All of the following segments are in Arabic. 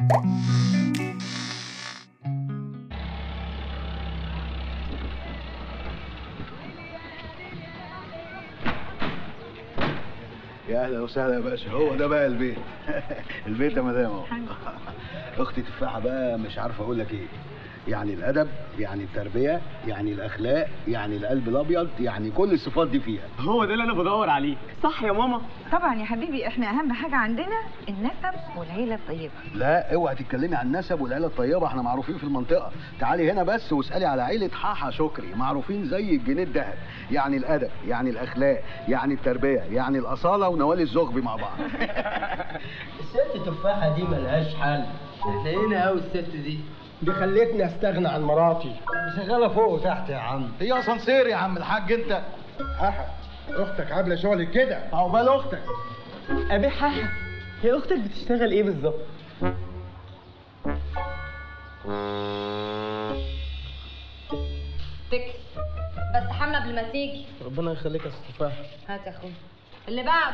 يا اهلا وسهلا يا باشا، هو ده بقى البيت. البيت يا مدام اهو. اختي تفاحه بقى، مش عارف اقول لك ايه. يعني الادب، يعني التربيه، يعني الاخلاق، يعني القلب الابيض، يعني كل الصفات دي فيها. هو ده اللي انا بدور عليه، صح يا ماما؟ طبعا يا حبيبي، احنا اهم حاجه عندنا النسب والعيله الطيبه. لا اوعي تتكلمي عن النسب والعيله الطيبه، احنا معروفين في المنطقه. تعالي هنا بس واسالي على عيله حاحه شكري، معروفين زي الجنيه الذهب. يعني الادب، يعني الاخلاق، يعني التربيه، يعني الاصاله ونوال الزغبي مع بعض. الست تفاحه دي ملهاش حل. هنا قوي الست دي خلتني استغنى عن مراتي. شغاله فوق وتحت يا عم. هي اسانسير يا عم الحاج انت. حاحة اختك عامله شغل كده. عقبال اختك. ابي حاجه، هي اختك بتشتغل ايه بالظبط؟ تكل بس حمله قبل ما تيجي. ربنا يخليك يا ست تفاحه. هات يا اخويا اللي بعده.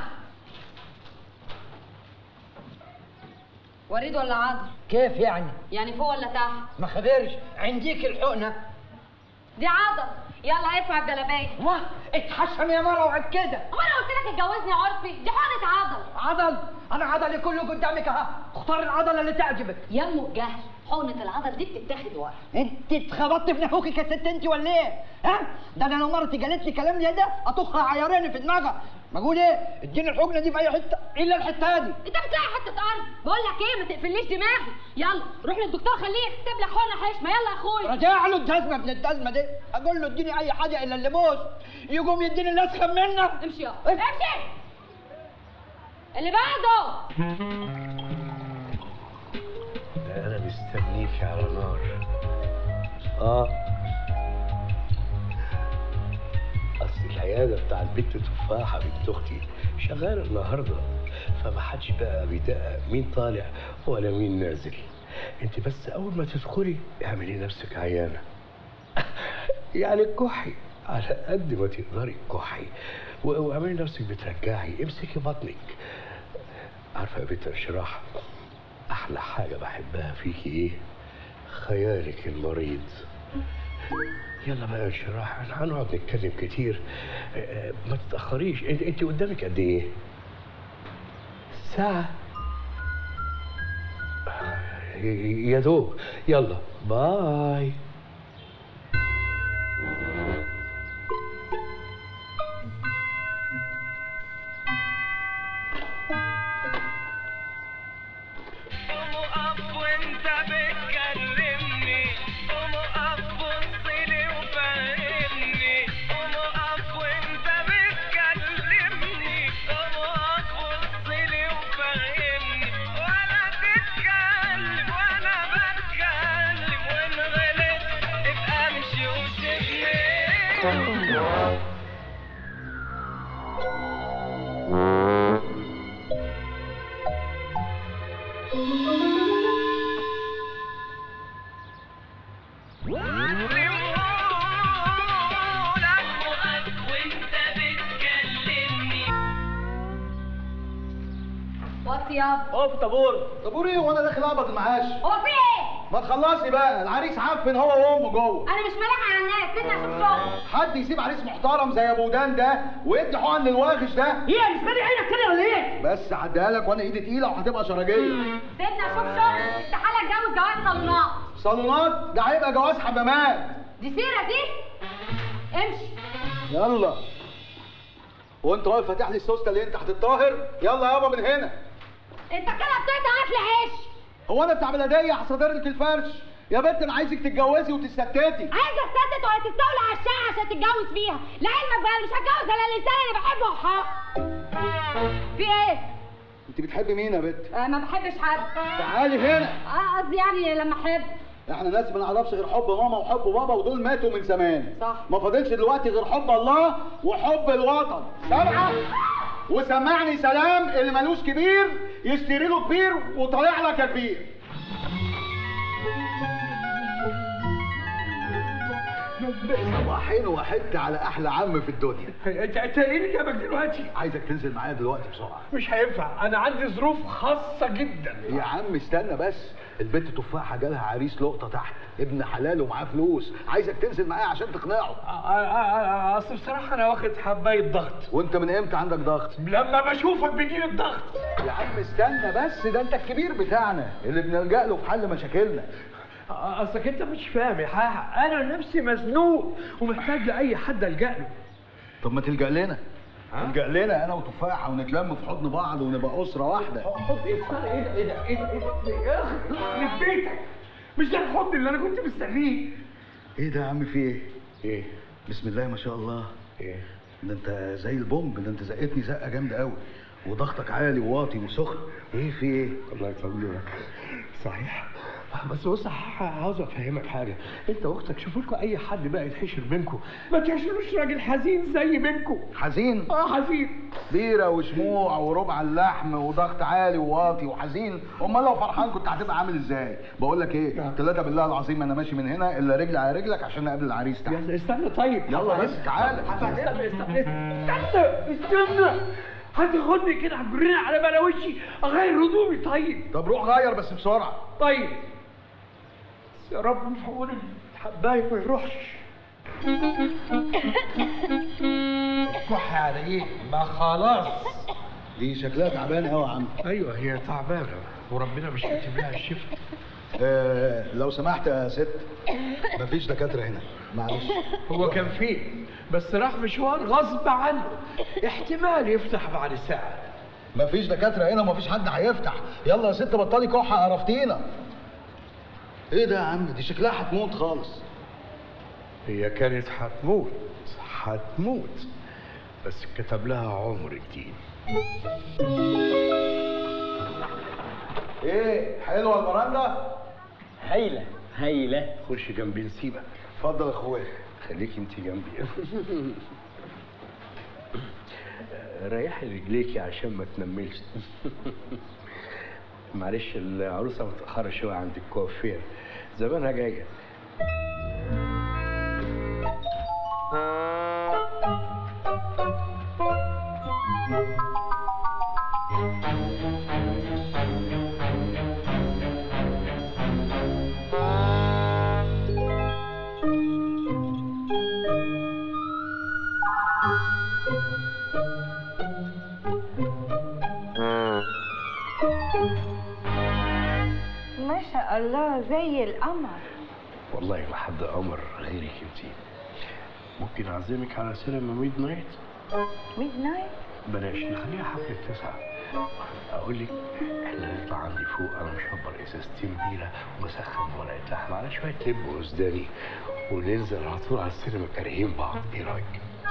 وريد ولا عضل؟ كيف يعني؟ يعني فوق ولا تحت؟ ما خبرش عنديك الحقنه. دي عضل. يلا ارفع الجلابيه. واه اتحشم يا مره وعد كده. هو انا قلت لك اتجوزني يا عرفي؟ دي حقنه عضل. عضل؟ انا عضلي كله قدامك اهو، اختار العضله اللي تعجبك. يا ام الجهل، حقنه العضل دي بتتاخد ورا. انت اتخبطت في نافوخك يا ست انت ولا ايه؟ ها؟ ده انا لو مرتي قالت لي كلام زي ده اطخها عيارين في دماغها. بقول ايه؟ اديني الحقنه دي في اي حته الا الحته دي. انت بتلاقي حته ارض. بقول لك ايه، ما تقفليش دماغي. يلا روح للدكتور خليه يكتب لك حقنه حشمه. يلا يا اخويا. رجع له الجزمه ابن الجزمه دي، اقول له اديني اي حاجه الا اللبوس، يقوم يديني اللي اسخن منه. امشي يلا امشي. اللي بعده. ده انا مستنيك على نار. اصل العياده بتاع البت تفاحه بنت اختي شغاله النهارده، فما حدش بقى بيدقق مين طالع ولا مين نازل. انت بس اول ما تدخلي اعملي نفسك عيانه. يعني كحي على قد ما تقدري كحي، واعملي نفسك بترجعي، امسكي بطنك. عارفه يا بنت انشراح، احلى حاجه بحبها فيكي ايه؟ خيالك المريض. يلا بقى يا انشراح، احنا هنقعد نتكلم كتير. ما تتاخريش. انت قدامك قد ايه؟ ساعه يا دوب. يلا باي. وطي يابا. اقف طابور. طابور ايه وانا داخل اقبض المعاش؟ هو في ايه؟ ما تخلصي بقى، العريس عفن هو وامه جوه. انا مش ملاحق على الناس، سيبني اشوف شغل. حد يسيب عريس محترم زي ابو دان ده ويدي حقن للواغش ده؟ ايه مش مالي عينك كده ولا ايه؟ بس عديها لك وانا ايدي تقيله وهتبقى شرجيه. سيبني اشوف شغل. استحاله اتجوز جواز صالونات. صالونات؟ ده هيبقى جواز حمامات. دي سيره دي. امشي. يلا. وانت واقف فاتح لي السوسته اللي انت هتتطاهر؟ يلا يابا من هنا. انت كده بتقطع اكل عيش. هو انا بتاع بلديه هصدر لك الفرش؟ يا بنت انا عايزك تتجوزي وتستتتي. عايزه استتت ولا تستولي على الشقه عشان تتجوز فيها؟ لعلمك بقى مش هتجوز الا الانسان اللي بحبه وحق. في ايه؟ انت بتحبي مين يا بنت؟ ما بحبش حد. تعالي هنا. قصدي يعني لما احب. احنا ناس ما نعرفش غير حب ماما وحب بابا ودول ماتوا من زمان. صح. ما فاضلش دلوقتي غير حب الله وحب الوطن. سامعه؟ وسمعني سلام، اللي ملوش كبير يشتري له كبير وطالع لك يا كبير. صباحين وحدت على احلى عم في الدنيا. انت ايه اللي جابك دلوقتي؟ عايزك تنزل معايا دلوقتي بسرعه. مش هينفع، انا عندي ظروف خاصه جدا. يا عم استنى بس، البنت تفاحه جالها عريس لقطه تحت، ابن حلال ومعاه فلوس، عايزك تنزل معايا عشان تقنعه. اصل بصراحه انا واخد حبايه ضغط. وانت من امتى عندك ضغط؟ لما بشوفك بيجيلي الضغط. يا عم استنى بس، ده انت الكبير بتاعنا اللي بنلجأ له في حل مشاكلنا. اصلك انت مش فاهم يا حاحة، انا نفسي مزنوق ومحتاج لاي حد الجأ له. طب ما تلجأ لنا. تلجأ لنا انا وتفاحه ونتلم في حضن بعض ونبقى اسره واحده. حضن ايه ده؟ ايه ده؟ ايه ده؟ ايه ده؟ يا اخي يخرب بيتك، مش ده الحضن اللي انا كنت مستنيه. ايه ده يا عم، في ايه؟ ايه؟ بسم الله ما شاء الله. ايه؟ ده انت زي البومب، ده انت زقتني زقه جامده قوي، وضغطك عالي وواطي وسخن. ايه في ايه؟ الله يطمنك. صحيح، بس بص عاوز افهمك حاجه، انت واختك شوفوا لكم اي حد بقى يتحشر بينكم، ما تحشروش راجل حزين زي بينكم. حزين؟ حزين. بيره وشموع وربع اللحم وضغط عالي وواطي وحزين، امال لو فرحان كنت هتبقى عامل ازاي؟ بقول لك ايه، ثلاثه بالله العظيم انا ماشي من هنا الا رجلي على رجلك عشان اقابل العريس تحت. استنى طيب، يلا بس تعالى. استنى هتاخدني كده هتجرني على بلا وشي، اغير هدومي. طيب طب روح غير بس بسرعه. طيب يا رب في عون الحبايب ما يروحش. كح على ايه؟ ما خلاص. دي شكلها تعبانه قوي يا عم. ايوه هي تعبانه وربنا مش كاتب لها الشفاء. لو سمحت يا ست، مفيش دكاتره هنا معلش. هو كان فيه بس راح مشوار غصب عنه، احتمال يفتح بعد ساعه. مفيش دكاتره هنا ومفيش حد هيفتح. يلا يا ست بطلي كحه، قرفتينا. ايه ده يا عم، دي شكلها هتموت خالص. هي كانت هتموت بس كتب لها عمر جديد. ايه حلوه البراندا؟ هايله. خش جنبي نسيبك. اتفضل يا اخويا. خليك انت جنبي. ريحي رجليكي عشان ما تنملش. معلش العروسه متاخره شويه عند الكوافير، زمانها جايه. ما شاء الله زي القمر. والله ما حد قمر غيرك انتي. ممكن اعزمك على سينما ميد نايت؟ ميد نايت؟ بلاش، نخليها حفله 9. اقول لك احنا نطلع عندي فوق، انا مشبر ازازتين بيره وبسخن ورقه لحم على شويه لب وسوداني، وننزل على طول على السينما كارهين بعض. ايه رايك؟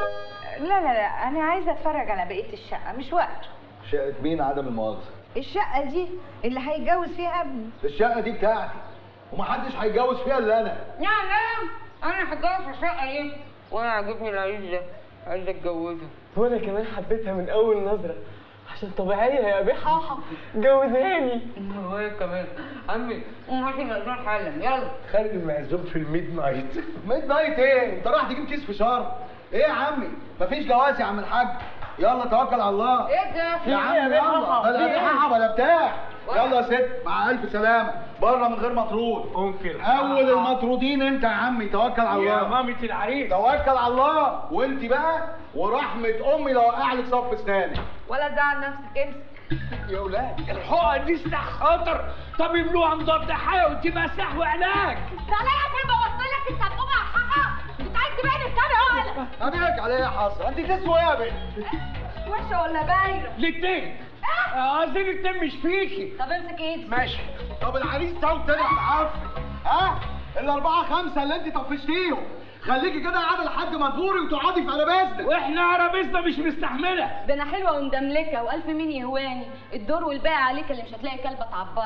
لا انا عايزه اتفرج على بقيه الشقه، مش وقته. شقه مين عدم المؤاخذه؟ الشقه دي اللي هيتجوز فيها ابني. الشقه دي بتاعتي ومحدش هيتجوز فيها الا انا. نعم انا هتجوز في الشقه دي، وانا عاجبني العريس ده، عايزه اتجوزه. وانا كمان حبيتها من اول نظره عشان طبيعيه يا بحاحه. جوزاني. وهي كمان. عمي قوم هات المأذون حالا يلا. خلي المعزوم في الميد نايت. ميد نايت ايه؟ انت رايح تجيب كيس فشار؟ ايه يا عمي؟ مفيش جواز يا عم الحاج. يلا توكل على الله. ايه ده؟ يا عم يلا، بلا بحاحه ولا بتاع. يلا يا ست مع الف سلامه، بره من غير مطرود. ممكن اول المطرودين انت يا عمي، توكل على الله. يا مامة العريس توكل على الله. وانت بقى ورحمه امي لو وقع لك صف اسناني. ولا تزعل نفسك، امسك. يا ولاد الحقن دي سلاح خطر، طب يملوها مضاد حيوي وتبقى سلاح وعلاج. تعالى يا عشان بوصل لك الصندوق على الحقها، انت عايز تبيعني بكام يا ولد؟ ابيك عليا يا حسره، انت تسوى يا بنت. وحشه ولا بايره؟ الاثنين. قصدي الاثنين مش فيكي. طب امسك ايدي. ماشي. طب العريس ده طلع معفن. ها؟ الاربعه خمسه اللي انت طفشتيهم، خليكي كده قاعده لحد ما تدوري وتقعدي في قرابيزنا. واحنا عربيزنا مش مستحمله. ده انا حلوه ومدملكه والف مين يهواني، الدور والباقي عليك اللي مش هتلاقي كلبه تعبرك.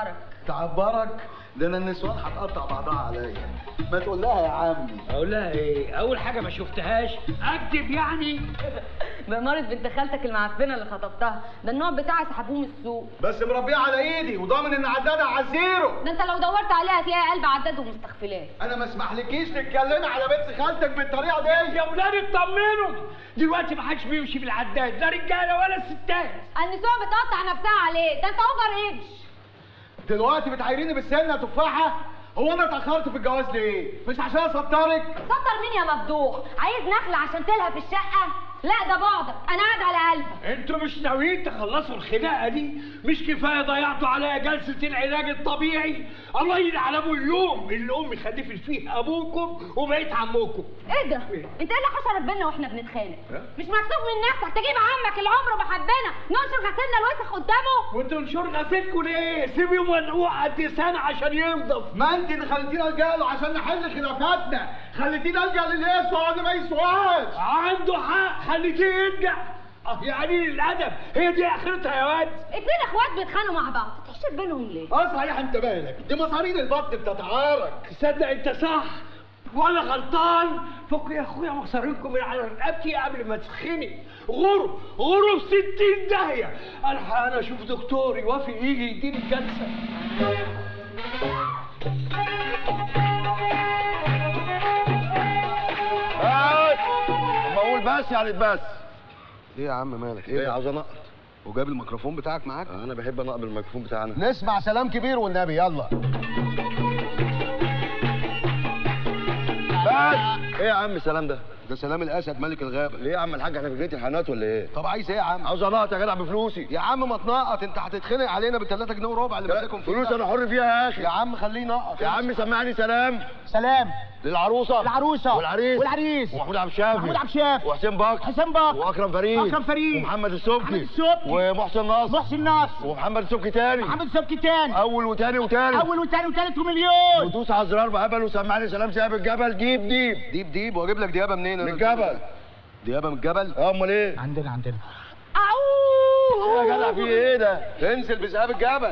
تعبرك؟ ده انا النسوان هتقطع بعضها عليا. ما تقول لها يا عمي. اقول لها ايه؟ اول حاجه ما شفتهاش اكذب يعني؟ بمرض بنت خالتك المعفنه اللي خطبتها، ده النوع بتاعها سحبوه من السوق. بس مربيه على ايدي وضامن ان عدادها على الزيرو. ده انت لو دورت عليها هتلاقي قلب عداد ومستغفلاه. انا ما اسمحلكيش تتكلمي على بنت خالتك بالطريقه دي. يا ولاد اطمنوا، دلوقتي ما حدش بيمشي بالعداد، لا رجاله ولا ستات. النسوان بتقطع نفسها عليه، ده انت اوفر ايدج. دلوقتي بتعايريني بالسن يا تفاحه؟ هو انا اتاخرت في الجواز ليه؟ مش عشان اسطرك؟ سطر مين يا مفضوح؟ عايز نخله عشان تلهى في الشقه؟ لا ده بعدك، انا قاعد على قلبك. انتوا مش ناويين تخلصوا الخناقه دي؟ مش كفايه ضيعتوا عليا جلسه العلاج الطبيعي؟ الله يلعن ابو اليوم اللي امي خلفت فيه ابوكم وبقيت عمكم. ايه ده؟ انت ايه اللي حصلت بينا واحنا بنتخانق؟ مش مكسوف من نفسك تجيب عمك اللي عمره ما حبنا ننشر غسلنا الوسخ قدامه؟ وانتوا نشر غسلكوا ليه؟ سيبيهم منقوع قد سنه عشان ينضف. ما انت اللي خليتينا رجاله عشان نحل خلافاتنا، خليتينا نرجع للي يسوى واللي ما يسواش. عنده حق، خليتيه يرجع. يعني الادب هي دي اخرتها يا واد. اتنين اخوات بيتخانقوا مع بعض، تحشر بينهم ليه؟ صحيح انت مالك؟ دي مصارين البطن بتتعارك. تصدق انت صح وانا غلطان. فكوا يا اخويا مصارينكم من على رقبتي قبل ما تتخنق. غروا في 60 داهيه. الحق انا اشوف دكتور يوافق يجي يديني الجلسه. بقول بس يعني بس. ايه يا عم مالك؟ ايه عاوز انقط؟ وجايب الميكروفون بتاعك معاك؟ انا بحب انقط بالميكروفون بتاعنا. نسمع سلام كبير والنبي يلا. بس ايه يا عم السلام ده؟ ده سلام الاسد ملك الغابه. ليه يا عم الحاج احنا في جريت الحانات ولا ايه؟ طب عايز ايه يا عم؟ عاوز انقط يا جدع بفلوسي. يا عم ما تنقط، انت هتتخنق علينا ب3 جنيه وربع اللي ماسكهم فيها. فلوس انا حر فيها يا اخي. يا عم خليه ينقط. يا عم سمعني سلام. سلام للعروسه والعريس ومحمود عبد الشافي وحسين بكر واكرم فريد ومحمد السبكي ومحسن ناصر ومحمد السبكي تاني اول وتاني وتالت ومليون. ودوس على الزرار بهبل وسمعني سلام سياب الجبل. ديب واجيب لك ديابه منين؟ من الجبل. ديابه من الجبل؟ امال ايه؟ عندنا يا جدع في ايه ده؟ انزل بذهاب الجبل.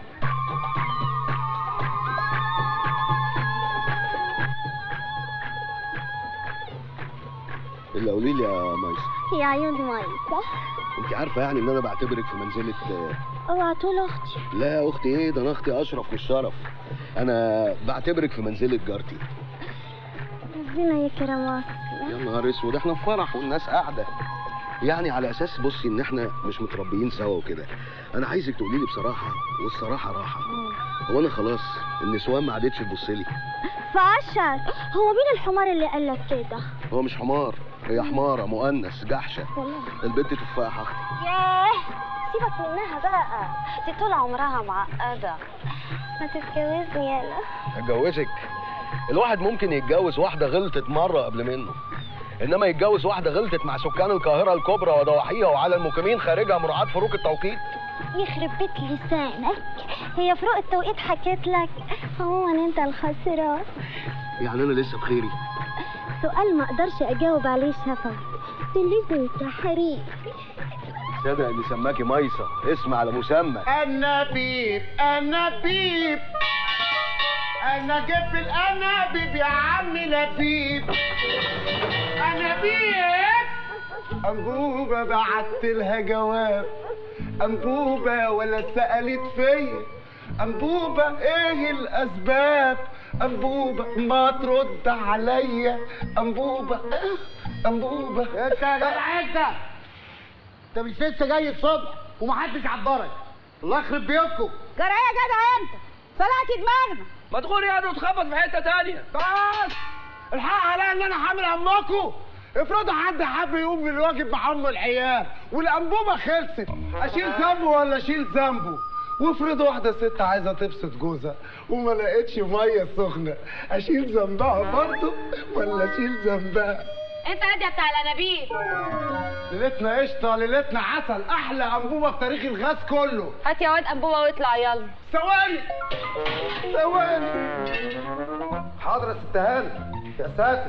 الا قولي لي يا ميسة. يا عيون ميسة، انت عارفه يعني ان انا بعتبرك في منزله اوعى تقول اختي. لا اختي ايه ده؟ انا اختي اشرف من الشرف. انا بعتبرك في منزله جارتي. ربنا يكرم واسع. يا نهار اسود، احنا في فرح والناس قاعده. يعني على اساس بصي ان احنا مش متربيين سوا وكده. انا عايزك تقولي لي بصراحه، والصراحه راحه. هو انا خلاص النسوان ما عادتش تبص لي؟ فاشر، هو مين الحمار اللي قال لك كده؟ هو مش حمار، هي حماره مؤنث جحشه. البنت تفاحه اختي. ياه سيبك منها بقى، دي طول عمرها معقده. ما تتجوزني انا. اتجوزك؟ الواحد ممكن يتجوز واحده غلطت مره قبل منه، انما يتجوز واحده غلطت مع سكان القاهره الكبرى وضواحيها وعلى المقيمين خارجها مراعاه فروق التوقيت. يخرب بيت لسانك، هي فروق التوقيت حكيت لك؟ عموما انت الخسران. يعني انا لسه بخيري؟ سؤال ما اقدرش اجاوب عليه شفا، لازم تحريق. صدق اللي سماكي ميسة اسم على مسمى. النبيب انا جيب الانابيب يا عم لبيب. انابيب انبوبه بعت لها جواب، انبوبه ولا سالت فيا، انبوبه ايه الاسباب، انبوبه ما ترد عليا، انبوبه انت يا جدع انت مش لسه جاي الصبح ومحدش عبرك؟ الله يخرب بيوتكم. جرى ايه يا جدع انت؟ طلعت دماغنا. ما تغور يعني وتخبط في حته تانيه. بس الحق عليا ان انا حامل امكم. افرضوا حد حب يقوم بالواجب مع ام العيال والانبوبه خلصت، اشيل ذنبه ولا اشيل ذنبه؟ وافرض واحده ست عايزه تبسط جوزها وما لقتش ميه سخنه، اشيل ذنبها برضه ولا اشيل ذنبها؟ انت هادي بتاع الانابيب. ليلتنا قشطه، ليلتنا عسل، احلى انبوبه في تاريخ الغاز كله. هات يا واد انبوبه واطلع يلا. ثواني حاضر يا ست هاني. يا ساتر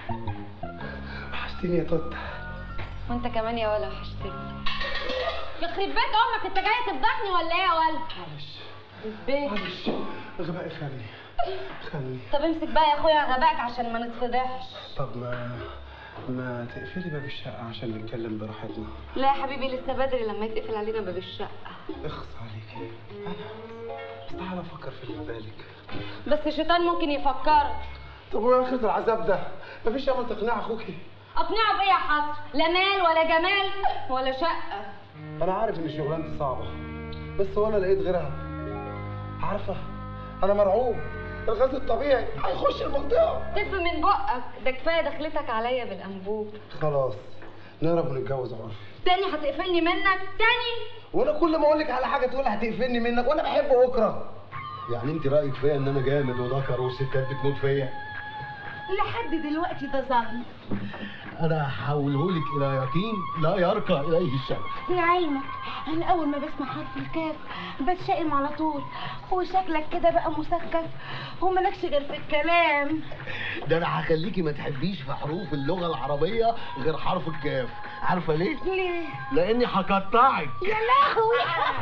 وحشتيني يا توته. وانت كمان يا ولا وحشتني. يخرب يخرب بيت امك، انت جاي تفضحني ولا ايه يا ولد؟ معلش البيت معلش، غبائي خلني. طب امسك بقى يا اخويا غبائك عشان ما نتفضحش. طب ما تقفلي باب الشقة عشان نتكلم براحتنا. لا يا حبيبي لسه بدري لما يتقفل علينا باب الشقة. اخص عليكي، انا استحاله افكر في اللي في بالك. بس الشيطان ممكن يفكرك. طب وايه اخر العذاب ده؟ مفيش امل تقنع اخوكي؟ اقنعه بايه يا حصر؟ لا مال ولا جمال ولا شقة. انا عارف ان شغلانتي صعبة، بس وانا لقيت غيرها. عارفة انا مرعوب، الغاز الطبيعي هيخش المنطقة. تف من بقك، ده كفاية دخلتك عليا بالانبوب. خلاص نهرب ونتجوز عرفي. تاني هتقفلني منك تاني؟ وانا كل ما اقول لك على حاجة تقول هتقفلني منك، وانا بحب اكره. يعني انت رايك فيا ان انا جامد وذكر والستات بتموت فيا؟ لحد دلوقتي ده ظن. انا هحولهولك الى يقين لا يرقى اليه الشك. لعلمك انا اول ما بسمع حرف الكاف بتشائم على طول، وشكلك كده بقى مسكف ومالكش غير في الكلام. ده انا هخليكي ما تحبيش في حروف اللغه العربيه غير حرف الكاف. عارفه ليه؟ ليه؟ لاني هقطعك. يا لهوي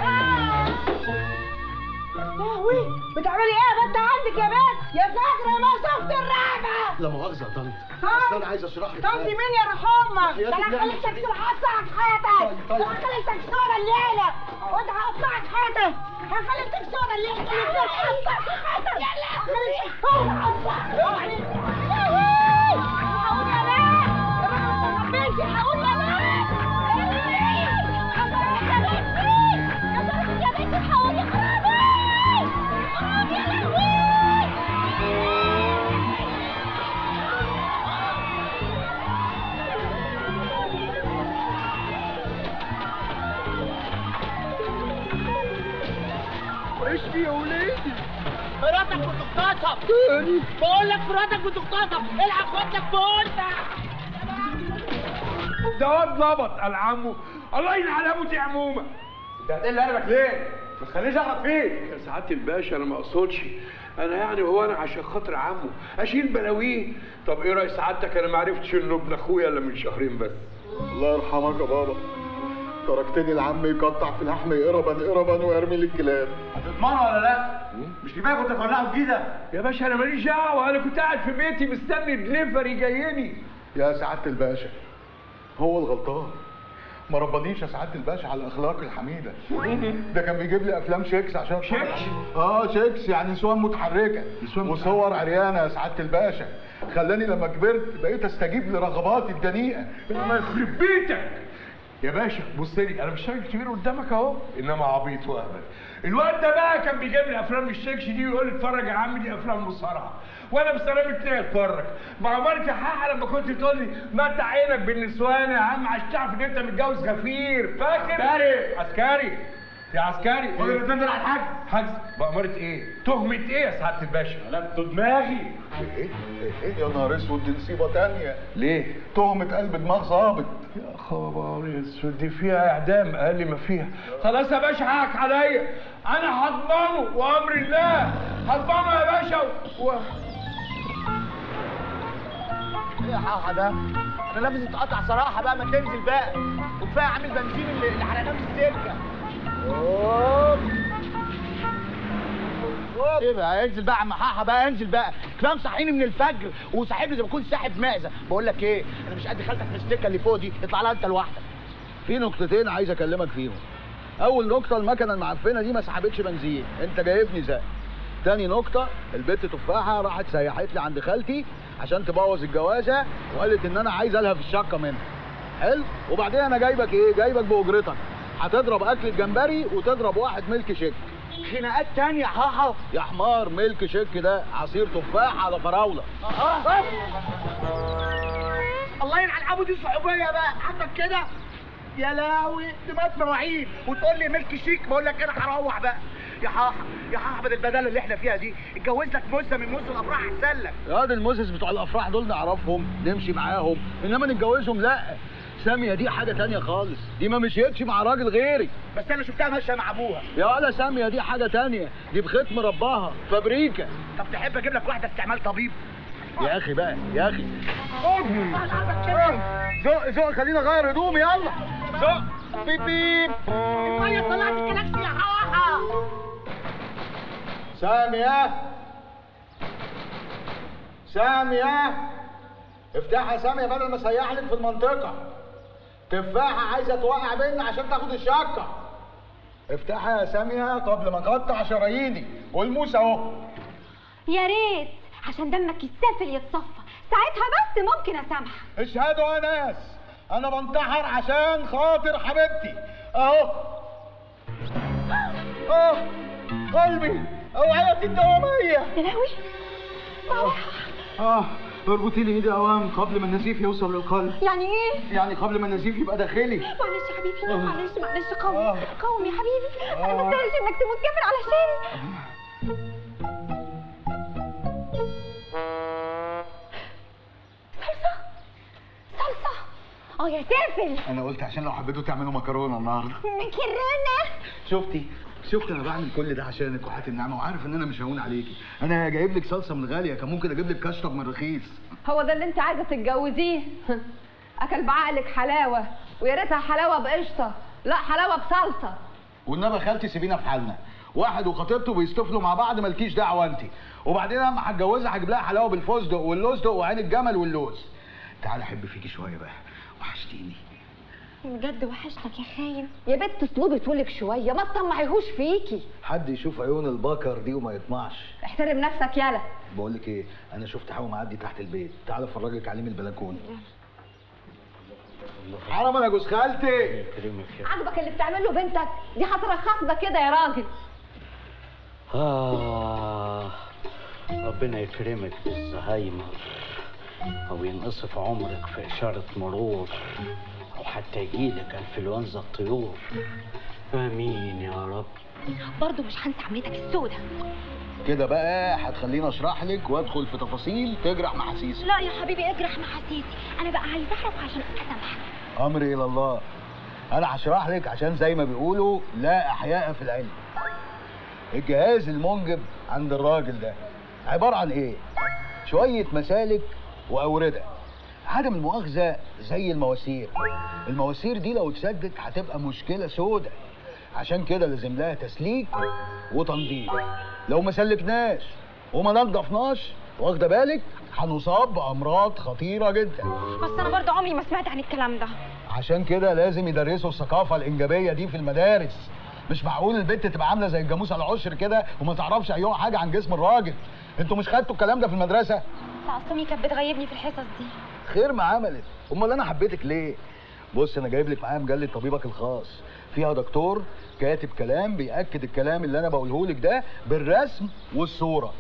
لهوي، بتعملي ايه يا بنت عندك يا بنت؟ يا فاكره ما شفت الرعبه؟ لا مؤاخذه يا طنط، اصل انا عايز اشرح لك. طنط مين يا روح امك؟ ده انا هخليك تكسر حصك حياتك، ده انا هخليك تكسر الليله، وانت هقطعك حياتك، هخليك تكسر الليله، تكسر حصك حياتك، هخليك تكسر حصك. هقول يا بنت، الراجل ما تنبهش، هقول يا بنت، كسرت يا بنتي، كسرت يا بنتي، حاولي اقربي، اقربي يا لهوي. ايش في يا ولادي؟ مراتك بتغتصب. بقول لك مراتك بتغتصب، العب خدك بقولك. ده واد ظبط قال عمو، الله ينعل ابوتي يا عمومه. انت هتقل قلبك ليه؟ ما تخلينيش اغلط فيك. يا سعاده الباشا انا ما اقصدش، انا يعني هو انا عشان خاطر عمو اشيل بلاويه. طب ايه راي سعادتك؟ انا ما عرفتش انه ابن اخويا الا من شهرين بس. الله يرحمك يا بابا، تركتني لعمي يقطع في لحمي قربا ويرمي لي الكلاب. هتضمنه ولا لا؟ مش كفايه كنت تولعه الجيزه؟ يا باشا انا ماليش دعوه، انا كنت قاعد في بيتي مستني دليفري جايني. يا سعاده الباشا هو الغلطان، ما ربانيش يا سعاده الباشا على الاخلاق الحميده. ده كان بيجيب لي افلام شيكس عشان شيكس؟ شيكس يعني نسوان متحركه وصور عريانه يا سعاده الباشا. خلاني لما كبرت بقيت استجيب لرغباتي الدنيئه. الله يخرب بيتك يا باشا. بص لي انا مش راجل كبير قدامك اهو، انما عبيط واهبل. الواد ده بقى كان بيجيب لي افلام الشيكش دي ويقول لي اتفرج يا عم دي افلام مصارعه، وانا بسلامة نية اتفرج. ما عمرك يا حاحه لما كنت تقول لي متع عينك بالنسوان يا عم عشان تعرف ان انت متجوز غفير، فاكر؟ عسكري يا عسكري. خد الاثنين دول على الحجز. حجز بأمارة ايه؟ تهمة ايه يا سعادة الباشا؟ لفت دماغي. ايه يا نهار اسود، دي نصيبه تانية. ليه؟ تهمة قلب دماغ ظابط. يا خبر اسود، دي فيها اعدام اقل ما فيها. خلاص يا باشا حقك عليا، انا هضمنه وامر الله، هضمنه يا باشا ايه يا حاحه ده؟ انا لابس اتقطع صراحه بقى، ما تنزل بقى، وكفايه عامل بنزين اللي حرقناه في السكه. ايه بقى؟ انزل بقى يا عم حاحه بقى، انزل بقى، كفايه مصحيني من الفجر وساحبني زي ما كنت ساحب معزه. بقول لك ايه، انا مش قد خالتك في السكه اللي فوق دي، اطلع لها انت لوحدك. في نقطتين عايز اكلمك فيهم. اول نقطه المكنه المعفنه دي ما سحبتش بنزين، انت جايبني زق. تاني نقطه البت تفاحه راحت سيحت لي عند خالتي عشان تبوظ الجوازه وقالت ان انا عايز الهى في الشقه منها. حلو؟ وبعدين انا جايبك ايه؟ جايبك باجرتك، هتضرب اكل الجمبري وتضرب واحد ملك شيك. خناقات تانية يا حاحه؟ يا حمار، ملك شيك ده عصير تفاح على فراوله. الله يلعن ابو دي صحوبيه بقى، عندك كده؟ يا لاوي دماغ مواعيد وتقول لي ملك شيك. بقول لك انا هروح بقى يا حاحه. يا حاحه بدل البداله اللي احنا فيها دي، اتجوز لك موسى من موسى الافراح احسن لك. يا دي الموسس بتوع الافراح دول نعرفهم نمشي معاهم، انما نتجوزهم لا. ساميه دي حاجه تانية خالص، دي ما مشيتش مع راجل غيري. بس انا شفتها ماشيه مع ابوها. يا ولا ساميه دي حاجه تانية، دي بختم رباها فابريكا. طب تحب اجيب لك واحده استعمال طبيب؟ يا اخي بقى يا اخي. زق خلينا اغير هدومي، يلا زق. بيب بيب. الميه طلعت الكلاكسي يا حاحه. سامية سامية افتحها يا سامية بدل ما اسيحلك في المنطقة. تفاحة عايزة توقع بينا عشان تاخد الشقة. افتحها يا سامية قبل ما اقطع شراييني والموس اهو. يا ريت عشان دمك السافل يتصفى، ساعتها بس ممكن اسامحك. اشهدوا يا ناس، انا بنتحر عشان خاطر حبيبتي اهو. قلبي اوعيتي الدوامية. يا لهوي اربطي لي ايدي اوام قبل ما النزيف يوصل للقلب. يعني ايه؟ يعني قبل ما النزيف يبقى داخلي. معلش يا حبيبي، معلش قوم يا حبيبي، انا ما استاهلش انك تموت كافر علشاني. صلصة يا سافل. انا قلت عشان لو حبيتوا تعملوا مكرونه النهارده. مكرونه؟ شفتي انا بعمل كل ده عشانك وحياة النعمه، وعارف ان انا مش هون عليكي. انا جايب لك صلصه من غاليه، كان ممكن اجيب لك كشطب من رخيص. هو ده اللي انت عايزه تتجوزيه؟ اكل بعقلك حلاوه، ويا ريتها حلاوه بقشطه، لا حلاوه بصلصه. والنبي خالتي سيبينا في حالنا، واحد وخطيبته بيستفلوا مع بعض مالكيش دعوه انت. وبعدين لما هتجوزها هجيب لها حلاوه بالفستق واللوزدق وعين الجمل واللوز. تعالى احب فيكي شويه بقى، وحشتيني. بجد وحشتك يا خاين. يا بنت اسلوبي طولك شويه، ما تطمعيهوش فيكي. حد يشوف عيون البكر دي وما يطمعش. احترم نفسك يالا. بقول لك ايه، انا شفت حاجه معدي تحت البيت، تعالى افرجك عليه من البلكونه. حرام يا جوز خالتي. عاجبك اللي بتعمله بنتك؟ دي هترخص ده كده يا راجل. ربنا يكرمك بالزهايمر، او ينقصف عمرك في اشاره مرور، او حتى يجيلك انفلونزا الطيور. امين يا رب. برضه مش هنسى عملتك السودة. كده بقى هتخليني اشرح لك وادخل في تفاصيل تجرح محاسيسي. لا يا حبيبي اجرح محاسيسي، انا بقى عايزه اعرف عشان اسامحك. امري الى الله. انا هشرح لك عشان زي ما بيقولوا لا احياء في العلم. الجهاز المنجب عند الراجل ده عباره عن ايه؟ شويه مسالك واورده. عدم المؤاخذه زي المواسير. المواسير دي لو اتسدت هتبقى مشكله سودة، عشان كده لازم لها تسليك وتنظيف. لو ما سلكناش وما نضفناش واخده بالك هنصاب بامراض خطيره جدا. بس انا برضه عمري ما سمعت عن الكلام ده. عشان كده لازم يدرسوا الثقافه الانجابيه دي في المدارس. مش معقول البنت تبقى عامله زي الجاموس على العشر كده وما تعرفش اي حاجه عن جسم الراجل. انتوا مش خدتوا الكلام ده في المدرسه؟ لا اصل كانت بتغيبني في الحصص دي. خير ما عملت، امال انا حبيتك ليه؟ بص انا جايب لك معايا مجله طبيبك الخاص، فيها دكتور كاتب كلام بيأكد الكلام اللي انا بقوله لك ده بالرسم والصوره.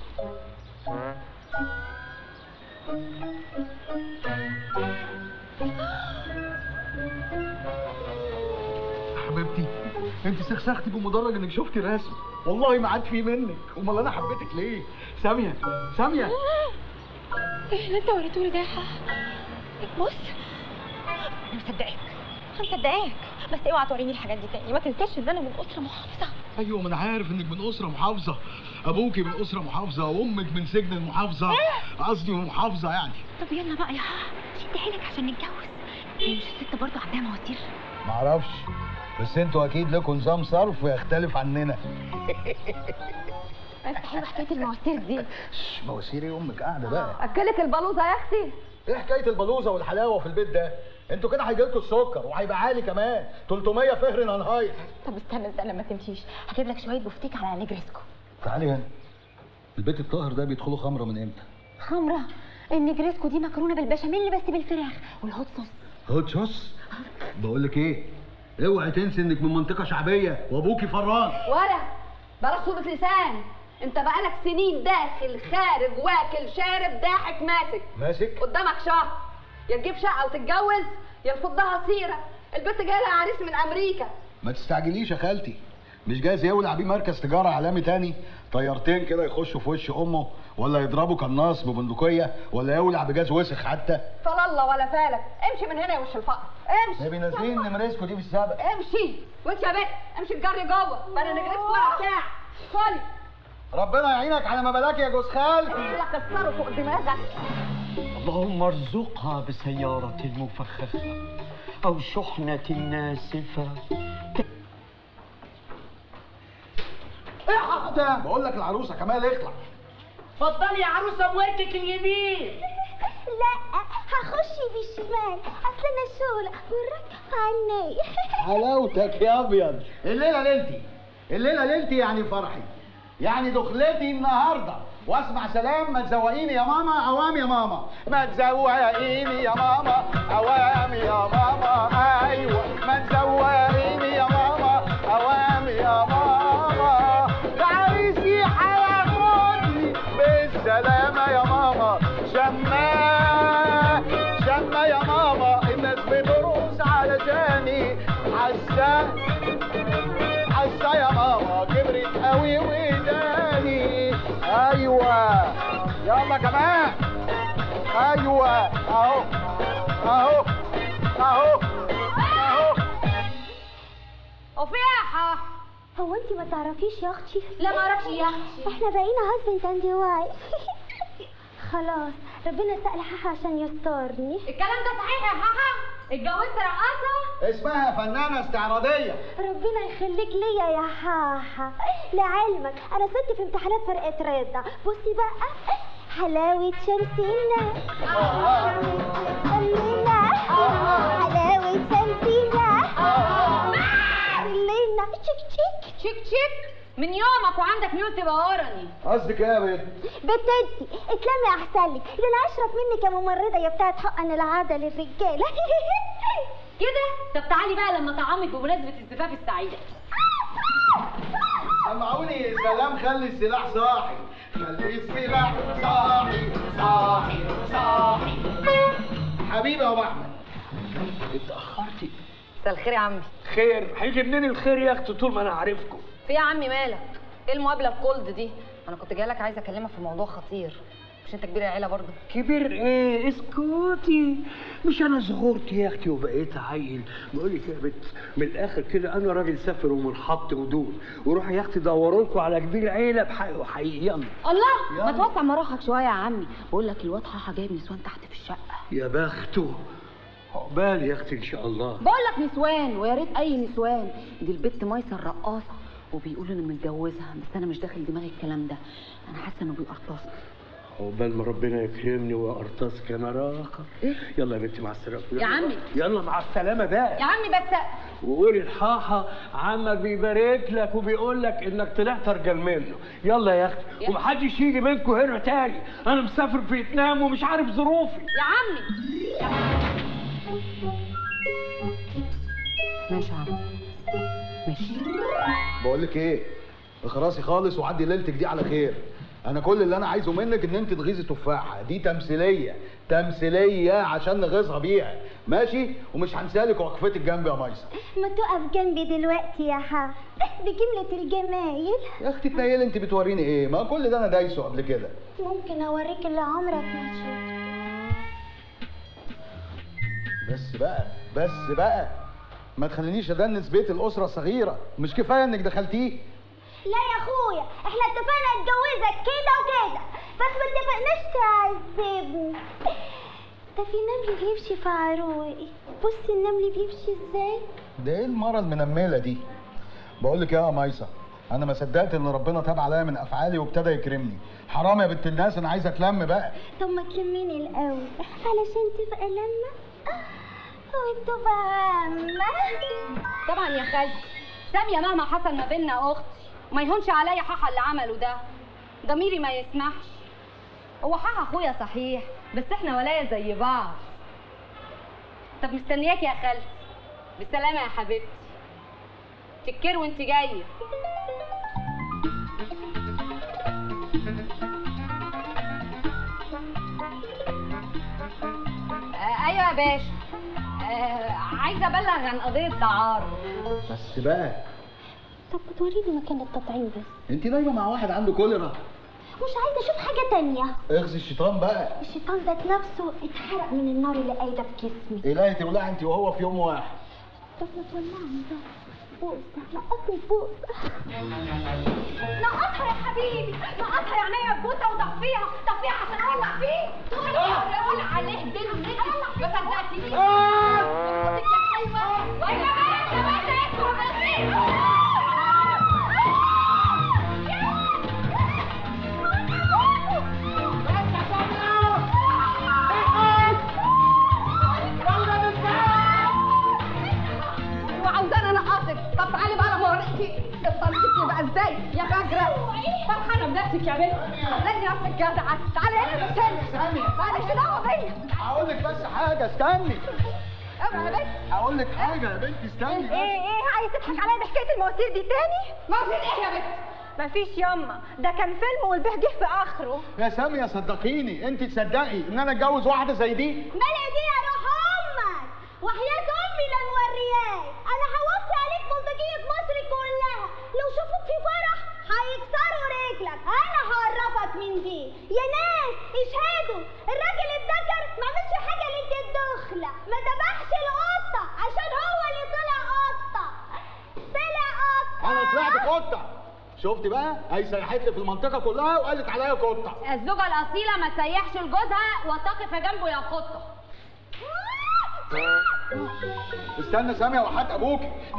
حبيبتي انت سخسختي بمدرج انك شفتي الرسم، والله ما عاد في منك، امال انا حبيتك ليه؟ ساميه ساميه. ايه اللي انت وريتهولي ده يا حاحة؟ بص انا مصدقاك بس اوعى توريني الحاجات دي تاني. ما تنساش ان انا من اسره محافظه. ايوه ما انا عارف انك من اسره محافظه، ابوكي من اسره محافظه وامك من سجن المحافظه، قصدي محافظه يعني. طب يلا بقى يا حاحة شد حيلك عشان نتجوز. هي مش الست برضه عندها مواسير؟ معرفش، بس انتوا اكيد لكم نظام صرف يختلف عننا. بس حلوه حكايه المواسير دي. مواسير ايه امك قاعده بقى؟ اكلك البلوزه يا اختي. ايه حكايه البلوزه والحلاوه في البيت ده؟ انتوا كده هيجيلكوا السكر وهيبقى عالي كمان 300 فهر نهاية. طب استنى ما تمشيش، هجيب لك شويه بفتيك على نجرسكو. تعالي هنا. البيت الطاهر ده بيدخلوا خمره من امتى؟ خمره؟ النجرسكو دي مكرونه بالبشاميل بس بالفراخ والهوت صوص. هوت صوص؟ بقول لك ايه؟ اوعي تنسي انك من منطقه شعبيه وابوكي فران. ولا بلاش صوره لسان، انت بقالك سنين داخل خارج واكل شارب ضاحك ماسك قدامك شهر، يا تجيب شقه وتتجوز يا تفضها سيره. البنت جايه لها عريس من امريكا. ما تستعجليش يا خالتي، مش جايز يولع بيه مركز تجاره عالمي تاني، طيارتين كده يخشوا في وش امه، ولا يضربوا قناص ببندقيه، ولا يولع بجاز وسخ حتى. فلله ولا فالك، امشي من هنا يا وش الفقر، امشي. نبي نازلين نمرسكوا دي في السبق. امشي وانت يا بنت امشي الجري جوه، بلا نجرسكو ولا بتاع. خلي ربنا يعينك على ما بلاك يا جوز خال. لا كسره فوق دماغك. اللهم ارزقها بسيارة مفخخة أو شحنة ناسفة. ايه ده؟ بقول لك العروسه كمال اخلع. اتفضلي يا عروسه بوركك اليمين. لا هخش بالشمال، اصل انا شوله والراجل عني. حلاوتك يا ابيض. الليله ليلتي، الليله ليلتي يعني فرحي، يعني دخلتي النهارده، واسمع سلام. ما تزوقيني يا ماما عوام يا ماما، ما تزوقيني يا ماما عوام يا ماما. ايوه ما تزوقيني يا ماما عوام يا ماما. ده عايزي هياخدني بالسلامه يا ماما. شمة يا ماما، الناس بترقص علشاني. حاسه يا ماما كبرت قوي وداني. ايوه يلا كمان. ايوه اهو اهو اهو اهو. وفيحة هو انت ما تعرفيش يا اختي؟ لا ما اعرفش يا اختي. احنا بقينا هازبند اند وايف. خلاص ربنا سأل حاحة عشان يسترني. الكلام ده صحيح يا حاحة؟ اتجوزت رقاصة؟ اسمها فنانه استعراضيه. ربنا يخليك ليا يا حاحة. لعلمك انا ست في امتحانات فرقة رضا. بصي بقى، حلاوة شمسنا الليلة، حلاوة شمسنا الليلة. تشيك تشيك تشيك تشيك من يومك وعندك ميول تبقى وراني. قصدك ايه يا بنت؟ بنتي اتلمي احسن لك، ده انا اشرف منك يا ممرضه يا بتاعت حقن العاده للرجاله. كده؟ طب تعالي بقى لما طعمك بمناسبه الزفاف السعيده. سمعوني سلام. خلي السلاح صاحي، خلي السلاح صاحي صاحي صاحي. حبيبي يا ابو احمد. اتأخرتي. مساء الخير يا عمي. خير؟ هيجي منين الخير يا اختي طول ما انا عارفكم؟ في يا عمي مالك؟ ايه المقابله الكولد دي؟ انا كنت جايه لك عايزه اكلمك في موضوع خطير. مش انت كبير العيله برضه؟ كبير ايه؟ اسكتي. مش انا صغرت يا اختي وبقيت عيل. بقول لك يا بنت من الاخر كده، انا راجل سافر ومنحط ودود، وروح يا اختي دوروا لكم على كبير عيله بحقه حقيقي. يلا الله، ما توسع مراحك شويه يا عمي. بقول لك الواد حاحه جايب نسوان تحت في الشقه. يا بخته. عقبال يا اختي ان شاء الله. بقول لك نسوان، ويا ريت اي نسوان. دي البت ميسه الرقاصه، وبيقولوا انه متجوزها، بس انا مش داخل دماغي الكلام ده. انا حاسه انه بيقرطصني. عقبال ما ربنا يكرمني وارتصك انا راخر. إيه؟ يلا يا بنتي مع السلامه. يا عمي يلا مع السلامه بقى يا عمي. بس وقولي الحاحه عمك بيبارك لك وبيقول لك انك طلعت ارجل منه. يلا يا اختي، ومحدش يجي منكم هنا تاني. انا مسافر فيتنام ومش عارف ظروفي. يا عمي ماشي يا عمي ماشي. بقول لك ايه، اخرسي خالص وعدي ليلتك دي على خير. انا كل اللي انا عايزه منك ان انت تغيظي تفاحه دي. تمثيليه عشان نغيظها بيها، ماشي؟ ومش هنسالك وقفتك جنبي يا ميسه. ما تقف جنبي دلوقتي يا حا بجمله الجمايل. يا اختي تنيلي، انت بتوريني ايه؟ ما كل ده انا دايسه قبل كده. ممكن اوريك اللي عمرك ما شفته. بس بقى ما تخلينيش ادنس بيت الاسره الصغيره. مش كفايه انك دخلتيه؟ لا يا اخويا، احنا اتفقنا اتجوزك كده وكده، بس ما اتفقناش تعذبني. ده في نمل بيمشي في عروقي. بصي النمل بيمشي ازاي. ده ايه المره المنمله دي؟ بقول لك يا ميسه، انا ما صدقت ان ربنا تاب عليا من افعالي وابتدى يكرمني. حرام يا بنت الناس، انا عايزه اتلم بقى. طب ما تلميني الاول علشان تبقى لما وتبقى عامه. طبعا يا خالتي، ساميه مهما حصل ما بيننا اختي، وما يهونش عليا حاحه اللي عمله ده. ضميري ما يسمحش. هو حاحه اخويا صحيح، بس احنا ولايا زي بعض. طب مستنياك يا خالتي. بالسلامه يا حبيبتي. تكر وانت جايه. ايوه يا باشا. عايزه ابلغ عن قضيه تعارض. بس بقى. طب بتوريني مكان التطعيم بس. انت نايمه مع واحد عنده كوليرا. مش عايزه اشوف حاجه تانية. اغزي الشيطان بقى. الشيطان ذات نفسه اتحرق من النار اللي قايده في جسمي. الهي تولع انت وهو في يوم واحد. طب ما تولعني بقى. بوسه، نقطني بوسه. نقطها يا حبيبي، نقطها يا عينيا بوسه وطفيها، طفيها عشان اولع فيه. اولع عليه دلوقتي. ما صدقتنيش. فرحانه بنفسك يا بنت. لجي نفسك جدعه. تعالي هنا استني. مالكش دعوه بيا. هقول لك بس حاجه، استني. اوعى يا بنت. هقول لك حاجه يا بنتي، استني. ايه عايز تضحك عليا بحكايه المواسير دي تاني؟ مواسير ايه يا بنت؟ مفيش ياما، ده كان فيلم والبيه جه في اخره. يا ساميه صدقيني، انت تصدقي ان انا اتجوز واحده زي دي؟ مالي دي يا روح امك، وحياة امي لا مورياك، انا هوصي عليك بلطجية مصر كلها، لو شافوك في فرح هيكسروا رجلك، انا هعرفك من دي. يا ناس اشهدوا، الراجل الذكر ما عملش حاجه ليله الدخله، ما ذبحش القطه عشان هو اللي طلع قطه. طلع قطه. انا طلعت قطه. شفتي بقى؟ هي سيحت لي في المنطقه كلها وقالت عليا قطه. الزوجه الاصيله ما تسيحش لجوزها وتقف جنبه يا قطه. استنى ساميه وحات ابوك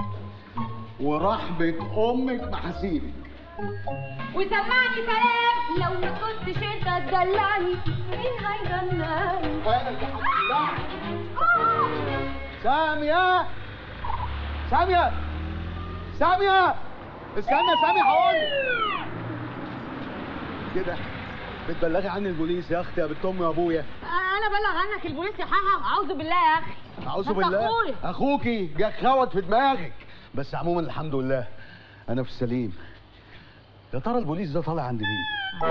ورحمه امك ما هسيبك. وسمعني سلام لو ما كنتش انت تدلعني مين هيدلعني؟ ساميه ساميه ساميه استنى ساميه هقول كده. بتبلغي عني البوليس يا اختي يا بنت امي وابويا. انا بلغ عنك البوليس يا حاحه. اعوذ بالله يا اخي. اعوذ بالله. اخوكي جه خوت في دماغك. بس عموما الحمد لله انا في السليم. يا ترى البوليس ده طالع عند مين؟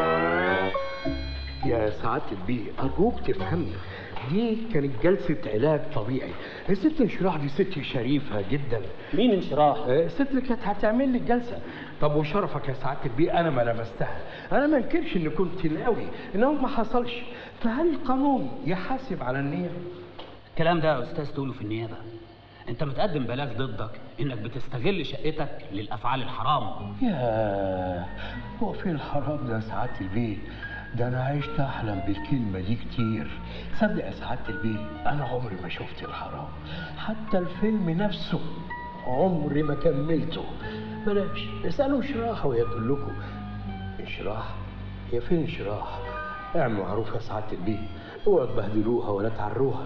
يا سعادة البيه أرجوك تفهمني، دي كانت جلسة علاج طبيعي. الست انشراح دي ست شريفة جدا. مين انشراح؟ الست اللي كانت هتعمل لي الجلسة. طب وشرفك يا سعادة البيه أنا ما لمستها، أنا ما انكرش إن كنت ناوي، إنه ما حصلش. فهل القانون يحاسب على النية؟ الكلام ده يا أستاذ تقوله في النيابة. أنت متقدم بلاغ ضدك إنك بتستغل شقتك للأفعال الحرام. ياه، هو فين الحرام ده يا سعادة البيه؟ ده أنا عشت أحلم بالكلمة دي كتير. صدق يا سعادة البيه أنا عمري ما شفت الحرام، حتى الفيلم نفسه عمري ما كملته. بلاش اسألوا انشراح ويدلكوا. انشراح؟ هي فين انشراح؟ اعمل معروف يا سعادة البيه، اوعوا تبهدلوها ولا تعروها.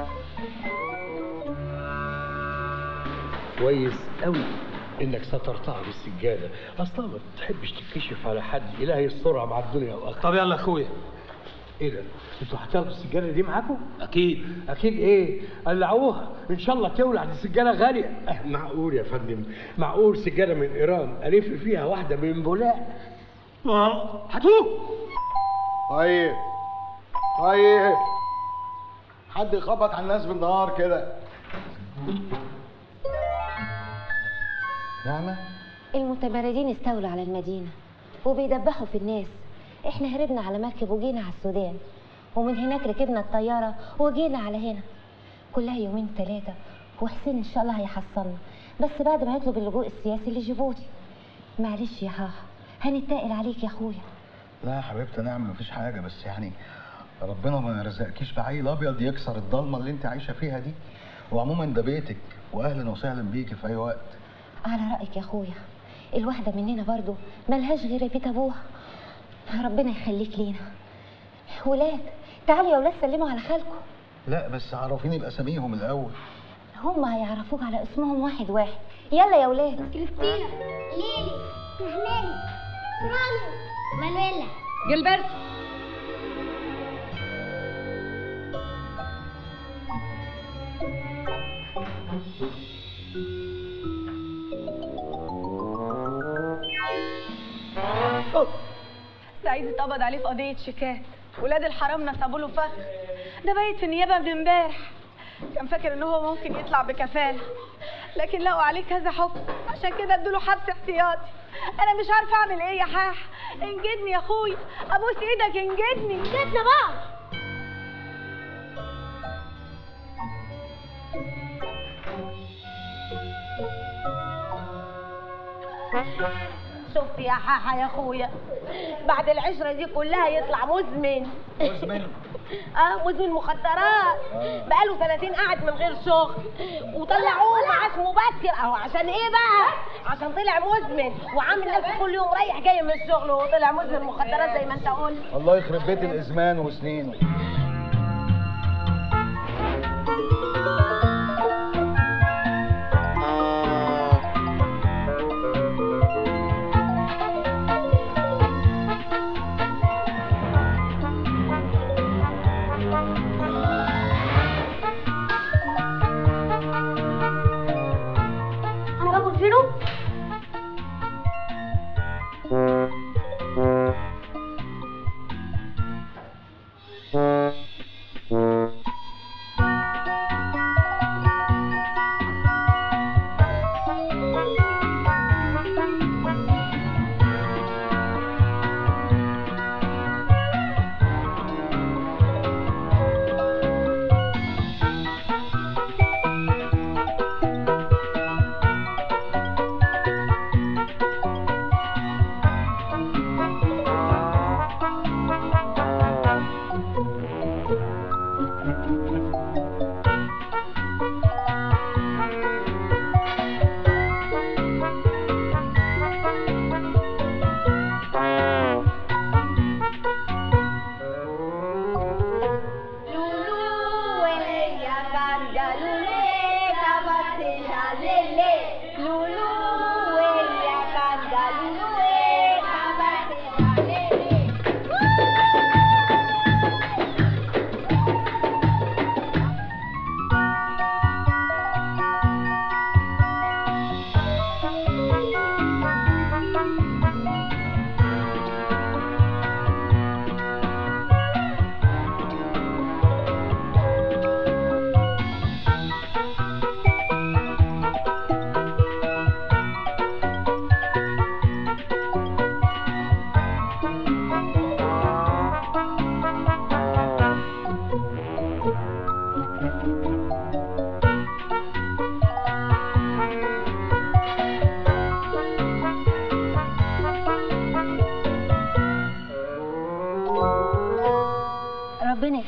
كويس قوي انك سترتها بالسجاده، اصلا ما بتحبش تتكشف على حد. الهي يسترها مع الدنيا واخرها. طب يلا يا اخويا. ايه ده؟ انتوا هتاخدوا السجاده دي معاكم؟ اكيد. اكيد ايه؟ قلعوها ان شاء الله تولع، دي سجاده غاليه. معقول يا فندم؟ معقول سجاده من ايران الف فيها واحده من بولاق؟ هاتوه. طيب حد يخبط على الناس بالنهار كده. نعمة؟ المتمردين استولوا على المدينة وبيدبحوا في الناس. احنا هربنا على مركب وجينا على السودان، ومن هناك ركبنا الطيارة وجينا على هنا. كلها يومين 3 وحسين ان شاء الله هيحصلنا، بس بعد ما يطلب اللجوء السياسي لجيبوتي. معلش يا حاحة هنتقل عليك يا اخويا. لا يا حبيبتي نعمة مفيش حاجة، بس يعني ربنا ما يرزقكيش بعيل ابيض يكسر الضلمة اللي انت عايشة فيها دي. وعموما ده بيتك واهلا وسهلا بيكي في اي وقت. على رأيك يا اخويا، الواحدة مننا برضو ملهاش غير بيت ابوها. ربنا يخليك لينا. ولاد تعالوا يا ولاد سلموا على خالكم. لا بس عرفيني باساميهم الاول. هم هيعرفوك على اسمهم واحد واحد. يلا يا ولاد. كريستينا، ليلي، نهلالي، رانيا، مانويلا، جilberto. سعيد اتقبض عليه في قضية شيكات. ولاد الحرام نصبوا له فخ. ده بايت في النيابة من امبارح. كان فاكر ان هو ممكن يطلع بكفالة، لكن لقوا عليه كذا حكم، عشان كده ادوا له حبس احتياطي. انا مش عارفة اعمل ايه يا حاح. انجدني يا اخويا، ابوس ايدك انجدني. جدنا بقى. شفت يا حاحة يا اخويا، بعد العشرة دي كلها يطلع مزمن. مزمن؟ مزمن مخدرات. بقاله 30 قاعد من غير شغل، وطلعوه معاش مبكر. اهو عشان ايه بقى؟ عشان طلع مزمن وعامل نفسه كل يوم رايح جاي من الشغل وطلع مزمن مخدرات زي ما انت قلت. الله يخرب بيت الازمان وسنينه.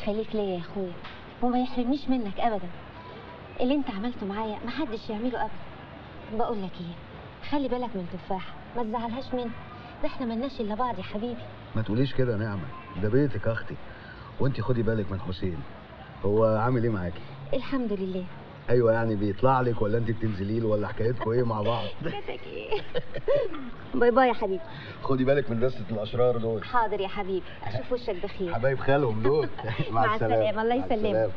يخليك ليا يا اخويا وما يحرمنيش منك ابدا. اللي انت عملته معايا محدش يعمله ابدا. بقول لك ايه، خلي بالك من تفاحه، ما تزعلهاش مني، ده احنا ملناش الا بعض يا حبيبي. ما تقوليش كده يا نعمه، ده بيتك يا اختي. وانت خدي بالك من حسين، هو عامل ايه معاكي؟ الحمد لله. ايوه يعني بيطلع لك ولا انت بتنزلي له ولا حكايتكم ايه مع بعض؟ حكايتك ايه؟ باي باي يا حبيبي. خدي بالك من دسة الاشرار دول. حاضر يا حبيبي، اشوف وشك بخير. حبايب خالهم دول. مع السلامه. الله يسلمك.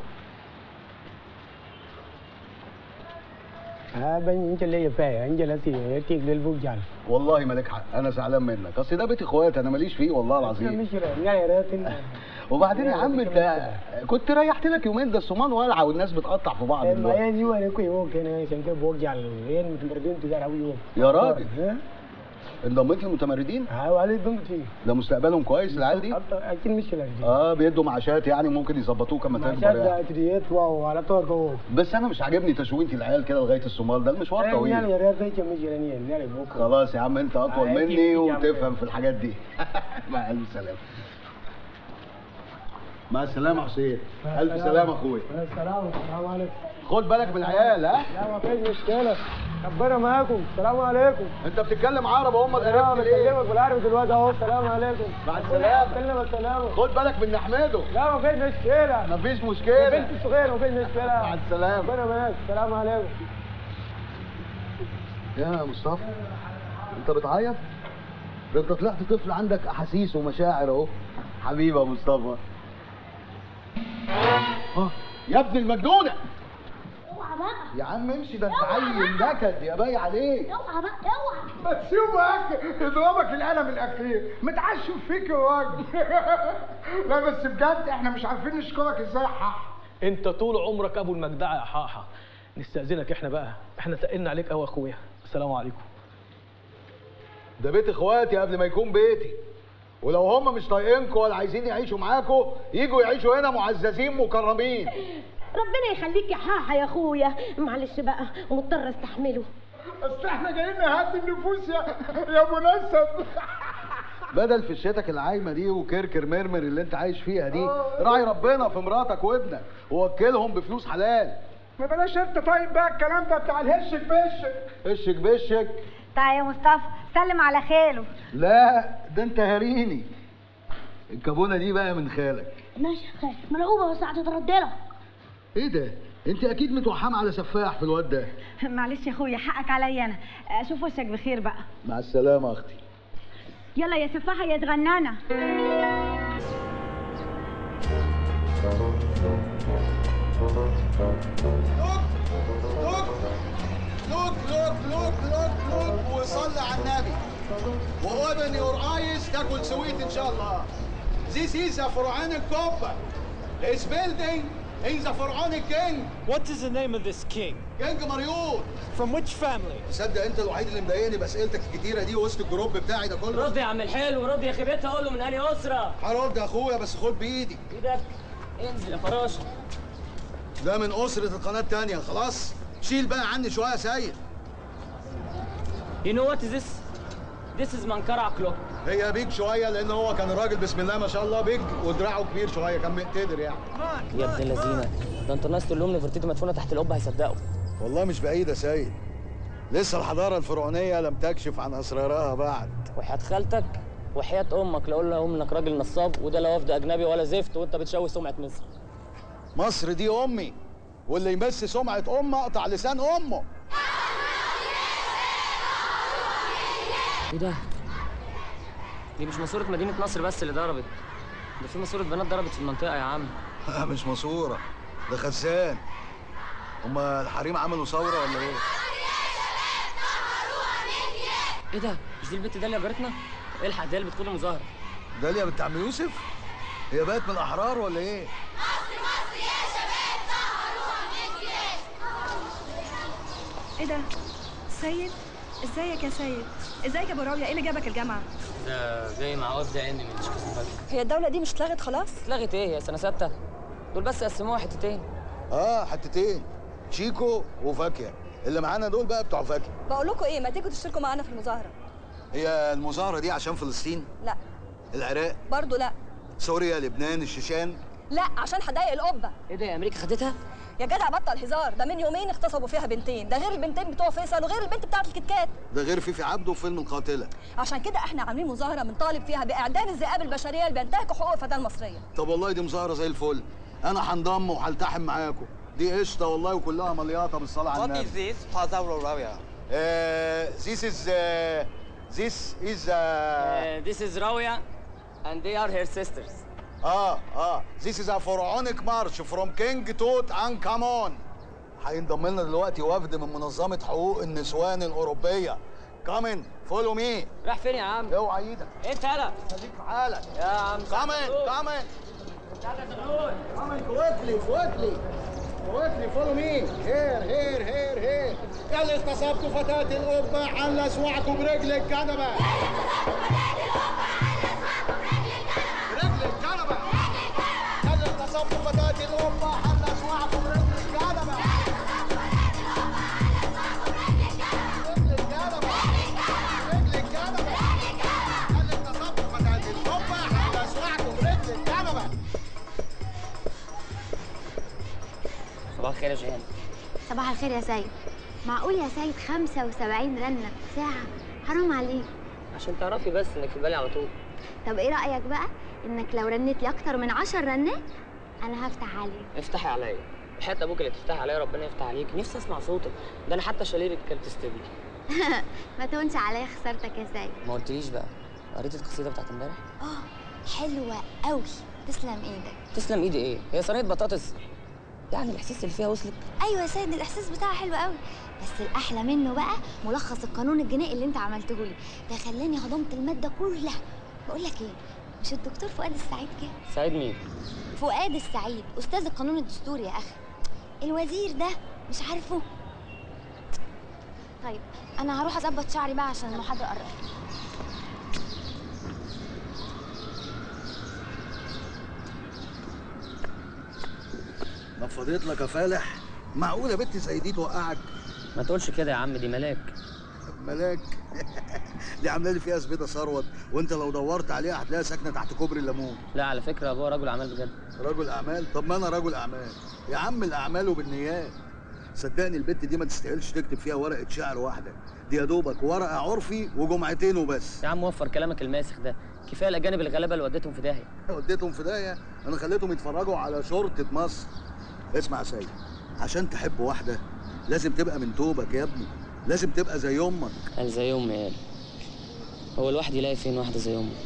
انت اللي فايق انت اللي تيجي للبوجان. والله مالك حق، انا زعلان منك، اصل ده بيت اخواتي انا ماليش فيه والله العظيم. وبعدين يا عم انت كنت ريحت لك يومين، ده الصومان والعه والناس بتقطع في بعض دلوقتي. يا راجل انضميت للمتمردين؟ ده مستقبلهم كويس العيال دي؟ اكيد مش كده. بيدوا معاشات يعني ممكن يصبطوك اما تكبر يعني. بس انا مش عاجبني تشوينتي العيال كده لغايه الصومال، ده المشوار طويل. خلاص يا عم انت اطول مني وتفهم في الحاجات دي. مع الف سلامه. مع السلامه حسين. الف سلامه اخويا. السلام عليكم. خد بالك من العيال. ها؟ لا ما فيش مشكله، ربنا معاكم. السلام عليكم. انت بتتكلم عربي هم عرفت ليه؟ بكلمك بالعربي دلوقتي اهو. السلام عليكم. مع السلامه. كلمة السلامه. خد بالك من نحمده. لا ما فيش مشكله. ما فيش مشكله. البنت الصغيره ما فيش مشكله. مع السلامه. ربنا معاك. السلام عليكم. يا مصطفى انت بتعيط؟ ده انت طلعت طفل عندك احاسيس ومشاعر اهو. حبيبي يا مصطفى. يا ابن المجنونه. اوعى بقى يا عم امشي، ده انت عيل نكد يا باي عليك. اوعى بقى اوعى. ما تسيبك يضربك القلم الاخير، متعشم فيك يا راجل. لا بس بجد احنا مش عارفين نشكرك ازاي يا حاحة. انت طول عمرك ابو المجدعه يا حاحة. نستأذنك احنا بقى، احنا تقلنا عليك قوي يا اخويا. السلام عليكم. ده بيت اخواتي قبل ما يكون بيتي، ولو هم مش طايقينكم ولا عايزين يعيشوا معاكم يجوا يعيشوا هنا معززين مكرمين. ربنا يخليك يا حاحة يا اخويا، معلش بقى مضطر استحمله. اصل احنا جايين نهدي النفوس يا منسب. بدل في الشتك العايمه دي وكركر مرمر اللي انت عايش فيها دي، راعي ربنا في مراتك وابنك ووكلهم بفلوس حلال. ما بلاش انت طيب بقى الكلام ده بتاع الهشك بشك. هشك بشك. تعال يا مصطفى سلم على خاله. لا ده انت هريني. الكابونه دي بقى من خالك. ماشي يا خالد، مرعوبه بس هتترد لك. ايه ده؟ انت اكيد متوحمه على سفاح في الواد ده. معلش يا اخويا حقك عليا انا، اشوف وشك بخير بقى. مع السلامه يا اختي. يلا يا سفاحه يا تغنانه. لوك وصلي على النبي. واوبن يور ايز تاكل سويت ان شاء الله. This is a Pharaonic copper. It's building in the Pharaonic king. What is the name of this king? كينج مريوط. From which family? تصدق انت الوحيد اللي مضايقني باسئلتك الكتيره دي وسط الجروب بتاعي ده كله. رد يا عم الحلو، رد يا خيبتها، اقول له من انهي اسره. هرد يا اخويا بس خد بايدي. ايدك انزل يا فراشه. ده من اسره القناه الثانيه. خلاص شيل بقى عني شويه يا سيد. You know what is this? This is منكرع كلوك. هي بيج شويه لان هو كان راجل بسم الله ما شاء الله بيج ودراعه كبير شويه، كان مقتدر يعني. يا ابن اللذينه، ده انتوا الناس تقول لهم نفرتيتي مدفونه تحت القبه هيصدقوا. والله مش بعيد يا سيد، لسه الحضاره الفرعونيه لم تكشف عن اسرارها بعد. وحياه خالتك وحياه امك لاقول لهم انك راجل نصاب، وده لا وفد اجنبي ولا زفت، وانت بتشوه سمعه مصر. مصر دي امي، واللي يمس سمعه امه اقطع لسان امه. ايه ده؟ دي مش ماسوره مدينه نصر بس اللي ضربت، ده في ماسوره بنات ضربت في المنطقه يا عم. مش ماسوره، ده خزان. هما الحريم عملوا ثوره ولا ايه؟ ايه ده؟ مش دي البت داليا جارتنا؟ الحق داليا بتقول المظاهره. داليا بنت عم يوسف؟ هي بقت من الاحرار ولا ايه؟ مصر مصر يا شباب سهروها من جيش. ايه ده؟ سيد؟ ازيك يا سيد؟ ازيك يا ابو راويه؟ ايه اللي جابك الجامعه؟ ده جاي مع وفد علمي من تشيكوسلوفاكيا. هي الدوله دي مش اتلغت خلاص؟ اتلغت ايه؟ يا سنه 6 دول بس قسموها حتتين. حتتين، تشيكو وفاكيا. اللي معانا دول بقى بتوع فاكيا. بقول لكم ايه، ما تيجوا تشتركوا معانا في المظاهره. هي المظاهره دي عشان فلسطين؟ لا. العراق؟ برضه لا. سوريا، لبنان، الشيشان؟ لا عشان هضايق القبه. ايه ده، يا امريكا خدتها؟ يا جدع بطل هزار، ده من يومين اغتصبوا فيها بنتين، ده غير البنتين بتوع فيصل وغير البنت بتاعت الكتكات. ده غير فيفي عبده وفيلم القاتله. عشان كده احنا عاملين مظاهره بنطالب فيها باعدام الذئاب البشريه اللي بينتهكوا حقوق الفتاه المصريه. طب والله دي مظاهره زي الفل، انا هنضم وهلتحم معاكم، دي قشطه والله وكلها ملياطه بالصلاه على النبي. What is this? Plaza Roraria. This is Rawia and they are her sisters. This is a pharaonic march from King Tut and Khamon. هينضم لنا دلوقتي وفد من منظمة حقوق النسوان الأوروبية. كامن فولو مي. راح فين يا عم؟ اوعى ايدك. انت يلا. خليك في حالك. يا عم كامن. كامن كويكلي فولو مي. هير. يلا اغتصبتوا فتاة القبة على اسواعكم برجل الكنبة. اغتصبتوا فتاة القبة على اسواعكم برجل الكنبة. صباح الخير يا جيهان. صباح الخير يا سيد. معقول يا سيد 75 رنة في ساعة؟ حرام عليك. عشان تعرفي بس انك في بالي على طول. طب ايه رأيك بقى انك لو رنيت لي اكتر من 10 رنات انا هفتح عليك. افتحي عليا. وحياة ابوك اللي تفتحي عليا ربنا يفتح عليك، نفسي اسمع صوتك، ده انا حتى شاليرك كانت تستبلي. ما تهونش عليا خسارتك يا سيد. ما قلتليش بقى، قريت القصيدة بتاعت امبارح؟ حلوة قوي، تسلم ايدك. تسلم ايدي ايه؟ هي صينية بطاطس. يعني الاحساس اللي فيها وصلك؟ ايوه يا سيد الاحساس بتاعها حلو قوي، بس الاحلى منه بقى ملخص القانون الجنائي اللي انت عملته لي، ده خلاني هضمت الماده كلها. بقول لك ايه، مش الدكتور فؤاد السعيد كده؟ سعيد مين؟ فؤاد السعيد استاذ القانون الدستوري يا اخي، الوزير ده مش عارفه؟ طيب انا هروح اظبط شعري بقى عشان المحاضره قربت. نفضت لك يا فالح؟ معقوله بنت زي دي توقعك؟ ما تقولش كده يا عم، دي ملاك. ملاك؟ دي عامله لي فيها زبيده ثروت، وانت لو دورت عليها هتلاقيها ساكنه تحت كوبري الليمون. لا على فكره ابوها رجل اعمال بجد. رجل اعمال؟ طب ما انا رجل اعمال يا عم، الاعمال وبالنيات. صدقني البت دي ما تستاهلش تكتب فيها ورقه شعر واحده، دي يا دوبك ورقه عرفي وجمعتين وبس. يا عم وفر كلامك الماسخ ده، كفايه الاجانب الغلابه اللي وديتهم في داهيه. وديتهم في داهيه؟ انا خليتهم يتفرجوا على شرطه مصر. اسمع يا سيد، عشان تحب واحده لازم تبقى من توبك يا ابني، لازم تبقى زي امك. قال زي امي؟ قال هو الواحد يلاقي فين واحده زي امي؟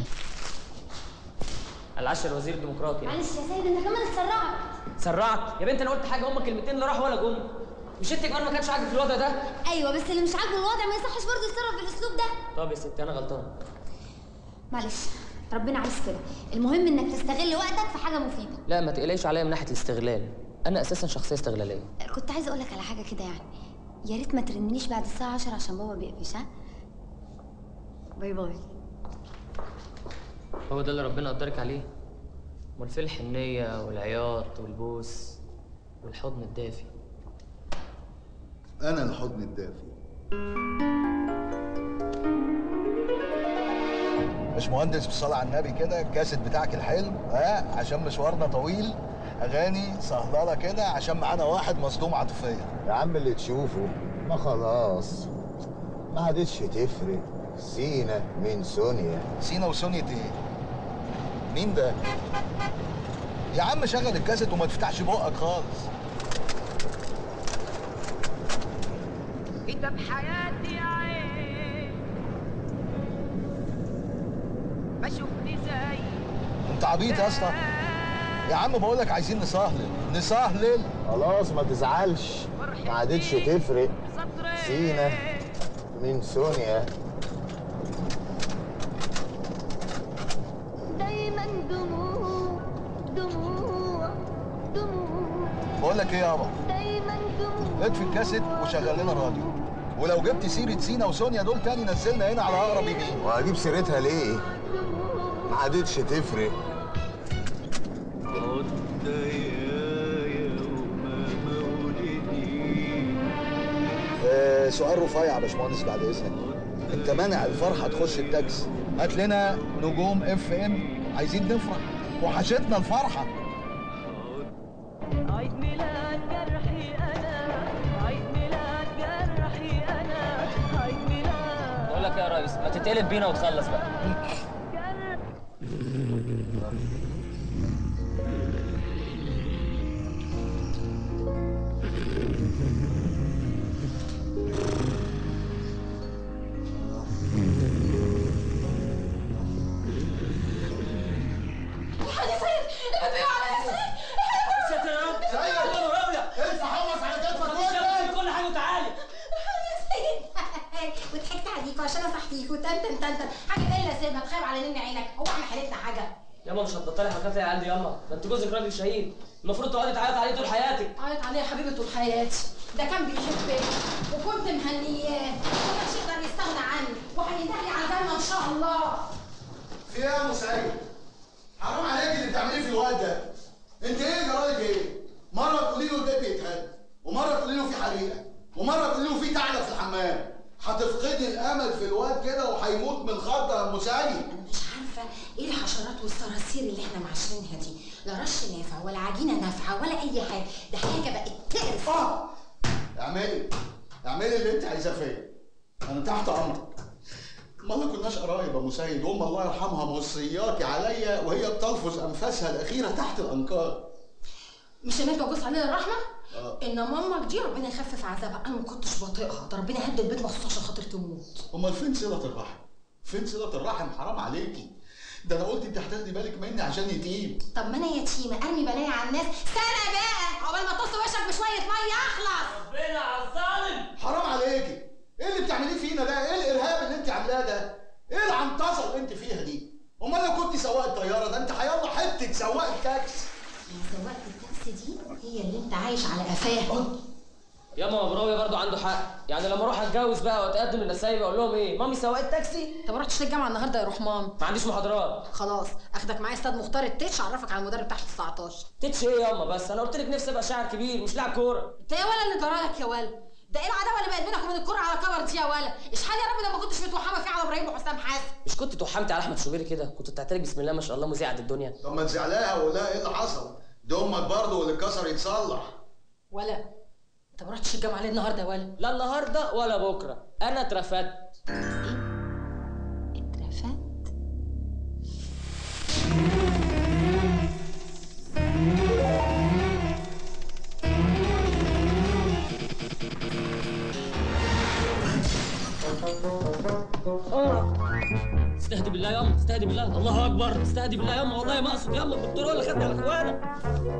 العشر وزير ديمقراطي. معلش يا سيد انت كمان اتسرعت يا بنت، انا قلت حاجه، هما كلمتين اللي راحوا ولا جم. مش انت كمان ما كانش عاجبك الوضع ده؟ ايوه بس اللي مش عاجبه الوضع ما يصحش برضه يتصرف بالاسلوب ده. طب يا ستي انا غلطان. معلش ربنا عايز كده، المهم انك تستغل وقتك في حاجه مفيده. لا ما تقلقيش عليا من ناحيه الاستغلال، انا اساسا شخصيه استغلاليه. كنت عايزه اقول لك على حاجه كده يعني، يا ريت ما ترنيش بعد الساعه 10 عشان بابا بيقفش. ها باي باي. هو ده اللي ربنا قدرك عليه؟ امال فين الحنيه والعياط والبوس والحضن الدافي؟ انا الحضن الدافي. مش مهندس بالصلاه على النبي كده، الكاسيت بتاعك الحلو عشان مشوارنا طويل، اغاني سهلله كده عشان معانا واحد مصدوم عاطفيا. يا عم اللي تشوفه ما خلاص ما عادتش تفرق. سينا من سونيا. سينا وسونيا ايه؟ مين ده؟ يا عم شغل الكاسيت وما تفتحش بقك خالص. انت بحياتي يا عين ما شفتني زي. انت عبيط يا اسطى؟ يا عم بقول لك عايزين نسهلل. خلاص ما تزعلش ما عادتش تفرق. سينا من سونيا. دايما دموع دموع دموع. بقول لك ايه يابا، دايما دموع. اطفي الكاسيت وشغل لنا راديو، ولو جبت سيره سينا وسونيا دول تاني نزلنا هنا على اقرب يمين. وهجيب سيرتها ليه؟ ما عادتش تفرق. سؤال رفيع يا باشمهندس بعد اذنك، انت مانع الفرحه تخش التاكسي؟ هات لنا نجوم FM، عايزين نفرح، وحشتنا الفرحه. ميلاد جرحي انا، عيد ميلاد جرحي انا، عيد ميلاد. بقول لك يا ريس ما تتقلب بينا وتخلص بقى. وضحكت عليك عشان اصحيك وتنتن حاجه ايه اللي سيبها تخيب على نين عينك. هو احنا حالتنا حاجه؟ ياما مش هتبطلي حركات العيال دي ياما، ده انت جوزك راجل شهيد، المفروض تقعدي تعيط عليه طول حياتك. عيط عليه يا حبيبي طول حياتي، ده كان بيحبني وكنت مهنياه ومش يقدر يستغنى عني وهيندهلي على بالنا ان شاء الله. في ايه يا ام سعيد؟ حرام عليك اللي بتعمليه في الواد ده. انت ايه جرايك ايه؟ مره تقولي له البيت بيتهد، ومره تقولي له في حريقه، ومره تقولي له في ثعلب في الحمام. هتفقدي الامل في الواد كده وهيموت من الخضه يا ام سعيد. انا مش عارفه ايه الحشرات والصراصير اللي احنا معاشرينها دي، لا رش نافع ولا عجينه نافعه ولا اي حاجه، ده حاجه بقت تقرف. اعملي اللي انت عايزاه فيا، انا تحت امرك. ما كناش قرايب يا ام سيد، وام الله يرحمها موصياكي عليا وهي بتلفظ انفاسها الاخيره تحت الانقاض. مش ان انت جوز علينا الرحمه؟ ان مامك دي ربنا يخفف عذابها، انا ما كنتش بطيقها، ده ربنا هد البيت مخصوص عشان خاطر تموت. امال فين صله الرحم؟ فين صله الرحم؟ حرام عليكي، ده انا قلت انت هتاخدي بالك مني عشان يتيم. طب ما انا يتيمه ارمي بلايا على الناس سنه بقى عقبال ما تص وشك بشويه ميه اخلص. ربنا على الظالم. حرام عليكي، ايه اللي بتعمليه فينا ده؟ ايه الارهاب اللي انت عاملاه ده؟ ايه العنطزه اللي انت فيها دي؟ امال لو كنت سواق الطياره ده انت هيلا حته سواق التاكسي. سواقة التاكسي دي هي اللي انت عايش على قفاها. ياما مبراوي برضو عنده حق، يعني لما اروح اتجوز بقى واتقدم للنسايب اقول لهم ايه؟ مامي سواقة تاكسي؟ انت ما رحتش الجامعه النهارده يا رحمان؟ ما عنديش محاضرات. خلاص اخدك معايا استاذ مختار التتش اعرفك على المدرب تحت 19. تتش ايه ياما؟ بس انا قلت لك نفسي ابقى شاعر كبير مش لاعب كوره. انت يا ولا اللي جرالك يا ولا؟ ده ايه العداوه اللي بقت بينك وبين الكوره على كبر دي يا ولا؟ اشحال يا رب لما كنتش متوحمه فيه على ابراهيم وحسام حسن. مش كنت توحمتي على احمد شوبيري كده؟ كنت بتعترك بسم الله ما شاء الله مذيعه الدنيا. طب ما تزعلها وقول لها ايه اللي حصل؟ ده امك برضه واللي اتكسر يتصلح. ولا انت ما رحتش الجامعه ليه النهارده يا ولا؟ لا النهارده ولا بكره، انا اترفدت. اترفدت؟ استهدي بالله ياما، استهدي بالله، الله اكبر، استهدي بالله ياما، والله ما اقصد ياما، الدكتور هو اللي خدني على اخوانا.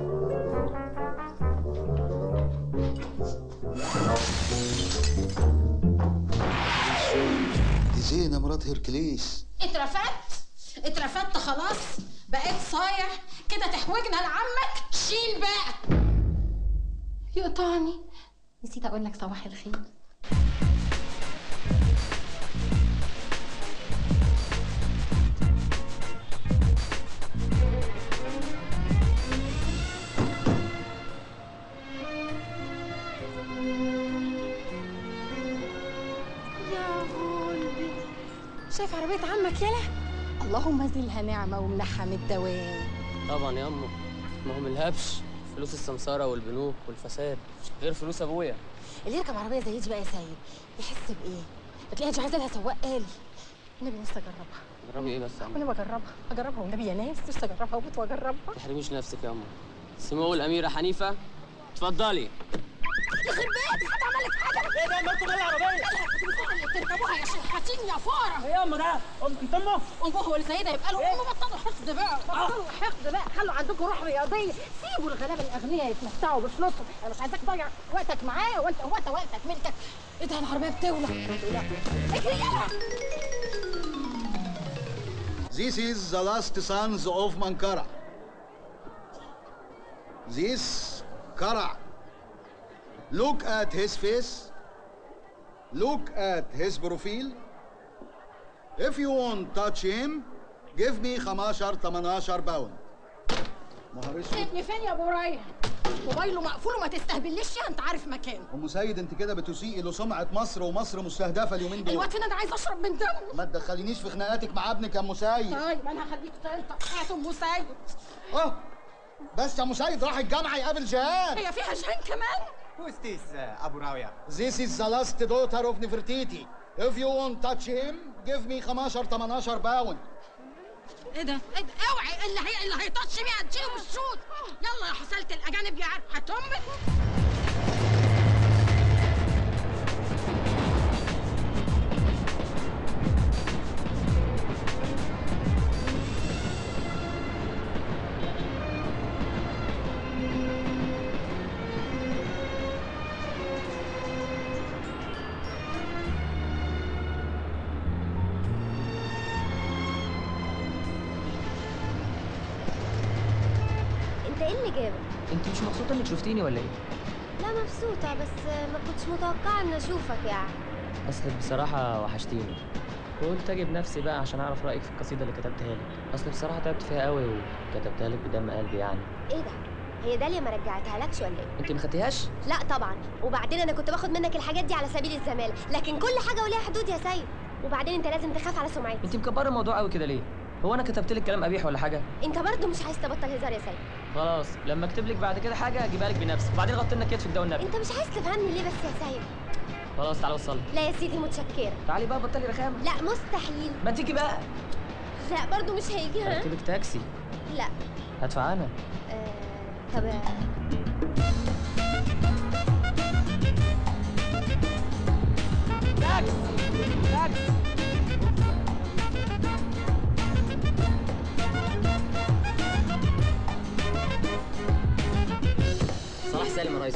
دي زينه مرات هيركليس. اترفدت خلاص، بقيت صايع كده تحوجنا لعمك، شيل بقى. يقطعني، نسيت اقول لك صباح الخير. شايف عربية عمك يلا؟ اللهم زلها نعمة ومنحها من الدوام. طبعا يا أمه، ما هو ملهبش فلوس السمسارة والبنوك والفساد غير فلوس أبويا. اللي يركب عربية زي دي بقى يا سيد يحس بإيه؟ بتلاقيها مش عايزة لها سواق آلي. النبي نفسي أجربها. جربي إيه بس يا أمه؟ أنا بجربها والنبي يا ناس نفسي أجربها وبت وأجربها. ما تحرميش نفسك يا أمه. سمو الأميرة حنيفة اتفضلي. يخرب بيتك حد عمل لك حاجة؟ ايه ده مالكم مال العربية؟ اللي بتركبوها يا شحاتين يا فارة. ايه يا أم ده؟ انت أمه؟ أمه والسيدة يبقى له أم. بطلوا حقد بقى، بطلوا حقد بقى، خلوا عندكم روح رياضية، سيبوا الغلابة الأغنياء يتمتعوا بفلوسهم، أنا مش عايزاك تضيع وقتك معايا وأنت وقتك ملكك. إيه ده العربية بتولع. اجري يلا. This is the last sons of Mankara. This Kara. Look at his face. Look at his profile. If you won't touch him, give me 18 باوند. نهار اسود. ابني فين يا ابو ريح؟ موبايله مقفول وما تستهبليش، انت عارف مكانه. ام سيد انت كده بتسيئي لسمعه مصر، ومصر مستهدفه اليومين دول. الواد فين؟ انا عايز اشرب من دمه. ما تدخلينيش في خناقاتك مع ابنك يا ام سيد. طيب انا هخليك تنطق حياه ام سيد. بس يا مسيد راح الجامعه يقابل جهاد. هي فيها جهان كمان؟ Who's this, Abu Rawia? This is the last daughter of Nefertiti. If you won't touch him, give me 18 باوند. ايه ده؟ اوعي اللي هيطش بيها تشيله بالشوط. يلا يا حصلت الاجانب يا هتمك. ايه اللي جابك؟ انت مش مبسوطه انك شفتيني ولا ايه؟ لا مبسوطة، بس ما كنتش متوقعة ان اشوفك يعني. اصلك بصراحه وحشتيني، وقلت اجي بنفسي بقى عشان اعرف رايك في القصيده اللي كتبتها لك. اصل بصراحه تعبت فيها قوي وكتبتها لك بدم قلبي يعني. ايه ده؟ هي داليا ما رجعتها لكش ولا ايه؟ انت ما خدتيهاش؟ لا طبعا، وبعدين انا كنت باخد منك الحاجات دي على سبيل الزمالة، لكن كل حاجة وليها حدود يا سيد. وبعدين انت لازم تخاف على سمعتي. انت مكبره الموضوع قوي كده ليه؟ هو انا كتبت لك كلام قبيح ولا حاجه؟ انت برضه مش عايز تبطل هزار يا سيد. خلاص لما اكتب لك بعد كده حاجه اجيبها لك بنفسي، وبعدين غطي لنا كتفك ده والنبي. انت مش عايز تفهمني ليه بس يا سيد؟ خلاص تعالى وصلي. لا يا سيدي متشكرة. تعالي بقى بطلي رخامه. لا مستحيل. ما تيجي بقى. لا برضه مش هيجي. ها؟ هركبك تاكسي. لا. هدفع انا. طب تاكسي. صلاح سالم يا ريس.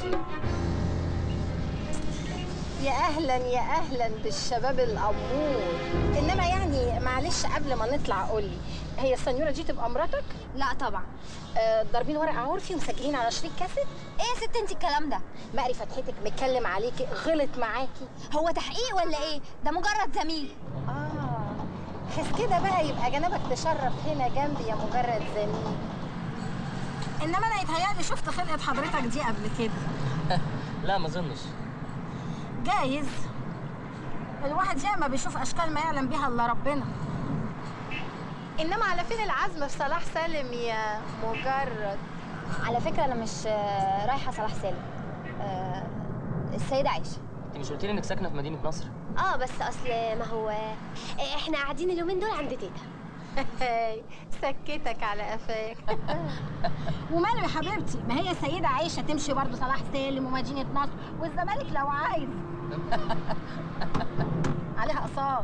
يا اهلا بالشباب الامور. انما يعني معلش قبل ما نطلع قولي، هي السنيوره دي تبقى مراتك؟ لا طبعا. ضاربين ورق عرفي ومسجلين على شريك كاسيت؟ ايه يا ست انت الكلام ده؟ مقري فتحتك متكلم عليكي، غلط معاكي. هو تحقيق ولا ايه؟ ده مجرد زميل. حس كده بقى يبقى جنبك تشرف هنا جنبي يا مجرد زميل. انما انا يتهيألي شفت خلقة حضرتك دي قبل كده. لا ما اظنش. جايز. الواحد ياما بيشوف اشكال ما يعلم بيها الا ربنا. انما على فين العزم في صلاح سالم يا مجرد؟ على فكرة انا مش رايحة صلاح سالم، السيدة عايشة. انت مش قلت لي انك ساكنة في مدينة نصر؟ بس اصل ما هو احنا قاعدين اليومين دول عند تيتا. سكتك على قفاك. وماله يا حبيبتي، ما هي السيدة عايشة تمشي برضه صلاح سالم ومدينة نصر والزمالك لو عايز. عليها قصاد.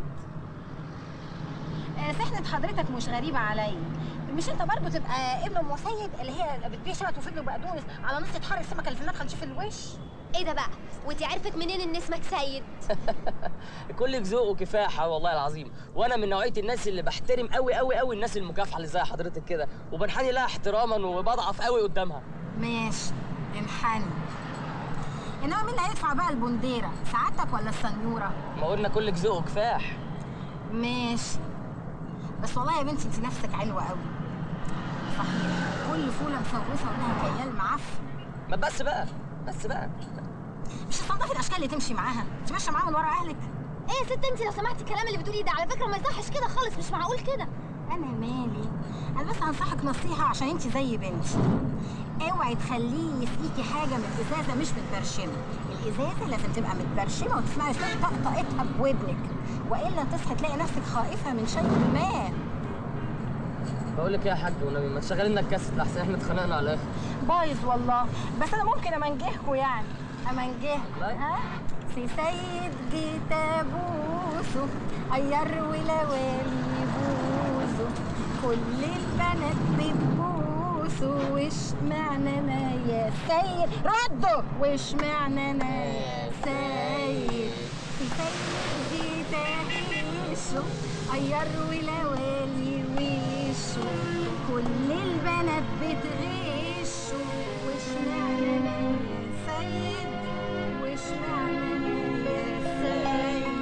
سحنة حضرتك مش غريبة عليا. مش انت برضه تبقى ابن ام سيد اللي هي بتبيع شبت وفجل وبقدونس على نص تحر السمكة اللي في المدخل دي في الوش؟ ايه ده بقى؟ وانتي عرفت منين ان اسمك سيد؟ كلك ذوق وكفاحه والله العظيم، وانا من نوعيه الناس اللي بحترم قوي قوي قوي الناس المكافحه اللي زي حضرتك كده، وبنحني لها احتراما وبضعف قوي قدامها. ماشي انحني. انما مين اللي هيدفع بقى البنديره؟ سعادتك ولا السنيوره؟ ما قلنا كلك ذوق وكفاح. ماشي. بس والله يا بنتي انت نفسك حلوه قوي. صحيح كل فوله مسوسه ولها كيال معفن. ما بس بقى مش هتنضفي الاشكال اللي تمشي معاها، انت ماشيه معاها من ورا اهلك. ايه يا ست انت لو سمعتي الكلام اللي بتقوليه ده على فكره ما يصحش كده خالص، مش معقول كده. انا مالي، انا بس هنصحك نصيحه عشان انت زي بنتي. اوعي تخليه يسقيكي حاجه من ازازه مش متبرشمه، الازازه لازم تبقى متبرشمه وتسمعي صوت طقطقتها بودنك، والا تصحي تلاقي نفسك خائفه من شيء ما. بقول لك ايه يا حاج والنبي ما تشغلي لنا الكاسيت لحسن احنا اتخانقنا على الاخر. بايظ والله، بس انا ممكن امنجهكوا يعني. ها؟ سي سيد جيت ابوسه غير ولوالي بوسه، كل البنات بتبوسه، وش معنى انا يا سيد؟ ردوا وش معنى انا يا سيد؟ سي سيد جيت ابوسه غير ولوالي وشه، كل البنات بتغشه، وش معنى انا يا سيد؟ وش معنى يا سيد؟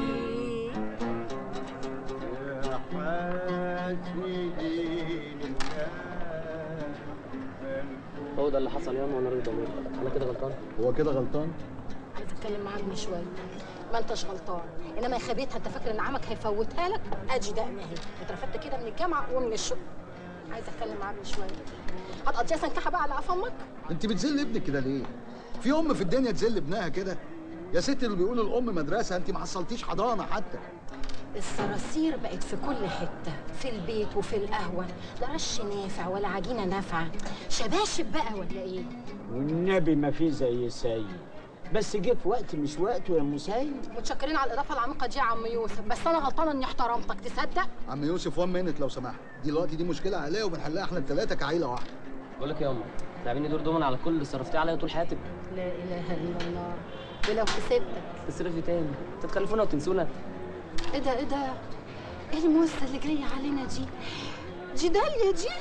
يا حاسدين هو ده اللي حصل ياما وانا راجل ضمير. انا كده غلطان؟ هو كده غلطان؟ عايز اتكلم معاك من شويه. ما انتش غلطان، انما يا خبيتها انت فاكر ان عمك هيفوتها لك؟ ادي دقن اهي، اترفدت كده من الجامعه ومن الشغل. عايزه اتكلم معاك شويه. هتقضيها سنكحه بقى على قف امك؟ انت بتذل ابنك كده ليه؟ في ام في الدنيا تذل ابنها كده؟ يا ست اللي بيقولوا الام مدرسه، انت ما حصلتيش حضانه حتى. الصراصير بقت في كل حته، في البيت وفي القهوه، لا رش نافع ولا عجينه نافعه. شباشب بقى ولا ايه؟ والنبي ما في زي سيد، بس جه في وقت مش وقته يا ام سيد. متشكرين على الاضافه العميقه دي يا عم يوسف، بس انا غلطانه اني احترمتك، تصدق؟ عم يوسف 1 مينت لو سمحت، دلوقتي دي مشكله عائليه وبنحلها احنا الثلاثه كعيله واحده. بقول لك يا امه، تلعبيني دور دومن على كل اللي صرفتيه عليا طول حياتك. لا اله الا الله. ولو كسبتك تصرفي تاني، تتخلفونا وتنسونا. ايه ده ايه ده؟ ايه الموزه اللي جايه علينا دي؟ دي داليا دي؟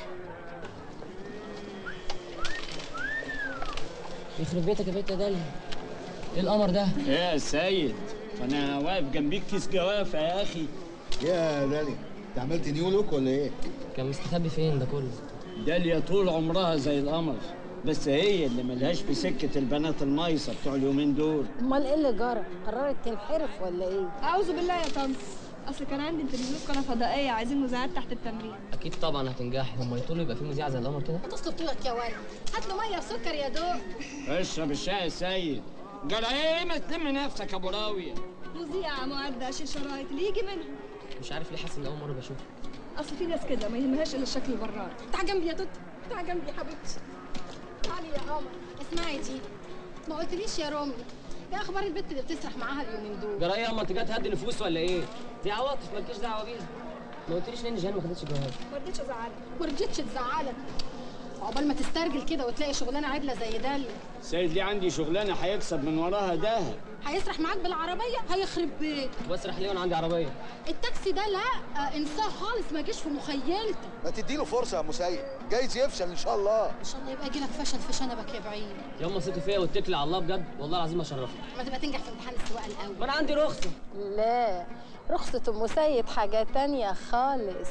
يخرب بيتك يا بنت يا داليا. ايه القمر ده؟ ايه يا سيد؟ وانا واقف جنبيك كيس جوافه يا اخي. يا داليا انت عملت نيو لوك ولا ايه؟ كان مستخبي فين ده كله؟ داليا طول عمرها زي القمر، بس هي اللي ملهاش في سكه البنات المايصه بتوع اليومين دول. امال ايه اللي جرى؟ قررت تنحرف ولا ايه؟ اعوذ بالله يا طنط، اصل كان عندي انترفيو في قناه فضائيه عايزين مذيعات تحت التمرين. اكيد طبعا هتنجحي، هم يطولوا يبقى في مذيعه زي القمر كده؟ هتصلب طولك يا ولد، هات له ميه وسكر يا دوب. اشرب الشاي يا سيد. جرى ايه ما تلم نفسك يا ابو راويه؟ مذيعه معده اشيل شرايط اللي يجي منها. مش عارف ليه حاسس ان اول مره بشوفك. اصل في ناس كده ما يهمهاش الا الشكل البرار. تعال جنبي يا توت، تعال جنبي يا حبيبتي. تعالي يا قمر، اسمعي دي، ما قلتليش يا رامي ايه اخبار البت اللي بتسرح معاها اليومين دول؟ جرى ايه يا اما انت جاي تهدي نفوس ولا ايه؟ دي عواطف مالكيش دعوه بيها. ما قلتليش ليه ان جيهان ما خدتش جواز؟ ما رضيتش ازعلك. ما رضيتش تزعلك، عقبال ما تسترجل كده وتلاقي شغلانه عدله زي داليا. سيد ليه عندي شغلانه هيكسب من وراها دهب. هيسرح معاك بالعربيه هيخرب بيت. واسرح ليه وانا عندي عربيه؟ التاكسي ده لا انساه خالص، ما جيش في مخيلتك. ما تديله فرصه يا ام سيد، جايز يفشل ان شاء الله. ان شاء الله يبقى يجيلك فشل في شنبك يا بعيد. يا اما ثقي فيا واتكلي على الله بجد، والله العظيم اشرفك. ما تبقى تنجح في امتحان السواقه الاول. ما انا عندي رخصه. لا رخصه ام سيد حاجه تانية خالص.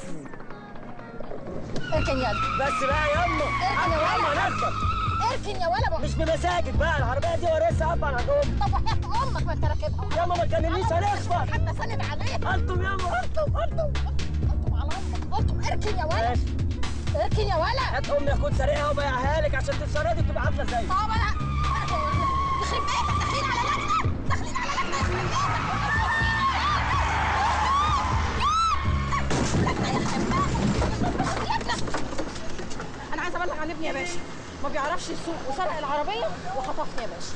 اركن يلا بس بقى يلا. اركن يا ولد. اركن يا ولد. مش بمساجد بقى، العربيه دي ورثها ابا عن امي. طب وحياة امك ما انت راكبها. ياما ما تكلمنيش هنخبط. حتى سند عليها. الطم ياما. الطم على امك. الطم اركن يا ولد. اركن يا ولد. هات امي اكون سارقها وبيعها لك عشان تتشردي وتبقى عامله زيي. طب انا يخرب بيتك، داخلين على لجنه، داخلين على لجنه، يخرب بيتك. انا عايزه ابلغ عن ابني يا باشا، ما بيعرفش يسوق وسرق العربيه وخطفني يا باشا.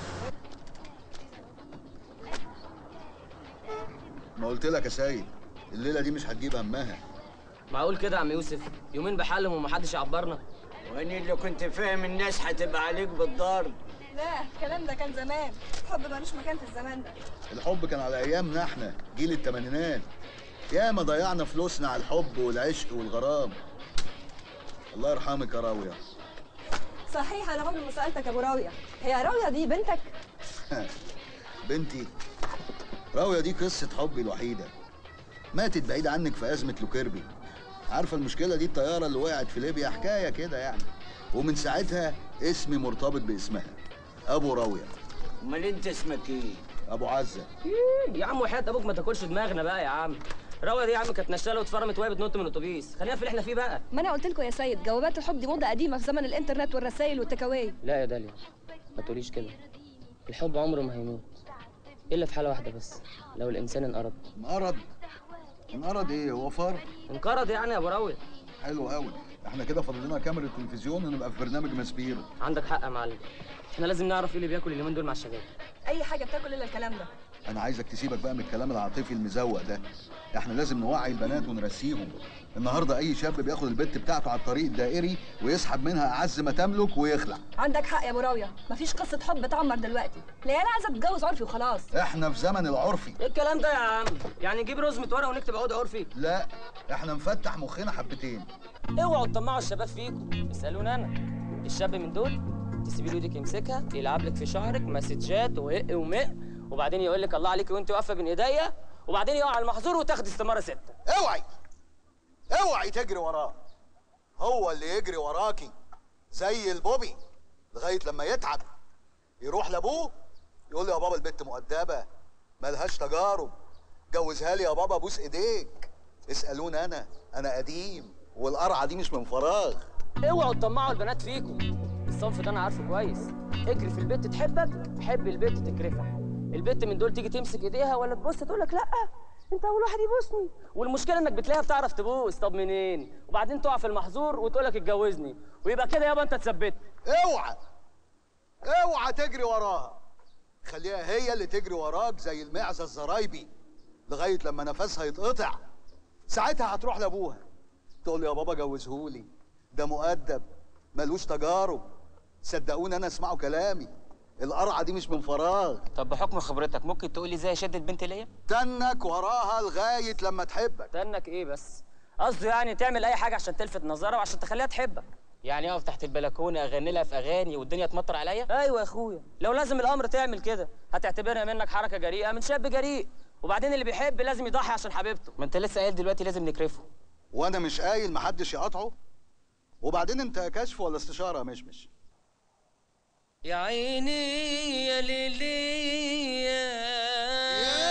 ما قلت لك يا سيد الليله دي مش هتجيب همها. معقول كده يا عم يوسف؟ يومين بحالهم ومحدش يعبرنا. وانا اللي كنت فاهم الناس هتبقى عليك بالضرب. لا الكلام ده كان زمان، الحب ملوش مكان في الزمان ده. الحب كان على ايامنا احنا جيل الثمانينات، ياما ضيعنا فلوسنا على الحب والعشق والغرام. الله يرحمك يا راويه. صحيح انا عمري ما سالتك يا ابو راويه، هي راويه دي بنتك؟ بنتي راويه دي قصه حبي الوحيده، ماتت بعيد عنك في ازمه لوكيربي. عارفه المشكله دي، الطياره اللي وقعت في ليبيا، حكايه كده يعني، ومن ساعتها اسمي مرتبط باسمها ابو راويه. امال انت اسمك ايه؟ ابو عزه. يا عم وحياة ابوك ما تاكلش دماغنا بقى يا عم. راويه دي يا عم كانت نشاله واتفرمت وهي بتنط من الاتوبيس، خلينا في اللي احنا فيه بقى. ما انا قلت لكم يا سيد جوابات الحب دي موضه قديمه في زمن الانترنت والرسائل والتكاوي. لا يا داليا ما تقوليش كده، الحب عمره ما هيموت الا في حاله واحده بس، لو الانسان انقرض. انقرض؟ انقرض ايه؟ هو فار؟ انقرض يعني يا ابو راويه. حلو قوي، احنا كده فاضل لنا كاميرا تلفزيون ونبقى في برنامج مسبير. عندك حق يا معلم، احنا لازم نعرف ايه اللي بياكل اليومين دول مع الشباب. اي حاجه بتاكل الا الكلام ده. انا عايزك تسيبك بقى من الكلام العاطفي المزوق ده، احنا لازم نوعي البنات ونرسيهم. النهارده اي شاب بياخد البت بتاعته على الطريق الدائري ويسحب منها اعز ما تملك ويخلع. عندك حق يا ابو راويه، مفيش قصه حب تعمر دلوقتي، لا انا عايزه اتجوز عرفي وخلاص. احنا في زمن العرفي. ايه الكلام ده يا عم؟ يعني نجيب رزمه ورقه ونكتب عقد عرفي؟ لا احنا نفتح مخنا حبتين. اوعوا تطمعوا الشباب فيكم، اسالوني انا. الشاب من دول تسيبي له ايدك يمسكها يلعب لك في شعرك مسجات وهق ومق، وبعدين يقول لك الله عليكي وانت واقفه بين ايديا، وبعدين يقع على المحظور وتاخدي استماره 6. اوعي تجري وراه، هو اللي يجري وراكي زي البوبي لغايه لما يتعب يروح لابوه يقول له يا بابا البت مؤدبه ملهاش تجارب، جوزها لي يا بابا بوس ايديك. اسالوني انا قديم والقرعه دي مش من فراغ. اوعوا تطمعوا البنات فيكم، الصنف ده انا عارفه كويس. اجري في البت تحبك، حب البت تكرفك. البت من دول تيجي تمسك ايديها ولا تبص تقول لك لا انت اول واحد يبوسني، والمشكله انك بتلاقيها بتعرف تبوس. طب منين؟ وبعدين تقع في المحظور وتقول لك اتجوزني، ويبقى كده يابا انت اتثبت. اوعى تجري وراها، خليها هي اللي تجري وراك زي المعزه الزرايبي لغايه لما نفسها يتقطع. ساعتها هتروح لابوها تقول له يا بابا جوزهولي، ده مؤدب ملوش تجارب. صدقوني انا اسمعوا كلامي، القرعه دي مش من فراغ. طب بحكم خبرتك ممكن تقول لي ازاي اشد البنت ليا؟ تنك وراها لغايه لما تحبك. تنك ايه بس؟ قصده يعني تعمل اي حاجه عشان تلفت نظرها وعشان تخليها تحبك. يعني اقف تحت البلكونه اغني لها في اغاني والدنيا تمطر عليا؟ ايوه يا اخويا، لو لازم الامر تعمل كده هتعتبرها منك حركه جريئه من شاب جريء. وبعدين اللي بيحب لازم يضحي عشان حبيبته. ما انت لسه قايل دلوقتي لازم نكرفه. وانا مش قايل محدش يقاطعه؟ وبعدين انت كشف ولا استشاره يا مشمش؟ يا عيني يا ليلي يا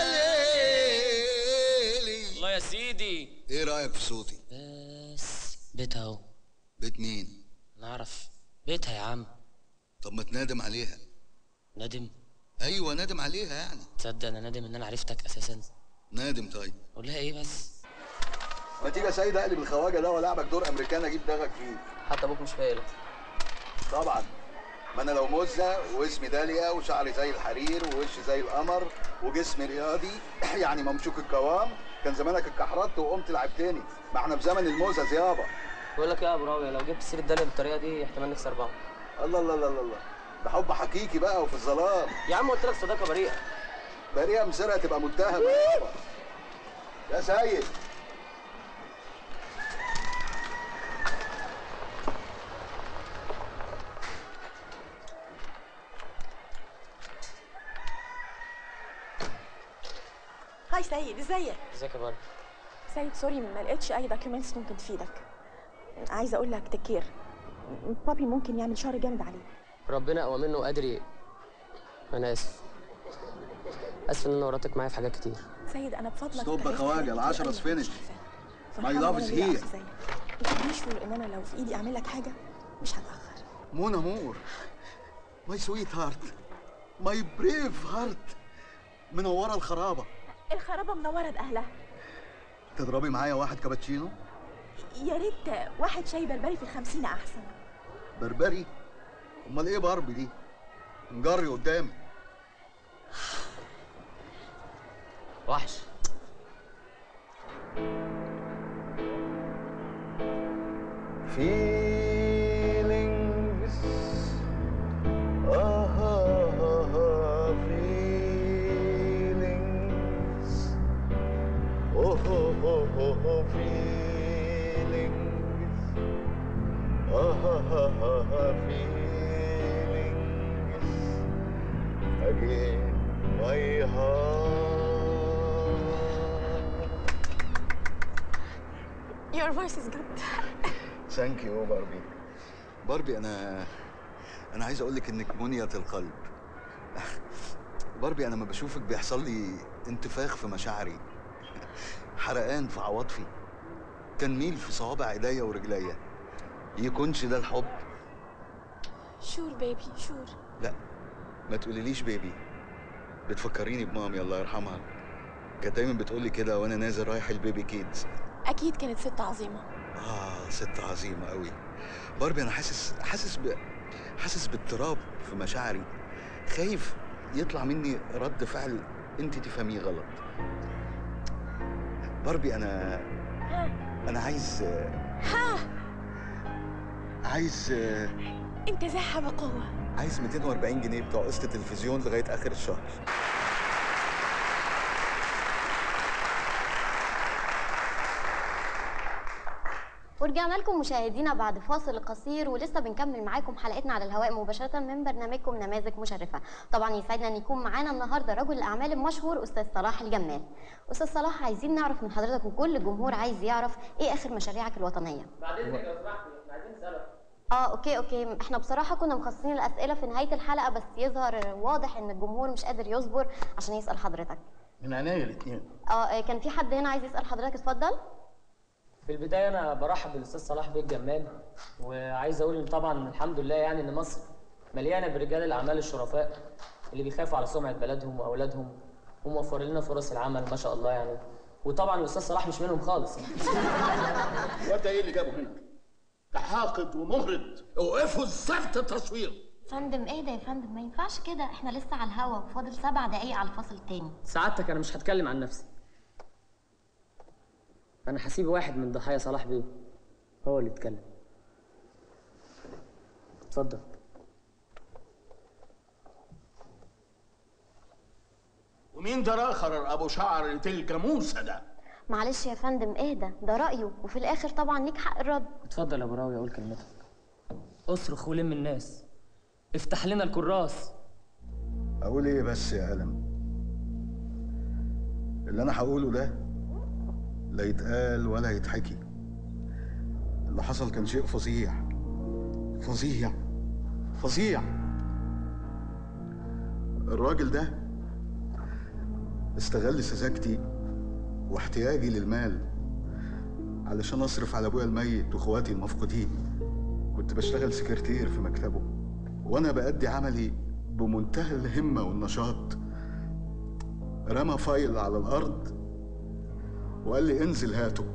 ليلي. الله يا سيدي. ايه رايك في صوتي؟ بس بيتها اهو. بيت مين؟ نعرف بيتها يا عم. طب ما تنادم عليها. ندم؟ ايوه نادم عليها يعني. تصدق انا نادم ان انا عرفتك اساسا. نادم طيب. قول لها ايه بس؟ ما تيجي يا سيد اقلب الخواجه ده والعبك دور امريكان اجيب دماغك فيه. حتى ابوك مش فايلك. طبعا، ما انا لو مزه واسمي داليا وشعري زي الحرير ووشي زي القمر وجسمي رياضي يعني ممشوك القوام، كان زمانك اتكحرت وقمت لعبتني. ما احنا في زمن الموزه يابا. بقول لك ايه يا ابو راويه، لو جبت سيره داليا بالطريقه دي احتمال نكسر بعض. الله الله الله الله، ده حب حقيقي بقى وفي الظلام. يا عم قلت لك صداقه بريئه. بريئه مسرقه تبقى متهمه يابا. يا سيد هاي سيد، ازيك؟ ازيك يا باربي؟ سيد سوري ما لقيتش اي دوكيومنتس ممكن تفيدك. عايزه اقول لك تكير بابي ممكن يعمل شهر جامد عليه. ربنا اقوى منه وقادر. انا اسف ان انا ورطتك معايا في حاجات كتير. سيد انا بفضلك ستوب يا خواجه، العشرة فينش. ماي لاف از هير. مشهور ان انا لو في ايدي اعمل لك حاجه مش هتاخر. مون امور، ماي سويت هارت، ماي بريف هارت، منوره الخرابه. الخرابه منوره باهلها. تضربي معايا واحد كابتشينو؟ يا ريت واحد شاي بربري في ال50 احسن. بربري؟ امال ايه باربي دي؟ نجري قدامي. وحش. feelings feelings feelings again my heart. Your voice is good. ثانك يو باربي. باربي انا عايز اقول لك انك منية القلب. باربي انا لما بشوفك بيحصل لي انتفاخ في مشاعري، حرقان في عواطفي، تنميل في صوابع ايديا ورجليا. يكونش ده الحب؟ شور بيبي شور. لا ما تقوليليش بيبي، بتفكريني بمامي الله يرحمها. كانت دايما بتقولي كده وانا نازل رايح البيبي كيدز. اكيد كانت ست عظيمه. ست عظيمه قوي. باربي انا حاسس باضطراب في مشاعري، خايف يطلع مني رد فعل انت تفهميه غلط. باربي انا عايز انتزعها بقوه. عايز 240 جنيه بتوع قسط التلفزيون لغايه اخر الشهر. ورجعنا لكم مشاهدينا بعد فاصل قصير، ولسه بنكمل معاكم حلقتنا على الهواء مباشره من برنامجكم نماذج مشرفه. طبعا يسعدنا ان يكون معانا النهارده رجل الاعمال المشهور استاذ صلاح الجمال. استاذ صلاح، عايزين نعرف من حضرتك وكل الجمهور عايز يعرف ايه اخر مشاريعك الوطنيه. بعد اذنك لو سمحتي احنا عايزين نسالك. اوكي احنا بصراحه كنا مخصصين الاسئله في نهايه الحلقه، بس يظهر واضح ان الجمهور مش قادر يصبر عشان يسال حضرتك. من عينيا الاثنين. كان في حد هنا عايز يسال حضرتك، اتفضل. في البدايه انا برحب بالاستاذ صلاح بيه الجمال، وعايز اقول ان طبعا الحمد لله يعني ان مصر مليانه برجال الاعمال الشرفاء اللي بيخافوا على سمعه بلدهم واولادهم وموفرين لنا فرص العمل ما شاء الله يعني. وطبعا الاستاذ صلاح مش منهم خالص يعني. وانت ايه اللي جابه هنا؟ ده حاقد ومهرد. اوقفوا الزفت التصوير. فندم اهدى يا فندم، ما ينفعش كده، احنا لسه على الهوا وفاضل 7 دقايق على الفصل التاني. سعادتك انا مش هتكلم عن نفسي، انا هسيب واحد من ضحايا صلاح بيه هو اللي يتكلم. اتفضل. ومين ده الاخر ابو شعر الجاموسه ده؟ معلش يا فندم اهدى، ده رأيه وفي الآخر طبعا ليك حق الرد. اتفضل يا ابو راوي اقول كلمتك. اصرخ ولم الناس، افتح لنا الكراس. اقول ايه بس يا قلم؟ اللي انا هقوله ده لا يتقال ولا يتحكي. اللي حصل كان شيء فظيع فظيع فظيع. الراجل ده استغل سذاجتي واحتياجي للمال علشان اصرف على ابويا الميت واخواتي المفقودين. كنت بشتغل سكرتير في مكتبه وانا بأدي عملي بمنتهى الهمة والنشاط. رمى فايل على الارض وقال لي انزل هاته.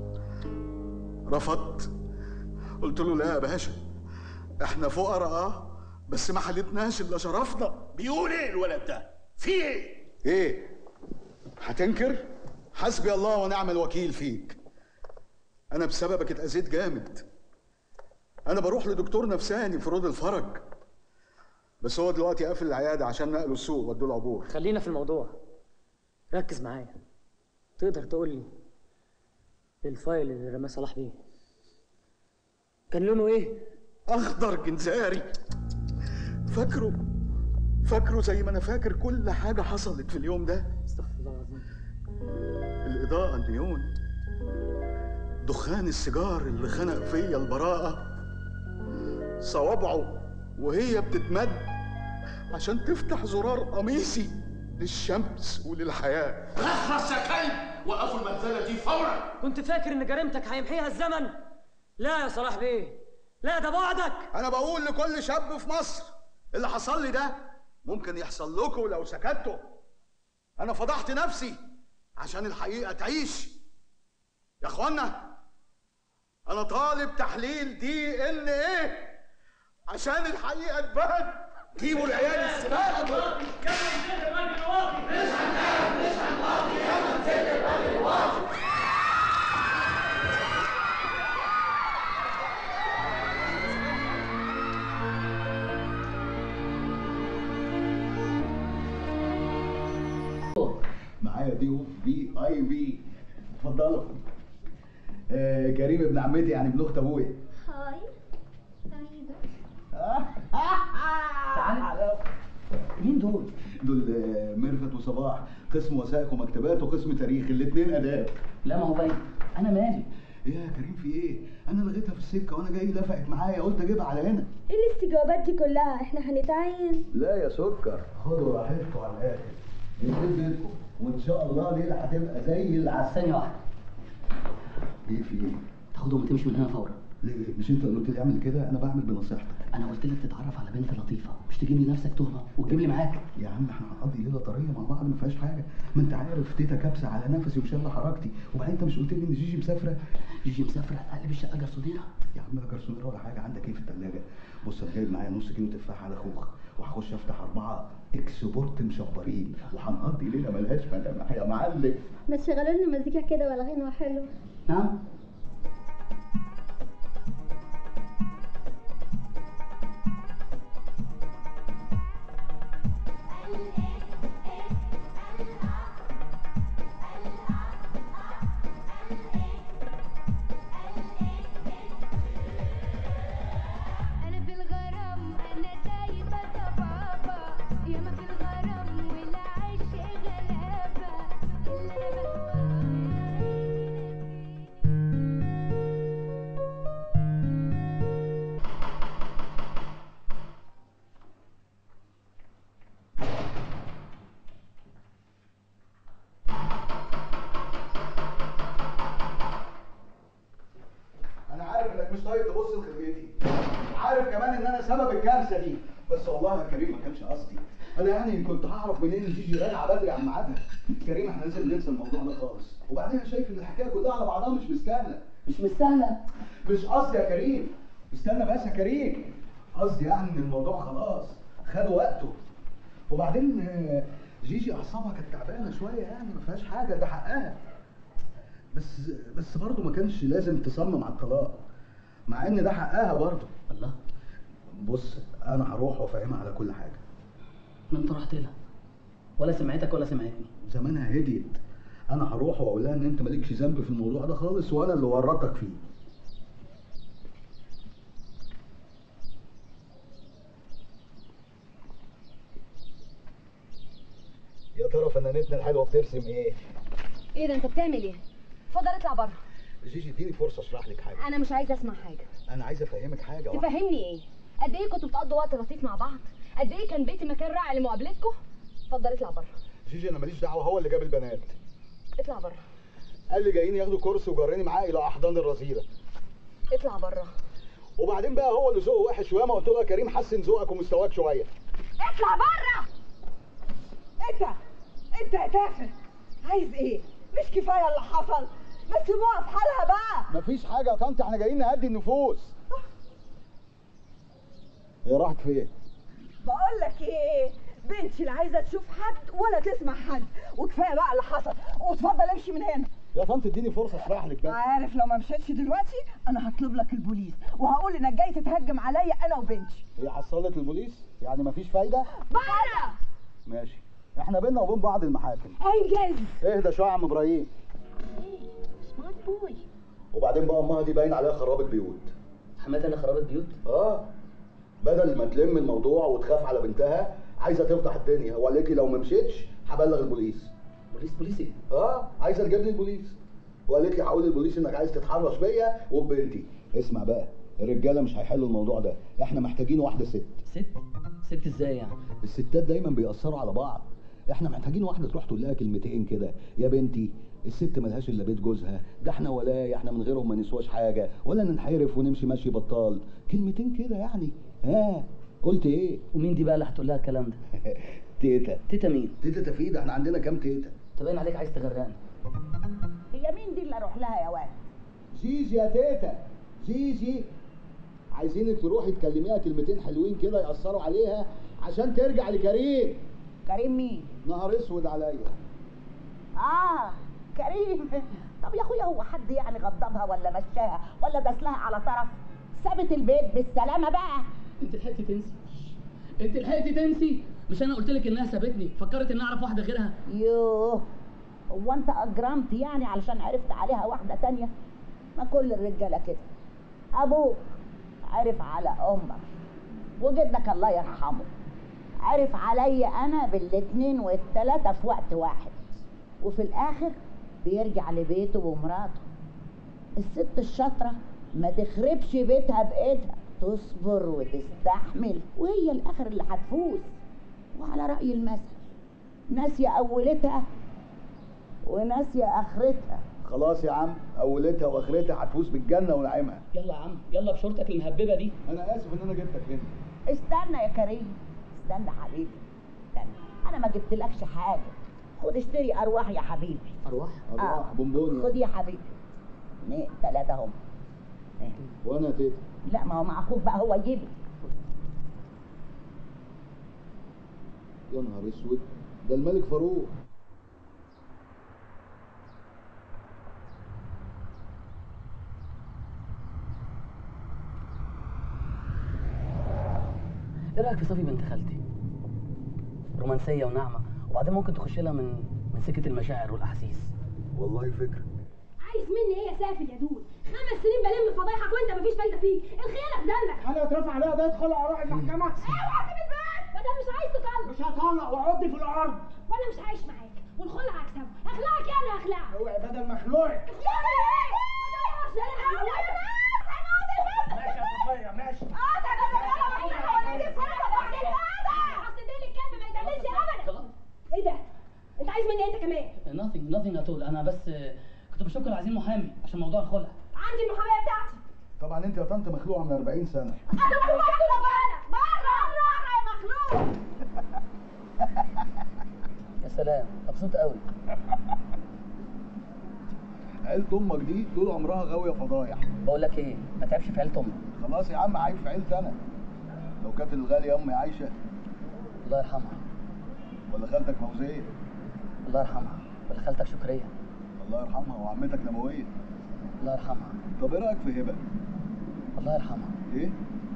رفضت، قلت له لا يا باشا، احنا فقراء بس ما حالتناش الا شرفنا. بيقول ايه الولد ده؟ في ايه؟ ايه؟ هتنكر؟ حسبي الله ونعم الوكيل فيك. انا بسببك اتأذيت جامد. انا بروح لدكتور نفساني في رود الفرج، بس هو دلوقتي قافل العياده عشان نقلوا السوق ودوا له عبور. خلينا في الموضوع، ركز معايا. تقدر تقول لي الفايل اللي رماه صلاح بيه كان لونه ايه؟ اخضر جنزاري. فاكره زي ما انا فاكر كل حاجه حصلت في اليوم ده. استغفر الله العظيم. الاضاءه النيون، دخان السيجار اللي خنق فيا البراءه، صوابعه وهي بتتمد عشان تفتح زرار قميصي للشمس وللحياه. اخرس يا كلب، وقفوا المنزله دي فورا. كنت فاكر ان جريمتك هيمحيها الزمن؟ لا يا صلاح بيه، لا ده بعدك. انا بقول لكل شاب في مصر اللي حصل لي ده ممكن يحصل لكم لو سكتوا. انا فضحت نفسي عشان الحقيقه تعيش. يا اخوانا انا طالب تحليل DNA عشان الحقيقه تبان. جيبوا العيال السباق دول. معايا ضيوف VIP. اتفضلوا. كريم ابن عمتي يعني ابن اخت ابويا. هاي سعيدة. تعالى. مين دول؟ دول ميرفت وصباح، قسم وثائق ومكتبات وقسم تاريخ، الاثنين اداب. لا ما هو باين، انا مالي؟ ايه يا كريم في ايه؟ انا لغيتها في السكه وانا جاي لفقت معايا، قلت اجيبها على هنا. ايه الاستجوابات دي كلها؟ احنا هنتعين. لا يا سكر، خدوا راحتكم على الاخر. البيت بيتكم وان شاء الله ليله هتبقى زي العسل. ثانية واحدة. ايه في ايه؟ تاخدهم وتمشي من هنا فورا. ليه؟ مش انت اللي قلت لي اعمل كده؟ انا بعمل بنصيحتك. انا قلت لك تتعرف على بنت لطيفة، مش تجيب لي نفسك تهمة وتجيب لي معاك. يا عم احنا هنقضي ليله طريه مع بعض ما فيهاش حاجه، ما انت عارف تيتا كابسه على نفسي وشاله حركتي، وبعدين انت مش قلت لي ان جيجي مسافره؟ جيجي مسافرة هتقلب الشقة جرسونيرة. يا عم لا جرسونيرة ولا حاجه، عندك ايه في الثلاجه؟ بص انا جايب معايا نص كيلو تفاح على خوخ، وهخش افتح 4 اكسبورت مشبرين، وهنقضي ليله ملهاش ملامح يا معلم. ما تشغلوا لنا مزيكا كده ولا غنوة حلوة. نعم؟ عارف كمان ان انا سبب الكارثه دي، بس والله يا كريم ما كانش قصدي. انا يعني كنت هعرف منين ان جيجي راجعه بدري عن ميعادها. كريم احنا لازم ننسى الموضوع ده خالص، وبعدين انا شايف ان الحكايه كلها على بعضها مش مستاهله. مش مستاهله؟ مش قصدي يا كريم، استنى بس يا كريم. قصدي يعني ان الموضوع خلاص خد وقته. وبعدين جيجي اعصابها كانت تعبانه شويه، يعني ما فيهاش حاجه، ده حقها. بس برضه ما كانش لازم تصمم على الطلاق، مع ان ده حقها برضه. الله. بص انا هروح وافهمها على كل حاجه. ما انت رحت لها ولا سمعتك ولا سمعتني. زمانها هديت. انا هروح واقول لها ان انت مالكش ذنب في الموضوع ده خالص، وانا اللي ورطك فيه. يا ترى فنانتنا الحلوه بترسم ايه؟ ايه ده انت بتعمل ايه؟ اتفضل اطلع بره. جيجي اديني فرصه اشرح لك حاجه. انا مش عايزه اسمع حاجه. انا عايز افهمك حاجه واحدة. تفهمني ايه؟ قد ايه كنتوا بتقضوا وقت لطيف مع بعض؟ قد ايه كان بيتي مكان رائع لمقابلتكم؟ اتفضل اطلع بره. جيجي انا ماليش دعوه، هو اللي جاب البنات. اطلع بره. قال لي جايين ياخدوا كورس وجرني معاه الى احضان الرذيله. اطلع بره. وبعدين بقى هو اللي ذوقه وحش، وياما قلت له يا كريم حسن ذوقك ومستواك شويه. اطلع بره. انت يا تافه عايز ايه؟ مش كفايه اللي حصل؟ ما تسيبوها في حالها بقى. مفيش حاجه يا طنط، احنا جايين نهدي النفوس. هي راحت فين؟ بقول لك ايه، بنتي لا عايزه تشوف حد ولا تسمع حد، وكفايه بقى اللي حصل، واتفضل امشي من هنا. يا طنط اديني فرصه اشرح لك بس. عارف لو ما مشيتش دلوقتي انا هطلب لك البوليس، وهقول انك جاي تتهجم عليا انا وبنتي. هي حصلت البوليس؟ يعني مفيش فايده؟ بره. ماشي، احنا بينا وبين بعض المحاكم. انجز. اهدى شويه يا عم ابراهيم. سمارت بوي. وبعدين بقى امها دي باين عليها خرابه بيوت. حماتي انا خرابه بيوت؟ بدل ما تلم الموضوع وتخاف على بنتها عايزه تفضح الدنيا، وقالت لي لو ما مشيتش هبلغ البوليس. بوليس ايه؟ عايزه تجيب لي البوليس، وقالت لي هقول للبوليس انك عايز تتحرش بيا وببنتي. اسمع بقى، الرجاله مش هيحلوا الموضوع ده، احنا محتاجين واحده ست. ست ازاي يعني؟ الستات دايما بيأثروا على بعض، احنا محتاجين واحده تروح تقول لها كلمتين كده، يا بنتي الست ملهاش الا بيت جوزها، ده احنا ولا احنا من غيرهم ما نسواش حاجه، ولا ننحرف ونمشي ماشي بطال، كلمتين كده يعني. قلت ايه؟ ومين دي بقى اللي هتقول لها الكلام ده؟ تيتا. تيتا مين؟ تيتا تفيد، احنا عندنا كام تيتا؟ تبين عليك عايز تغرقني. هي مين دي اللي اروح لها يا واد؟ جيجي يا تيتا، جيجي. عايزينك تروحي تكلميها كلمتين حلوين كده يأثروا عليها عشان ترجع لكريم. كريم مين؟ نهار اسود عليا. كريم. طب يا اخويا هو حد يعني غضبها ولا مشاها ولا دسلها على طرف؟ سابت البيت بالسلامه بقى. انت لحقتي تنسي؟ مش انا قلت لك انها سابتني؟ فكرت اني اعرف واحده غيرها؟ يوه، هو انت اجرمت يعني علشان عرفت عليها واحده تانية؟ ما كل الرجاله كده. ابوك عرف على امك، وجدك الله يرحمه عرف عليا انا بالاتنين والتلاته في وقت واحد، وفي الاخر بيرجع لبيته ومراته. الست الشاطره ما تخربش بيتها بايدها، تصبر وتستحمل، وهي الاخر اللي هتفوز. وعلى رأي المثل، ناسيه اولتها وناسيه اخرتها. خلاص يا عم، اولتها واخرتها هتفوز بالجنه ونعيمها. يلا يا عم، يلا بشورتك المهببه دي. انا اسف ان انا جبتك هنا. استنى يا كريم، استنى حبيبي، استنى. انا ما جبتلكش حاجه، خد اشتري ارواح يا حبيبي. ارواح؟ بونبوني. خد يا حبيبي. 3 هم. وانا تيتا. لا ما هو مع اخوك بقى، هو يجيب. يا نهار اسود، ده الملك فاروق. ايه رايك في صفي بنت خالتي؟ رومانسيه وناعمه، وبعدين ممكن تخش لها من سكه المشاعر والاحاسيس. والله فكره. عايز مني ايه يا سافل يا دود؟ 5 سنين بلم فضايحك وانت مفيش فايده فيك، الخيانه في دمك. انا اترفع عليها ده ادخل اروح المحكمه. اوعى تسيب البيت ما دام مش عايز تطلق. مش هطلق وعضي في الارض. وانا مش عايش معاك، والخلع هكسبه، اخلعك يعني هخلعك. اوعي بدل ما اخلعك. اخلعك ايه؟ ماشي يا صفيه ماشي. ايه ده؟ انت عايز مني انت كمان؟ nothing at all. انا بس كنت بشكر عايزين محامي عشان موضوع الخلع. عندي المحاميه بتاعتي. طبعا انت يا طنط مخلوعه من 40 سنه. انا مخلوعه سلام، مبسوط قوي. عيلة امك دي طول عمرها غاويه فضايح. بقول لك ايه، ما تعبش في عيلة امك. خلاص يا عم، عيب في عيلتي انا. لو كانت الغاليه امي عايشه. الله يرحمها. ولا خالتك فوزيه. الله يرحمها. ولا خالتك شكريه. الله يرحمها. وعمتك نبويه. الله يرحمها. طب ايه رايك في هبه؟ الله يرحمها. ايه؟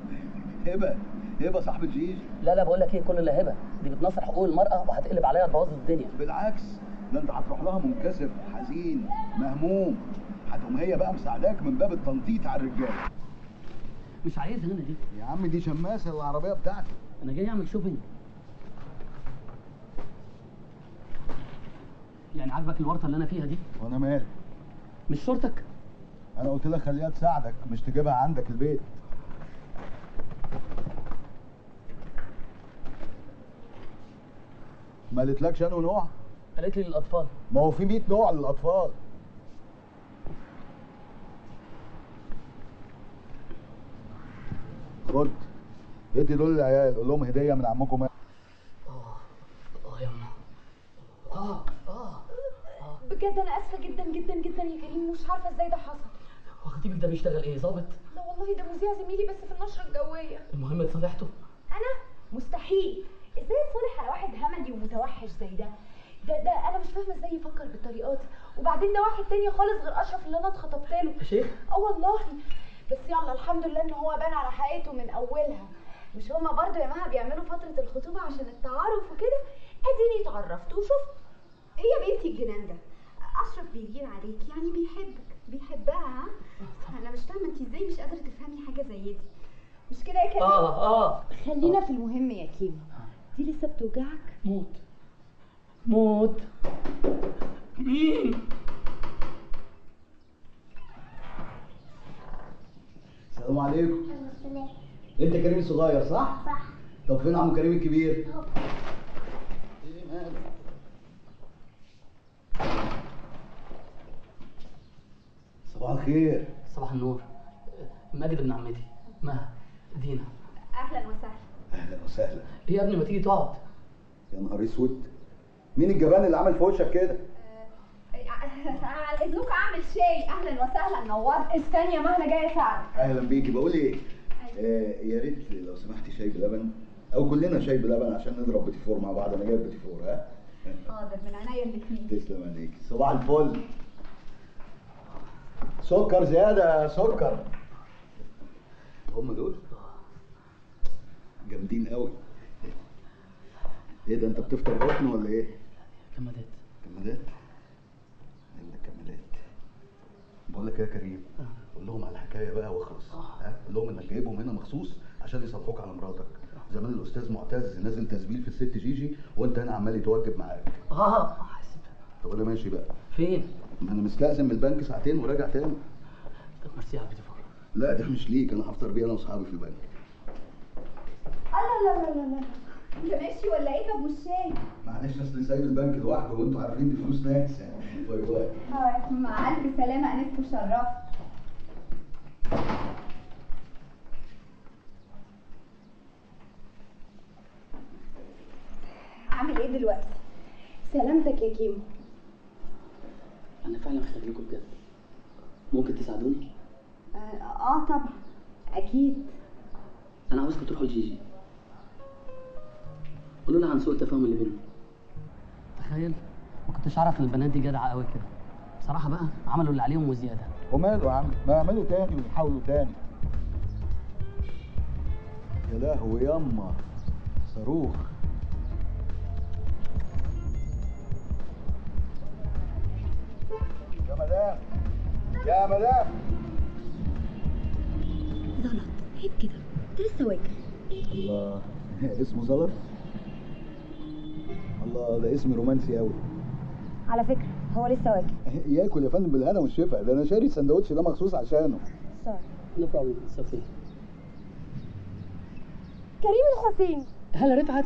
هبه صاحبة جيجي. لا بقول لك ايه، كل اللي هبه دي بتنصر حقوق المرأة وهتقلب عليها تبوظ الدنيا. بالعكس، ده انت هتروح لها منكسر حزين مهموم، هتقوم هي بقى مساعداك من باب التنطيط على الرجاله. مش عايزها انا دي يا عم، دي شماسه العربيه بتاعتي. انا جاي اعمل شوبينج. يعني عاجبك الورطه اللي انا فيها دي؟ وانا مالي؟ مش شورتك؟ انا قلت لك خليها تساعدك مش تجيبها عندك البيت. ما قالتلكش انه نوع؟ قالت لي للاطفال. ما هو في 100 نوع للاطفال. خد ادي دول للعيال، قول لهم هديه من عمكم. يا ماما. بجد انا اسفه جدا جدا جدا يا كريم، مش عارفه ازاي ده حصل. هو خطيبك ده بيشتغل ايه، ظابط؟ لا والله ده مذيع زميلي بس في النشره الجويه. المهم اتصالحته؟ انا مستحيل. ازاي اتصالح على واحد همجي ومتوحش زي ده انا مش فاهمه ازاي يفكر بالطريقه دي. وبعدين ده واحد تاني خالص غير اشرف اللي انا اتخطبت له. يا شيخ؟ والله. بس يلا الحمد لله ان هو بان على حقيقته من اولها. مش هما برضه يا مها بيعملوا فتره الخطوبه عشان التعارف وكده؟ اديني اتعرفت وشفت. ايه يا بنتي الجنان ده؟ اشرف بيغير عليك، يعني بيحبها ها؟ انا مش فاهمه انت ازاي مش قادره تفهمي حاجه زي دي. مش كده يا كريم؟ خلينا في المهم يا كيمو. دي لسه بتوجعك؟ موت. مين؟ السلام عليكم. السلام. انت كريم الصغير صح؟ صح. طب فين عم كريم الكبير؟ ايه ماله؟ صباح الخير. صباح النور. ماجد ابن عمتي. مها. دينا. اهلا وسهلا. اهلا وسهلا. ايه يا ابني ما تيجي تقعد؟ يا نهار اسود، مين الجبان اللي عمل في وشك كده؟ على اذنكم اعمل شاي. اهلا وسهلا، نورت. استني يا مها انا جايه اساعدك. اهلا بيكي. بقول ايه؟ يا ريت لو سمحتي شاي بلبن، او كلنا شاي بلبن عشان نضرب بتيفور مع بعض. انا جايب بتيفور. ها؟ حاضر، من عينيا الاثنين. تسلم عليكي. صباح الفل. سكر زياده، سكر. هم دول جامدين قوي. ايه ده، انت بتفطر قطن ولا ايه؟ كمادات. كمادات؟ ايه كمادات؟ بقول لك ايه يا كريم، قول لهم على الحكايه بقى واخلص. قول لهم انك جايبهم هنا مخصوص عشان يصالحوك على مراتك. زمان الاستاذ معتز نازل تسبيل في الست جيجي وانت هنا عمال يتوجب معاك. طب انا ماشي بقى. فين؟ ما انا مستأذن من البنك ساعتين وراجع تاني. طب ميرسي على البيتيفور. لا ده مش ليك، انا هفطر بيه انا واصحابي في البنك. لا انت ماشي ولا ايه؟ طب والشاي؟ معلش اصل سايب البنك لوحده وانتوا عارفين دي فلوس ناس. باي باي. مع الف سلامه، انسكوا شرفت. عامل ايه دلوقتي؟ سلامتك يا كيمو. انا فعلا محتاج لكم بجد. ممكن تساعدوني؟ طبعا اكيد. انا عاوزكم تروحوا لجيجي، قولوا لها عن سوء التفاهم اللي بيننا. تخيل ما كنتش اعرف ان البنات دي جدعه قوي كده. بصراحه بقى عملوا اللي عليهم وزياده. وماله يا عم، ما يعملوا تاني ويحاولوا تاني. يا لهوي ياما صاروخ. يا مدام يا مدام. زلط عيب كده، انت لسه واكل. الله اسمه زلط؟ الله ده اسم رومانسي قوي. على فكره هو لسه واكل. ياكل يا فندم بالهنا والشفا، ده انا شاري السندوتش ده مخصوص عشانه. نو بروبلم. صفي. كريم الحسين. هلا رفعت.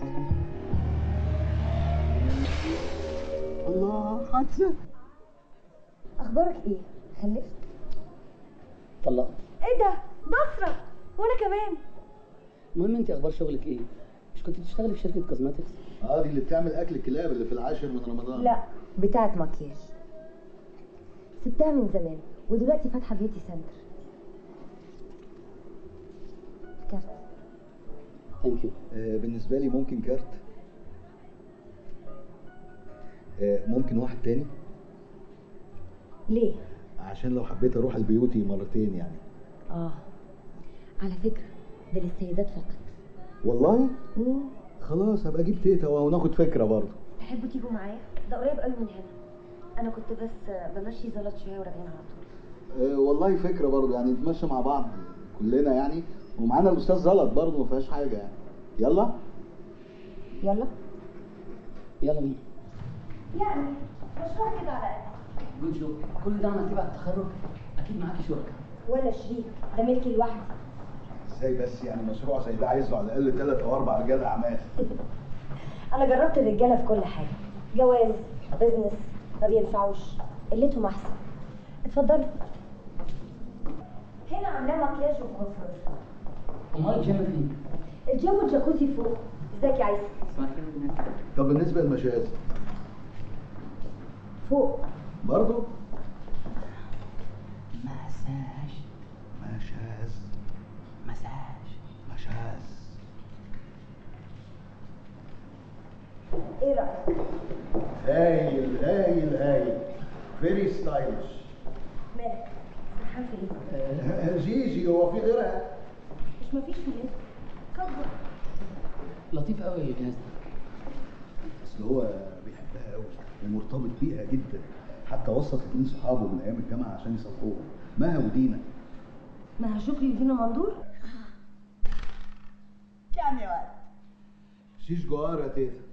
الله حادثه. اخبارك ايه؟ خلفت؟ طلقت. ايه ده؟ بصرة وانا كمان. المهم انت اخبار شغلك ايه؟ مش كنت بتشتغلي في شركه كوزماتكس؟ اه دي اللي بتعمل اكل الكلاب اللي في العاشر من رمضان. لا بتاعت مكياج، سبتها من زمان ودلوقتي فاتحه بيوتي سنتر. كارت. ثانك يو. بالنسبه لي ممكن كارت. ممكن واحد تاني. ليه؟ عشان لو حبيت اروح البيوتي مرتين يعني. على فكره ده للسيدات فقط. والله؟ خلاص هبقى اجيب تيتا وناخد فكره برضه. تحبوا تيجوا معايا؟ ده قريب قوي من هنا. انا كنت بس بمشي زلط شويه وراجعين على طول. والله فكره برضه يعني نتمشى مع بعض كلنا يعني، ومعانا الاستاذ زلط برضه ما فيهاش حاجه يعني. يلا يلا يلا بينا. يعني مشروع كده على قد. جود جوب. كل ده عملتيه بعد التخرج؟ اكيد معاكي شركاء. ولا شريك، ده ملكي لوحدي. ازاي بس يعني مشروع زي ده عايز له على الاقل 3 أو 4 رجال اعمال. انا جربت الرجاله في كل حاجه، جواز، بزنس، ما بينفعوش، قلتهم احسن. اتفضلي. هنا عاملاه مكياج وكونفور. امال الجيم فين؟ الجيم والجاكوزي فوق. ازيك يا عايزه؟ طب بالنسبه للمشاز؟ فوق برضه؟ مساج. ايه رايك؟ هايل هايل هايل. فيري ستايلش. مالك؟ فرحان في ايه؟ جيجي هو في غيرها؟ مش مفيش ولاد. كبر. لطيف قوي الجهاز ده. اصل هو بيحبها قوي ومرتبط بيها جدا، حتى وسط 2 صحابه من ايام الجامعه عشان يصفوها، مها ودينا. مها شكري ودينا مندور؟ كام يا ولد؟ شيش جوار يا تيتا.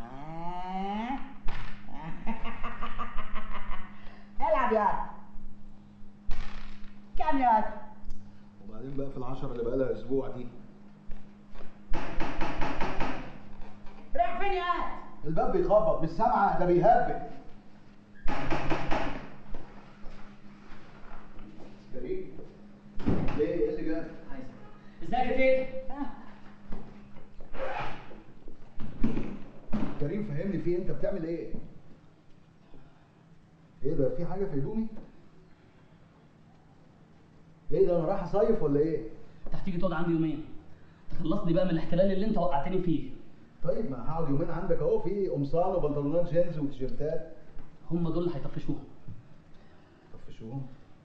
العب يا ولد. كام يا ولد؟ وبعدين بقى في ال10 اللي بقى لها اسبوع دي. رايح فين يا ولد؟ الباب بيخبط، مش سامعه؟ ده بيهبل. كريم ليه؟ ايه اللي جاب؟ ازيك يا تيتا؟ كريم فهمني في انت بتعمل ايه؟ ايه ده؟ في حاجه في هدومي؟ ايه ده؟ انا رايح اصيف ولا ايه؟ انت هتيجي تقعد عندي يومين تخلصني بقى من الاحتلال اللي انت وقعتني فيه. طيب ما هقعد يومين عندك اهو، في قمصان وبنطلونات جينز وتيشيرتات. هم دول اللي هيطفشوهم. طفشوهم؟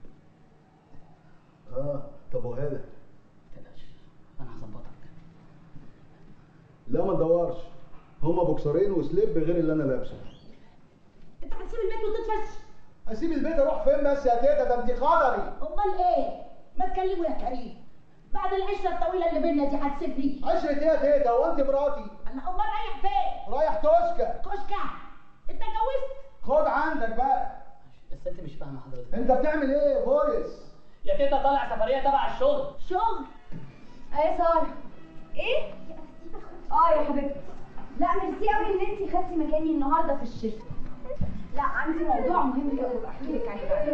طب وهذا؟ ما تقلقش انا هظبطك. لا ما تدورش، هما بوكسرين وسليب غير اللي انا لابسه. انت هتسيب البيت وتتفش؟ اسيب البيت اروح فين بس يا تيتا؟ ده انت قدري. امال ايه؟ ما تكلمه يا كريم. بعد العشره الطويله اللي بينا دي هتسيبني؟ عشرة ايه يا تيتا؟ هو انت مراتي؟ انا امال رايح فين؟ رايح كشكه. كشكه؟ انت اتجوزت؟ خد عندك بقى. بس انت مش فاهمه حضرتك. انت بتعمل ايه فويس؟ يا تيتا طالع سفريه تبع الشغل. شغل؟ ايه ساره؟ ايه؟ يا حبيبتي. لا ميرسي قوي ان انت خدتي مكاني النهارده في الشفت. لا عندي موضوع مهم قوي احكي لك عليه بعدين.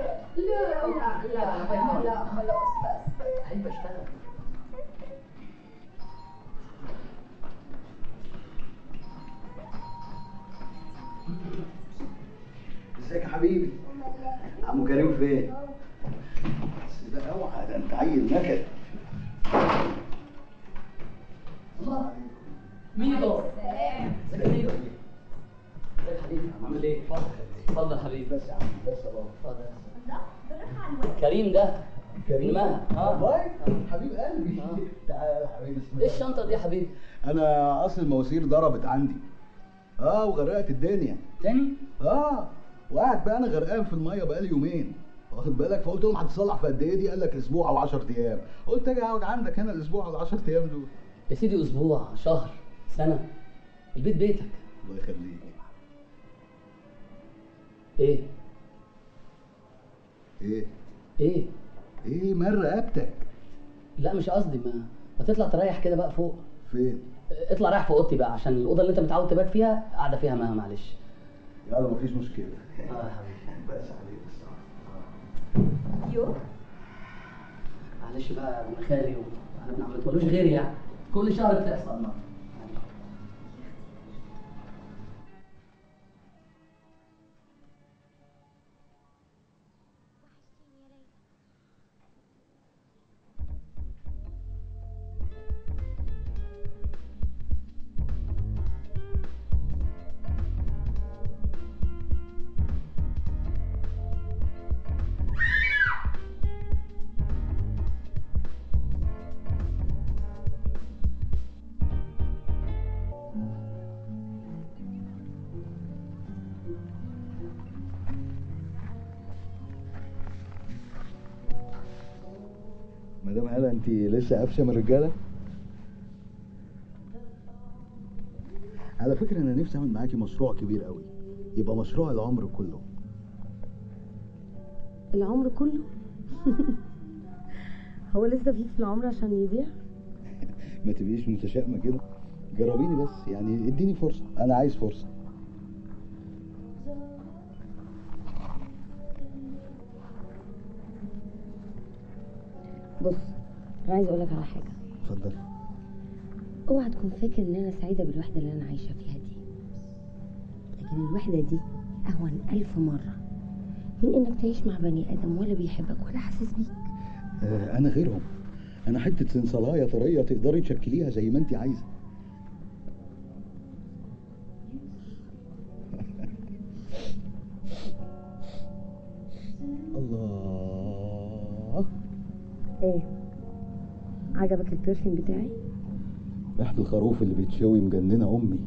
لا خلاص بس. عيب اشتغل. ازيك يا حبيبي؟ عمو كريم فين؟ بس ده اوعى، ده انت عيل نكد. مين دول؟ سلام. ازيك يا تيتا؟ ازيك يا حبيبي؟ عامل ايه؟ اتفضل حبيبي. بس يا عم بس يا بابا. اتفضل. كريم ده. كريم؟ مها. والله؟ حبيب قلبي. تعالى يا حبيبي. ايه الشنطه دي يا حبيبي؟ انا اصل المواسير ضربت عندي. وغرقت الدنيا. تاني؟ وقاعد بقى انا غرقان في الميه بقالي يومين، واخد بالك؟ فقلت لهم هتصلح في قد ايه دي؟ قال لك اسبوع او 10 ايام. قلت اجي اقعد عندك هنا الاسبوع او 10 ايام دول. يا سيدي اسبوع، شهر، سنه، البيت بيتك. الله يخليك. ايه؟ ايه؟ ايه؟ ايه مال رقبتك؟ لا مش قصدي، ما تطلع تريح كده بقى فوق. فين؟ اطلع رايح في اوضتي بقى، عشان الاوضه اللي انت متعود تبات فيها قاعده فيها مها، معلش. يلا مفيش مشكله. يا حبيبي. بس عليك بس. يو معلش بقى ابن خالي انا ما عملتلوش غير يعني كل شهر بتحصل. مالها انت لسه قافشه من الرجاله؟ على فكره انا نفسي اعمل معاكي مشروع كبير قوي، يبقى مشروع العمر كله. العمر كله؟ هو لسه في العمر عشان يضيع؟ ما تبقيش متشائمه كده، جربيني بس، يعني اديني فرصه، انا عايز فرصه. بص، انا عايز اقول لك على حاجه. اتفضلي. اوعى تكون فاكر ان انا سعيده بالوحده اللي انا عايشه فيها دي، لكن الوحده دي اهون 1000 مره من انك تعيش مع بني ادم ولا بيحبك ولا حاسس بيك. انا غيرهم، انا حته سنصلايه طريه تقدري تشكليها زي ما انت عايزه. الله. ايه عجبك البرفيوم بتاعي؟ ريحه الخروف اللي بيتشوي مجننه امي.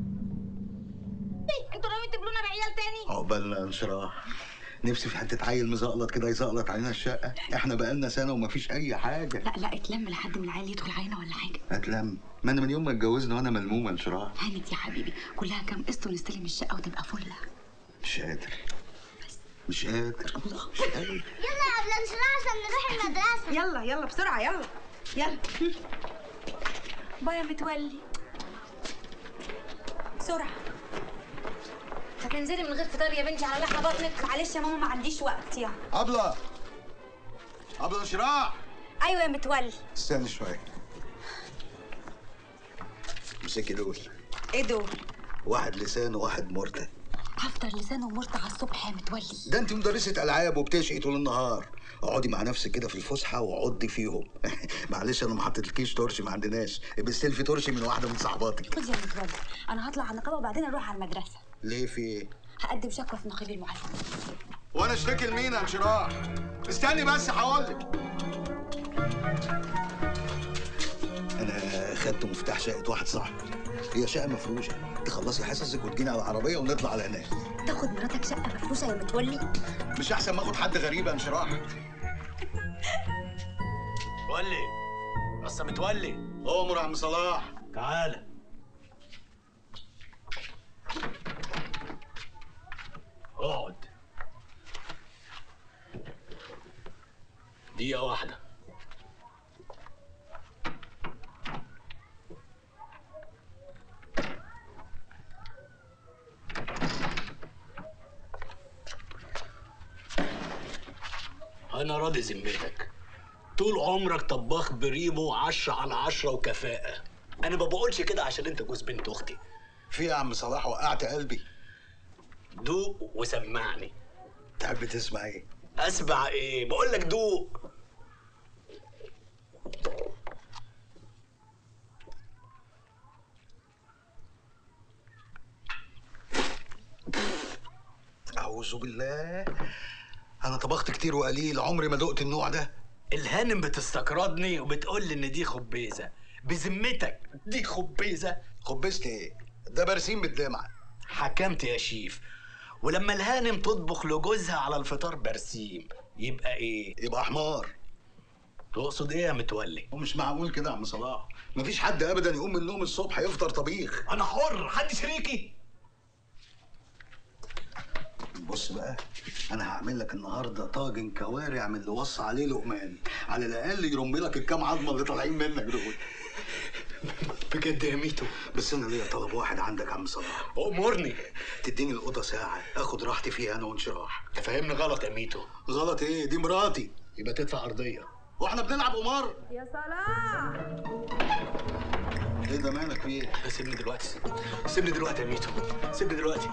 انتوا ناويين تبلونا بعيال تاني؟ عقبالنا انشراح. نفسي في حته عيل مزقلط كده يزقلط علينا الشقه، احنا بقالنا سنه ومفيش اي حاجه. لا اتلم لحد من العيال يدخل علينا ولا حاجه. اتلم؟ ما انا من يوم ما اتجوزنا وانا ملمومه انشراح. هانت يا حبيبي، كلها كام قسط ونستلم الشقه وتبقى فله. مش قادر مش قادر مش قادر. يلا يا قبل انشراح عشان نروح المدرسه. يلا بسرعه يلا. باي يا متولي. بسرعه. هتنزلي من غير فطار يا بنتي على لحمه بطنك. معلش يا ماما ما عنديش وقت. يلا أبلة انشراح. ايوه يا متولي. استني شويه. امسكي دول. ايه دول؟ واحد لسان وواحد مرتة. هفطر لسان ومرتة على الصبح يا متولي. ده انت مدرسة العاب وبتشقي طول النهار. اقعدي مع نفسك كده في الفسحه وعضي فيهم. معلش انا ما حطيتلكيش ترشي، ما عندناش. بستلفي ترشي من واحده من صحباتك. خد يا متولي، انا هطلع على النقابه وبعدين اروح على المدرسه. ليه في ايه؟ هقدم شكوى في نقيب المعلم. وانا اشتكي لمين يا انشراح؟ استني بس هقولك. انا خدت مفتاح شقه واحد صاحبي، هي شقه مفروشه. تخلصي حصصك وتجيني على العربيه ونطلع على هناك. تاخد مراتك شقه مفروشه يا متولي؟ مش احسن ما اخد حد غريب يا انشراح؟ متولي بس متولي. امر يا عم صلاح. تعالى. اقعد. دقيقة واحدة. أنا راضي ذمتك. طول عمرك طباخ بريمو 10 على 10 وكفاءة. أنا ما بقولش كده عشان أنت جوز بنت أختي. في يا عم صلاح وقعت قلبي. دوق وسمعني. تحب تسمع إيه؟ أسمع إيه؟ بقول لك دوق. أعوذ بالله. أنا طبخت كتير وقليل، عمري ما دقت النوع ده. الهانم بتستقرضني وبتقول لي إن دي خبيزة. بذمتك دي خبيزة؟ خبيزة إيه؟ ده برسيم بالدمعة. حكمت يا شيف. ولما الهانم تطبخ لجوزها على الفطار برسيم يبقى إيه؟ يبقى حمار. تقصد إيه يا متولي؟ ومش معقول كده يا عم صلاح. مفيش حد أبدا يقوم من النوم الصبح يفطر طبيخ. أنا حر، حد شريكي. بص بقى، انا هعمل لك النهارده طاجن كوارع من اللي وصى عليه لقمان، على الاقل يرمي لك الكام عظمه اللي طالعين منك دول. بجد يا ميتو. بس انا ليا طلب واحد عندك يا عم صلاح. امرني. تديني الاوضه ساعه اخد راحتي فيها انا وانشراح. تفهمني غلط يا ميتو. غلط ايه؟ دي مراتي. يبقى تدفع ارضيه. واحنا بنلعب قمار؟ يا صلاح. ايه ده مالك في ايه؟ سيبني دلوقتي. سيبني دلوقتي يا ميتو. سيبني دلوقتي.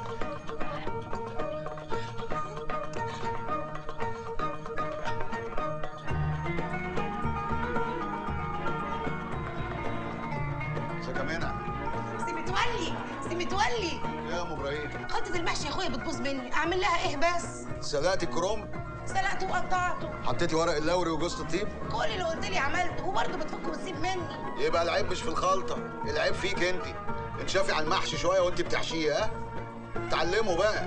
متولي. يا ام ابراهيم. خطة المحشي يا اخويا بتبوظ مني، اعمل لها ايه بس؟ سلقتي الكروم؟ سلقته وقطعته. حطيتي ورق اللوري وجوز الطيب؟ كل اللي قلت لي عملته وبرضه بتفك وتسيب مني. يبقى العيب مش في الخلطة، العيب فيك انت. انشافي على المحشي شوية وانت بتحشيه. ها؟ اتعلموا بقى.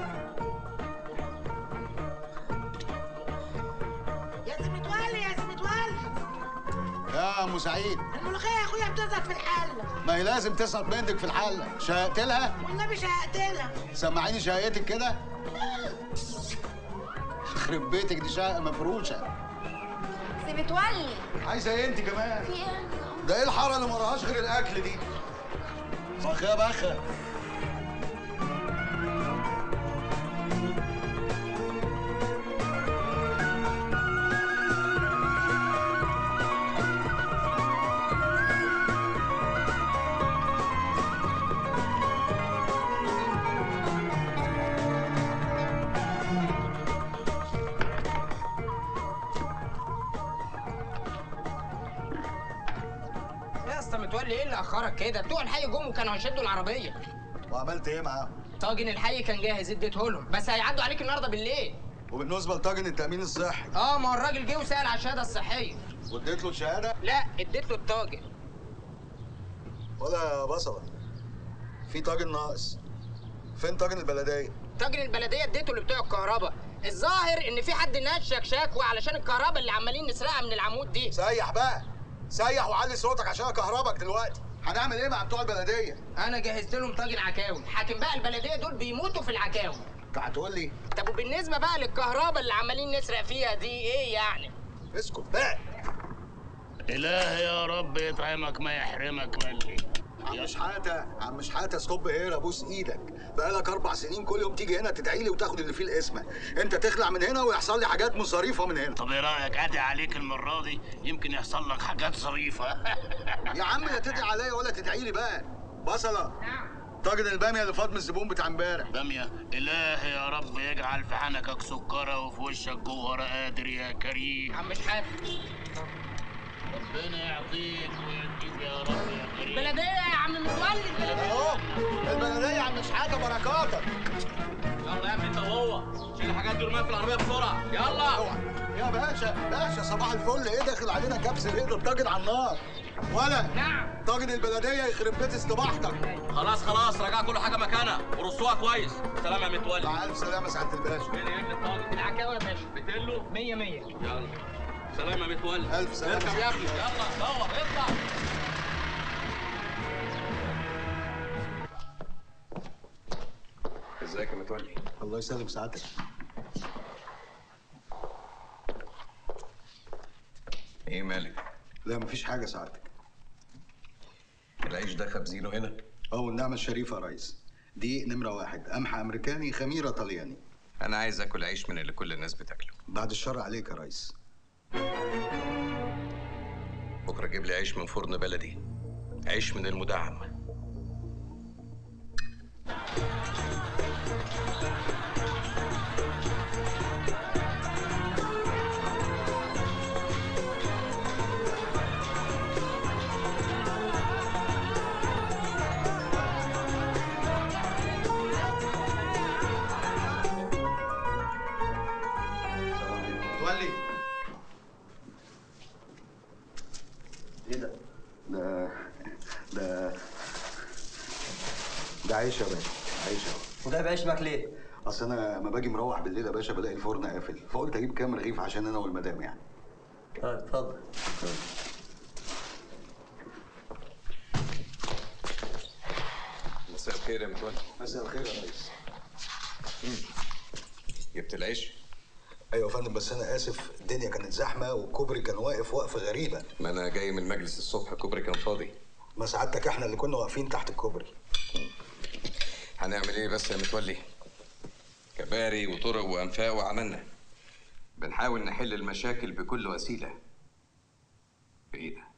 يا سي متولي يا سي متولي. يا ام سعيد، الملوخيه يا اخويا بتزهق في الحله. ما هي لازم تسقط منك في الحله. شهقت لها؟ والنبي شهقت لها. سمعيني شهقتك كده. يخرب بيتك، دي شقه مفروشه. سي متولي، عايزه ايه انت كمان؟ في ايه؟ ده ايه الحاره اللي وراهاش غير الاكل دي؟ صخ يا بخه. يا اسطى متولي ايه اللي اخرك كده؟ بتوع الحي جم وكانوا هيشدوا العربيه. وعملت ايه معاهم؟ طاجن الحي كان جاهز اديته لهم، بس هيعدوا عليك النهارده بالليل. وبالنسبه لطاجن التامين الصحي؟ ما هو الراجل جه وسال على الشهاده الصحيه. واديت له الشهاده؟ لا، اديت له الطاجن. ولا يا بصله، في طاجن ناقص. فين طاجن البلديه؟ طاجن البلديه اديته لبتوع الكهرباء. الظاهر ان في حد نشك شكوى علشان الكهرباء اللي عمالين نسرقها من العمود دي. سيح بقى، سيح وعلي صوتك عشان اكهربك دلوقتي. هنعمل ايه مع بتوع البلديه؟ انا جهزت لهم طاجن عكاوي، حاكم بقى البلديه دول بيموتوا في العكاوي. انت هتقول لي؟ طب وبالنسبه بقى للكهرباء اللي عمالين نسرق فيها دي ايه يعني؟ اسكت بقى. إلهي يا رب يطعمك ما يحرمك ملي. عم شحاته، عم شحاته، ستوب هير، ابوس ايدك. بقالك 4 سنين كل يوم تيجي هنا تدعي لي وتاخد اللي فيه القسمه. انت تخلع من هنا ويحصل لي حاجات مصاريفه من هنا. طب ايه رايك ادعي عليك المره دي، يمكن يحصل لك حاجات ظريفه. يا عم لا تدعي عليا ولا تدعي لي بقى. بصله، طاجن الباميه اللي فاض من الزبون بتاع امبارح. باميه؟ الهي يا رب يجعل في حنكك سكره وفي وشك جوهره قادر يا كريم. عم شحاته، ربنا يعطيك ويديك يا رب يا كريم. البلديه يا عم متولي، البلديه اهو البلديه يا عم شحاته، بركاتك. يلا يا ابني انت وهو، شيل الحاجات دي ورميها في العربيه بسرعه، يلا. يا باشا صباح الفل، ايه داخل علينا كبس ايه؟ ده الطاجن على النار. ولا نعم، طاجن البلديه يخرب بيت استباحتك. خلاص رجع كل حاجه مكانها ورصوها كويس. سلام يا متولي. مع الف سلامه سعاده الباشا. فين ابن الطاجن؟ العكاوي يا باشا. بتقله 100 100. يلا سلام يا متولي. الف سلامه. اركب يا ابني، يلا دور اطلع. ازيك يا متولي؟ الله يسلم سعادتك. ايه مالك؟ لا مفيش حاجه سعادتك. العيش ده خبزينه هنا؟ والنعمه الشريفه يا ريس. دي نمره 1، قمح امريكاني، خميره طلياني. انا عايز اكل عيش من اللي كل الناس بتاكله. بعد الشر عليك يا ريس. بكره جيب لي عيش من فرن بلدي، عيش من المدعم. متولي، ايه ده؟ ده عيش يا باشا، عيش اهو. وجايب عيش معاك ليه؟ اصل انا لما باجي مروح بالليل يا باشا بلاقي الفرن قافل، فقلت اجيب كام رغيف عشان انا والمدام يعني. طيب اتفضل. مساء الخير يا متولي. مساء الخير يا ريس. جبت العيش؟ ايوه يا فندم، بس انا اسف، الدنيا كانت زحمه والكوبري كان واقف وقفه غريبه. ما انا جاي من المجلس الصبح، الكوبري كان فاضي. ما سعادتك احنا اللي كنا واقفين تحت الكوبري. هنعمل ايه بس يا متولي؟ كباري وطرق وانفاق وعملنا. بنحاول نحل المشاكل بكل وسيله. بايه ده؟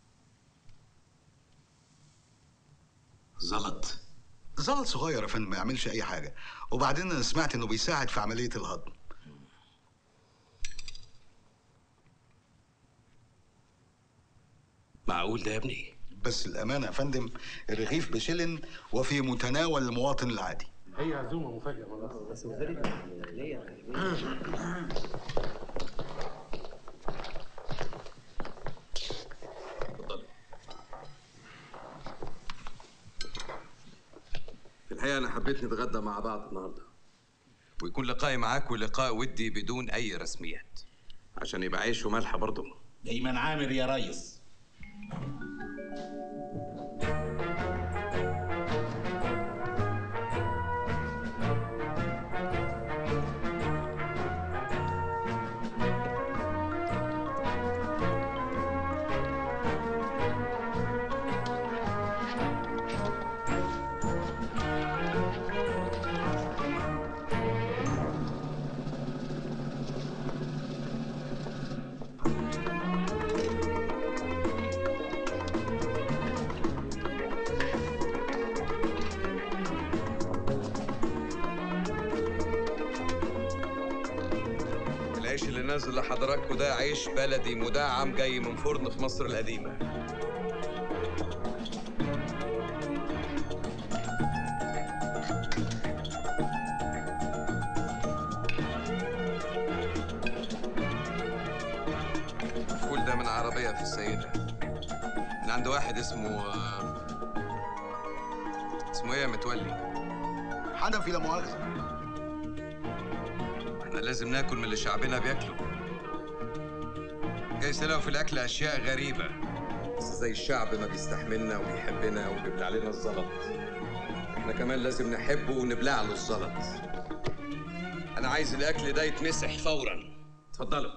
زلط صغير يا فندم، ما يعملش اي حاجه، وبعدين انا سمعت انه بيساعد في عمليه الهضم. معقول ده يا ابني؟ بس الامانه يا فندم، الرغيف بشلن وفي متناول المواطن العادي. هي عزومه مفاجاه بس اتفضل. في الحقيقه انا حبيت نتغدى مع بعض النهارده، ويكون لقائي معاك ولقاء ودي بدون اي رسميات، عشان يبقى عيش وملح برضه. دايما عامر يا ريس. نازل لحضراتكم ده عيش بلدي مدعم جاي من فرن في مصر القديمة. الفول ده من عربية في السيدة، من عند واحد اسمه ايه يا متولي؟ حنفي لا مؤاخذة. احنا لازم ناكل من اللي شعبنا بياكله. جاي تلاقوا في الاكل اشياء غريبه، بس زي الشعب ما بيستحملنا وبيحبنا وبيبلع علينا الزلط، احنا كمان لازم نحبه ونبلع له الزلط. انا عايز الاكل ده يتمسح فورا. اتفضلوا.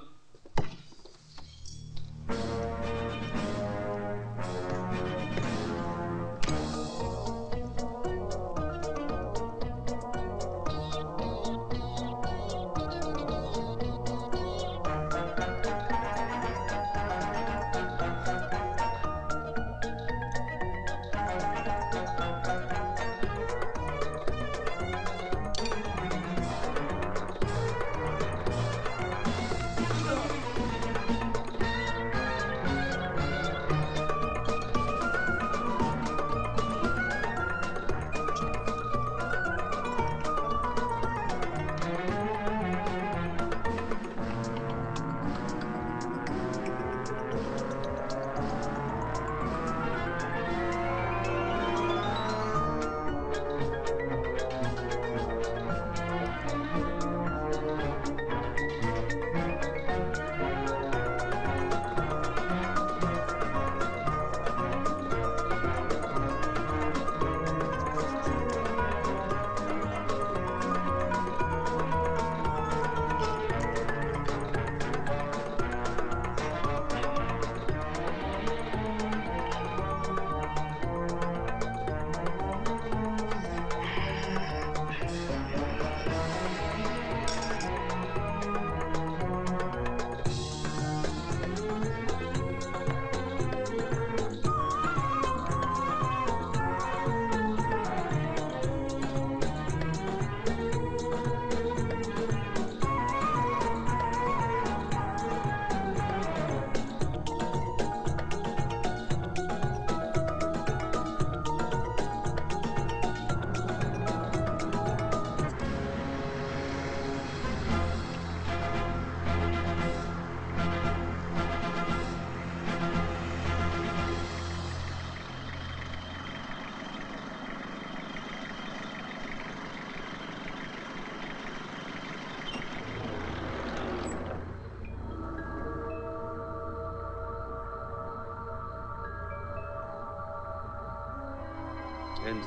انزل.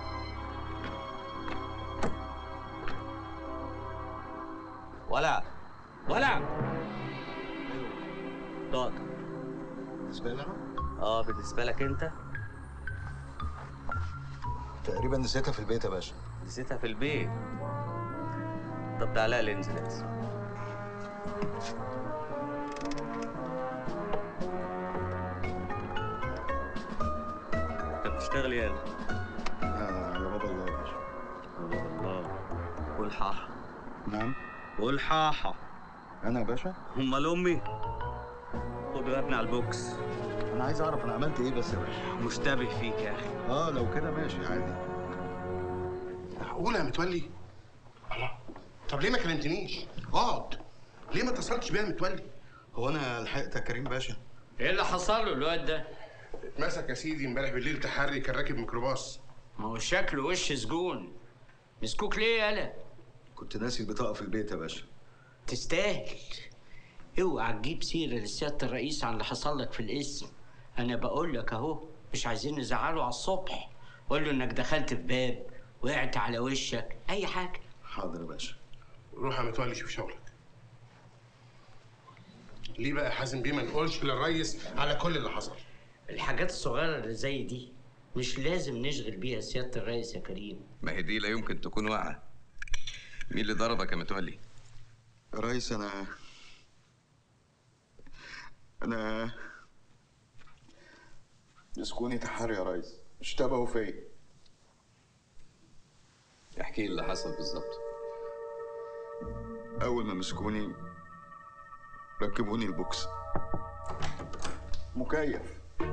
ولا طاقة بالنسبة لي أنا؟ بالنسبة لك انت؟ تقريبا نسيتها في البيت يا باشا. نسيتها في البيت؟ طب تعالى لي انزل انزل. انت بتشتغل يالا؟ على باب الله يا باشا. على باب الله. قول حاحة. نعم؟ قول حاحة. أنا يا باشا؟ أمال أمي؟ خد يا ابني على البوكس. أنا عايز أعرف أنا عملت إيه بس يا باشا. مشتبه فيك يا أخي. لو كده ماشي عادي. معقولة يا متولي؟ الله، طب ليه ما كلمتنيش؟ اقعد. ليه ما اتصلتش بيا يا متولي؟ هو أنا لحقت يا كريم باشا؟ إيه اللي حصل له الواد ده؟ اتمسك يا سيدي امبارح بالليل تحري، كان راكب ميكروباص. ما هو شكله وش سجون. مسكوك ليه يالا؟ كنت ناسي البطاقة في البيت يا باشا. تستاهل. اوعى تجيب سيره لسياده الرئيس عن اللي حصل لك في القسم. انا بقول لك اهو، مش عايزين نزعله على الصبح. قول له انك دخلت في باب، وقعت على وشك، اي حاجه. حاضر يا باشا. روح يا متولي شوف شغلك. ليه بقى يا حازم بيه ما نقولش للريس على كل اللي حصل؟ الحاجات الصغيره اللي زي دي مش لازم نشغل بيها سياده الرئيس يا كريم. ما هي دي لا يمكن تكون واقعه. مين اللي ضربك يا متولي؟ يا ريس أنا مسكوني تحري يا ريس، اشتبهوا فيا. احكي لي اللي حصل بالظبط. أول ما مسكوني ركبوني البوكس مكيف.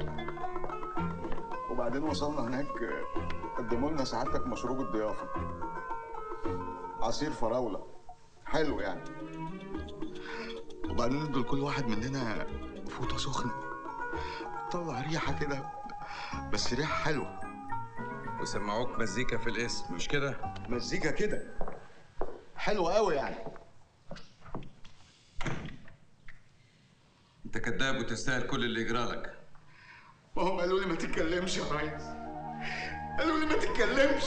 وبعدين وصلنا هناك قدموا لنا سعادتك مشروب الضيافه، عصير فراوله حلو يعني. وبعدين ادوا لكل واحد مننا فوطه سخنه طلع ريحه كده، بس ريحه حلوه. وسمعوك مزيكا في الاسم مش كده؟ مزيكا كده حلوه قوي يعني. انت كذاب وتستاهل كل اللي يجرى لك. ما هم قالوا لي ما تتكلمش يا ريس، قالوا لي ما تتكلمش.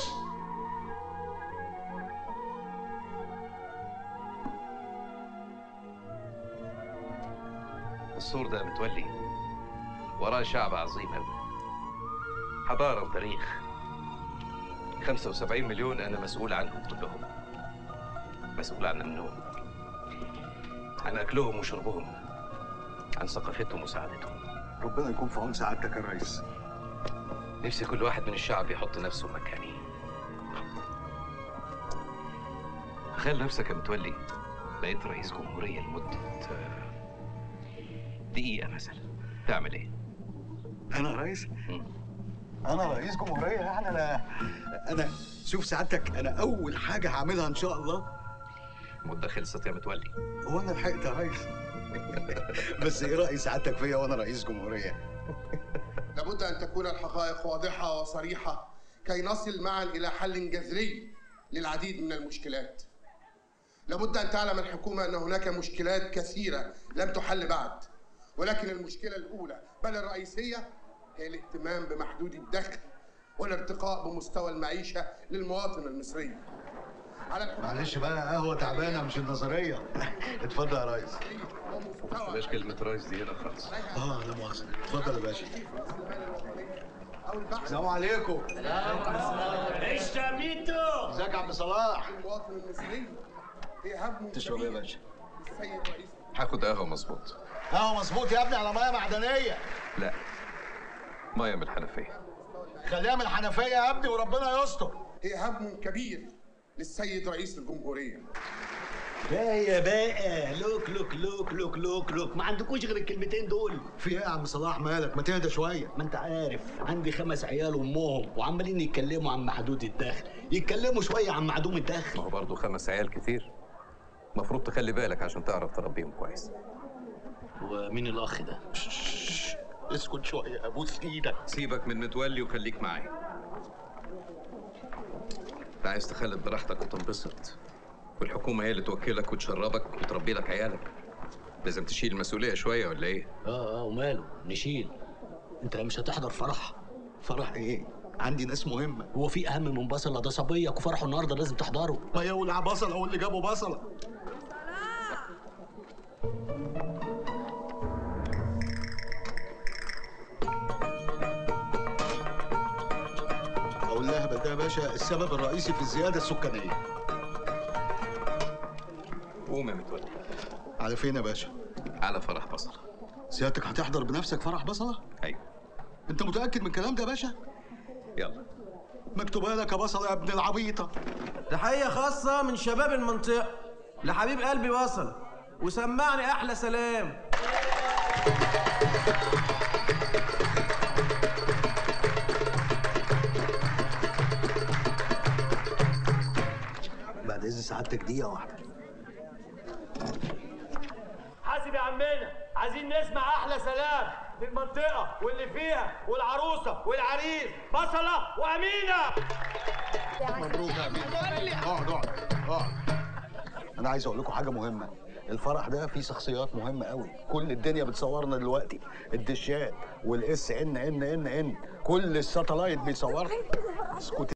السور ده متولي وراه شعب عظيم قوي، حضاره وتاريخ. 75 مليون انا مسؤول عنهم كلهم، مسؤول عن امنهم، عن اكلهم وشربهم، عن ثقافتهم وسعادتهم. ربنا يكون في عون سعادتك يا ريس. نفسي كل واحد من الشعب يحط نفسه مكاني. تخيل نفسك يا متولي بقيت رئيس جمهورية لمدة دقيقة مثلا، تعمل ايه؟ أنا رئيس؟ أنا رئيس جمهورية يعني. أنا شوف سعادتك، أنا أول حاجة هعملها إن شاء الله. المدة خلصت يا متولي. هو أنا لحقت يا ريس؟ بس إيه رأي سعادتك فيا وأنا رئيس جمهورية؟ لابد أن تكون الحقائق واضحة وصريحة كي نصل معا إلى حل جذري للعديد من المشكلات. لابد أن تعلم الحكومة أن هناك مشكلات كثيرة لم تحل بعد، ولكن المشكلة الأولى بل الرئيسية هي الاهتمام بمحدود الدخل والارتقاء بمستوى المعيشة للمواطن المصري. معلش بقى، قهوة تعبانة مش النظرية. اتفضل يا ريس. بلاش كلمة ريس دي هنا خالص. لا مؤاخذة. اتفضل يا باشا. السلام عليكم. ايش تعميتوا؟ ازيك يا عم صلاح؟ المواطن المصري هي هم تشرب ايه يا باشا؟ السيد رئيس. هاخد قهوة مظبوط. قهوة مظبوط يا ابني على مية معدنية. لا، مية من الحنفية. خليها من الحنفية يا ابني وربنا يستر. هي هم كبير للسيد رئيس الجمهورية. يا بقى لوك لوك لوك لوك لوك لوك، ما عندكوش غير الكلمتين دول. في ايه يا عم صلاح مالك؟ ما تهدى شويه. ما انت عارف عندي 5 عيال وامهم وعمالين يتكلموا عن محدود الدخل، يتكلموا شويه عن معدوم الدخل. ما هو برضه 5 عيال كتير، المفروض تخلي بالك عشان تعرف تربيهم كويس. ومين الاخ ده؟ اسكت شويه ابوس ايدك. سيبك من متولي وخليك معايا. انت عايز تخلد براحتك وتنبسط، والحكومة هي اللي توكلك وتشربك وتربي لك عيالك. لازم تشيل المسؤولية شوية ولا ايه؟ وماله نشيل. انت مش هتحضر فرح؟ فرح ايه؟ عندي ناس مهمة. هو في أهم من بصلة؟ ده صبيك وفرحه النهارده لازم تحضره. ما يولع بصلة هو اللي جابه بصلة. أقول لها ده يا باشا السبب الرئيسي في الزيادة السكانية. قوم يا متولي. على فين يا باشا؟ على فرح بصلة. سيادتك هتحضر بنفسك فرح بصلة؟ ايوه. انت متأكد من الكلام ده يا باشا؟ يلا. مكتوبة لك يا بصلة يا ابن العبيطة. تحية خاصة من شباب المنطقة لحبيب قلبي بصل، وسمعني أحلى سلام. بعد إذن سعادتك دقيقة واحدة. حاسب يا عمنا، عايزين نسمع أحلى سلام للمنطقة واللي فيها والعروسة والعريس بصلة وأمينة. مبروك يا أمينة. اقعد. أنا عايز أقول لكم حاجة مهمة. الفرح ده فيه شخصيات مهمة قوي، كل الدنيا بتصورنا دلوقتي، الدشات والاس ان كل الساتلايت بيصورنا. اسكت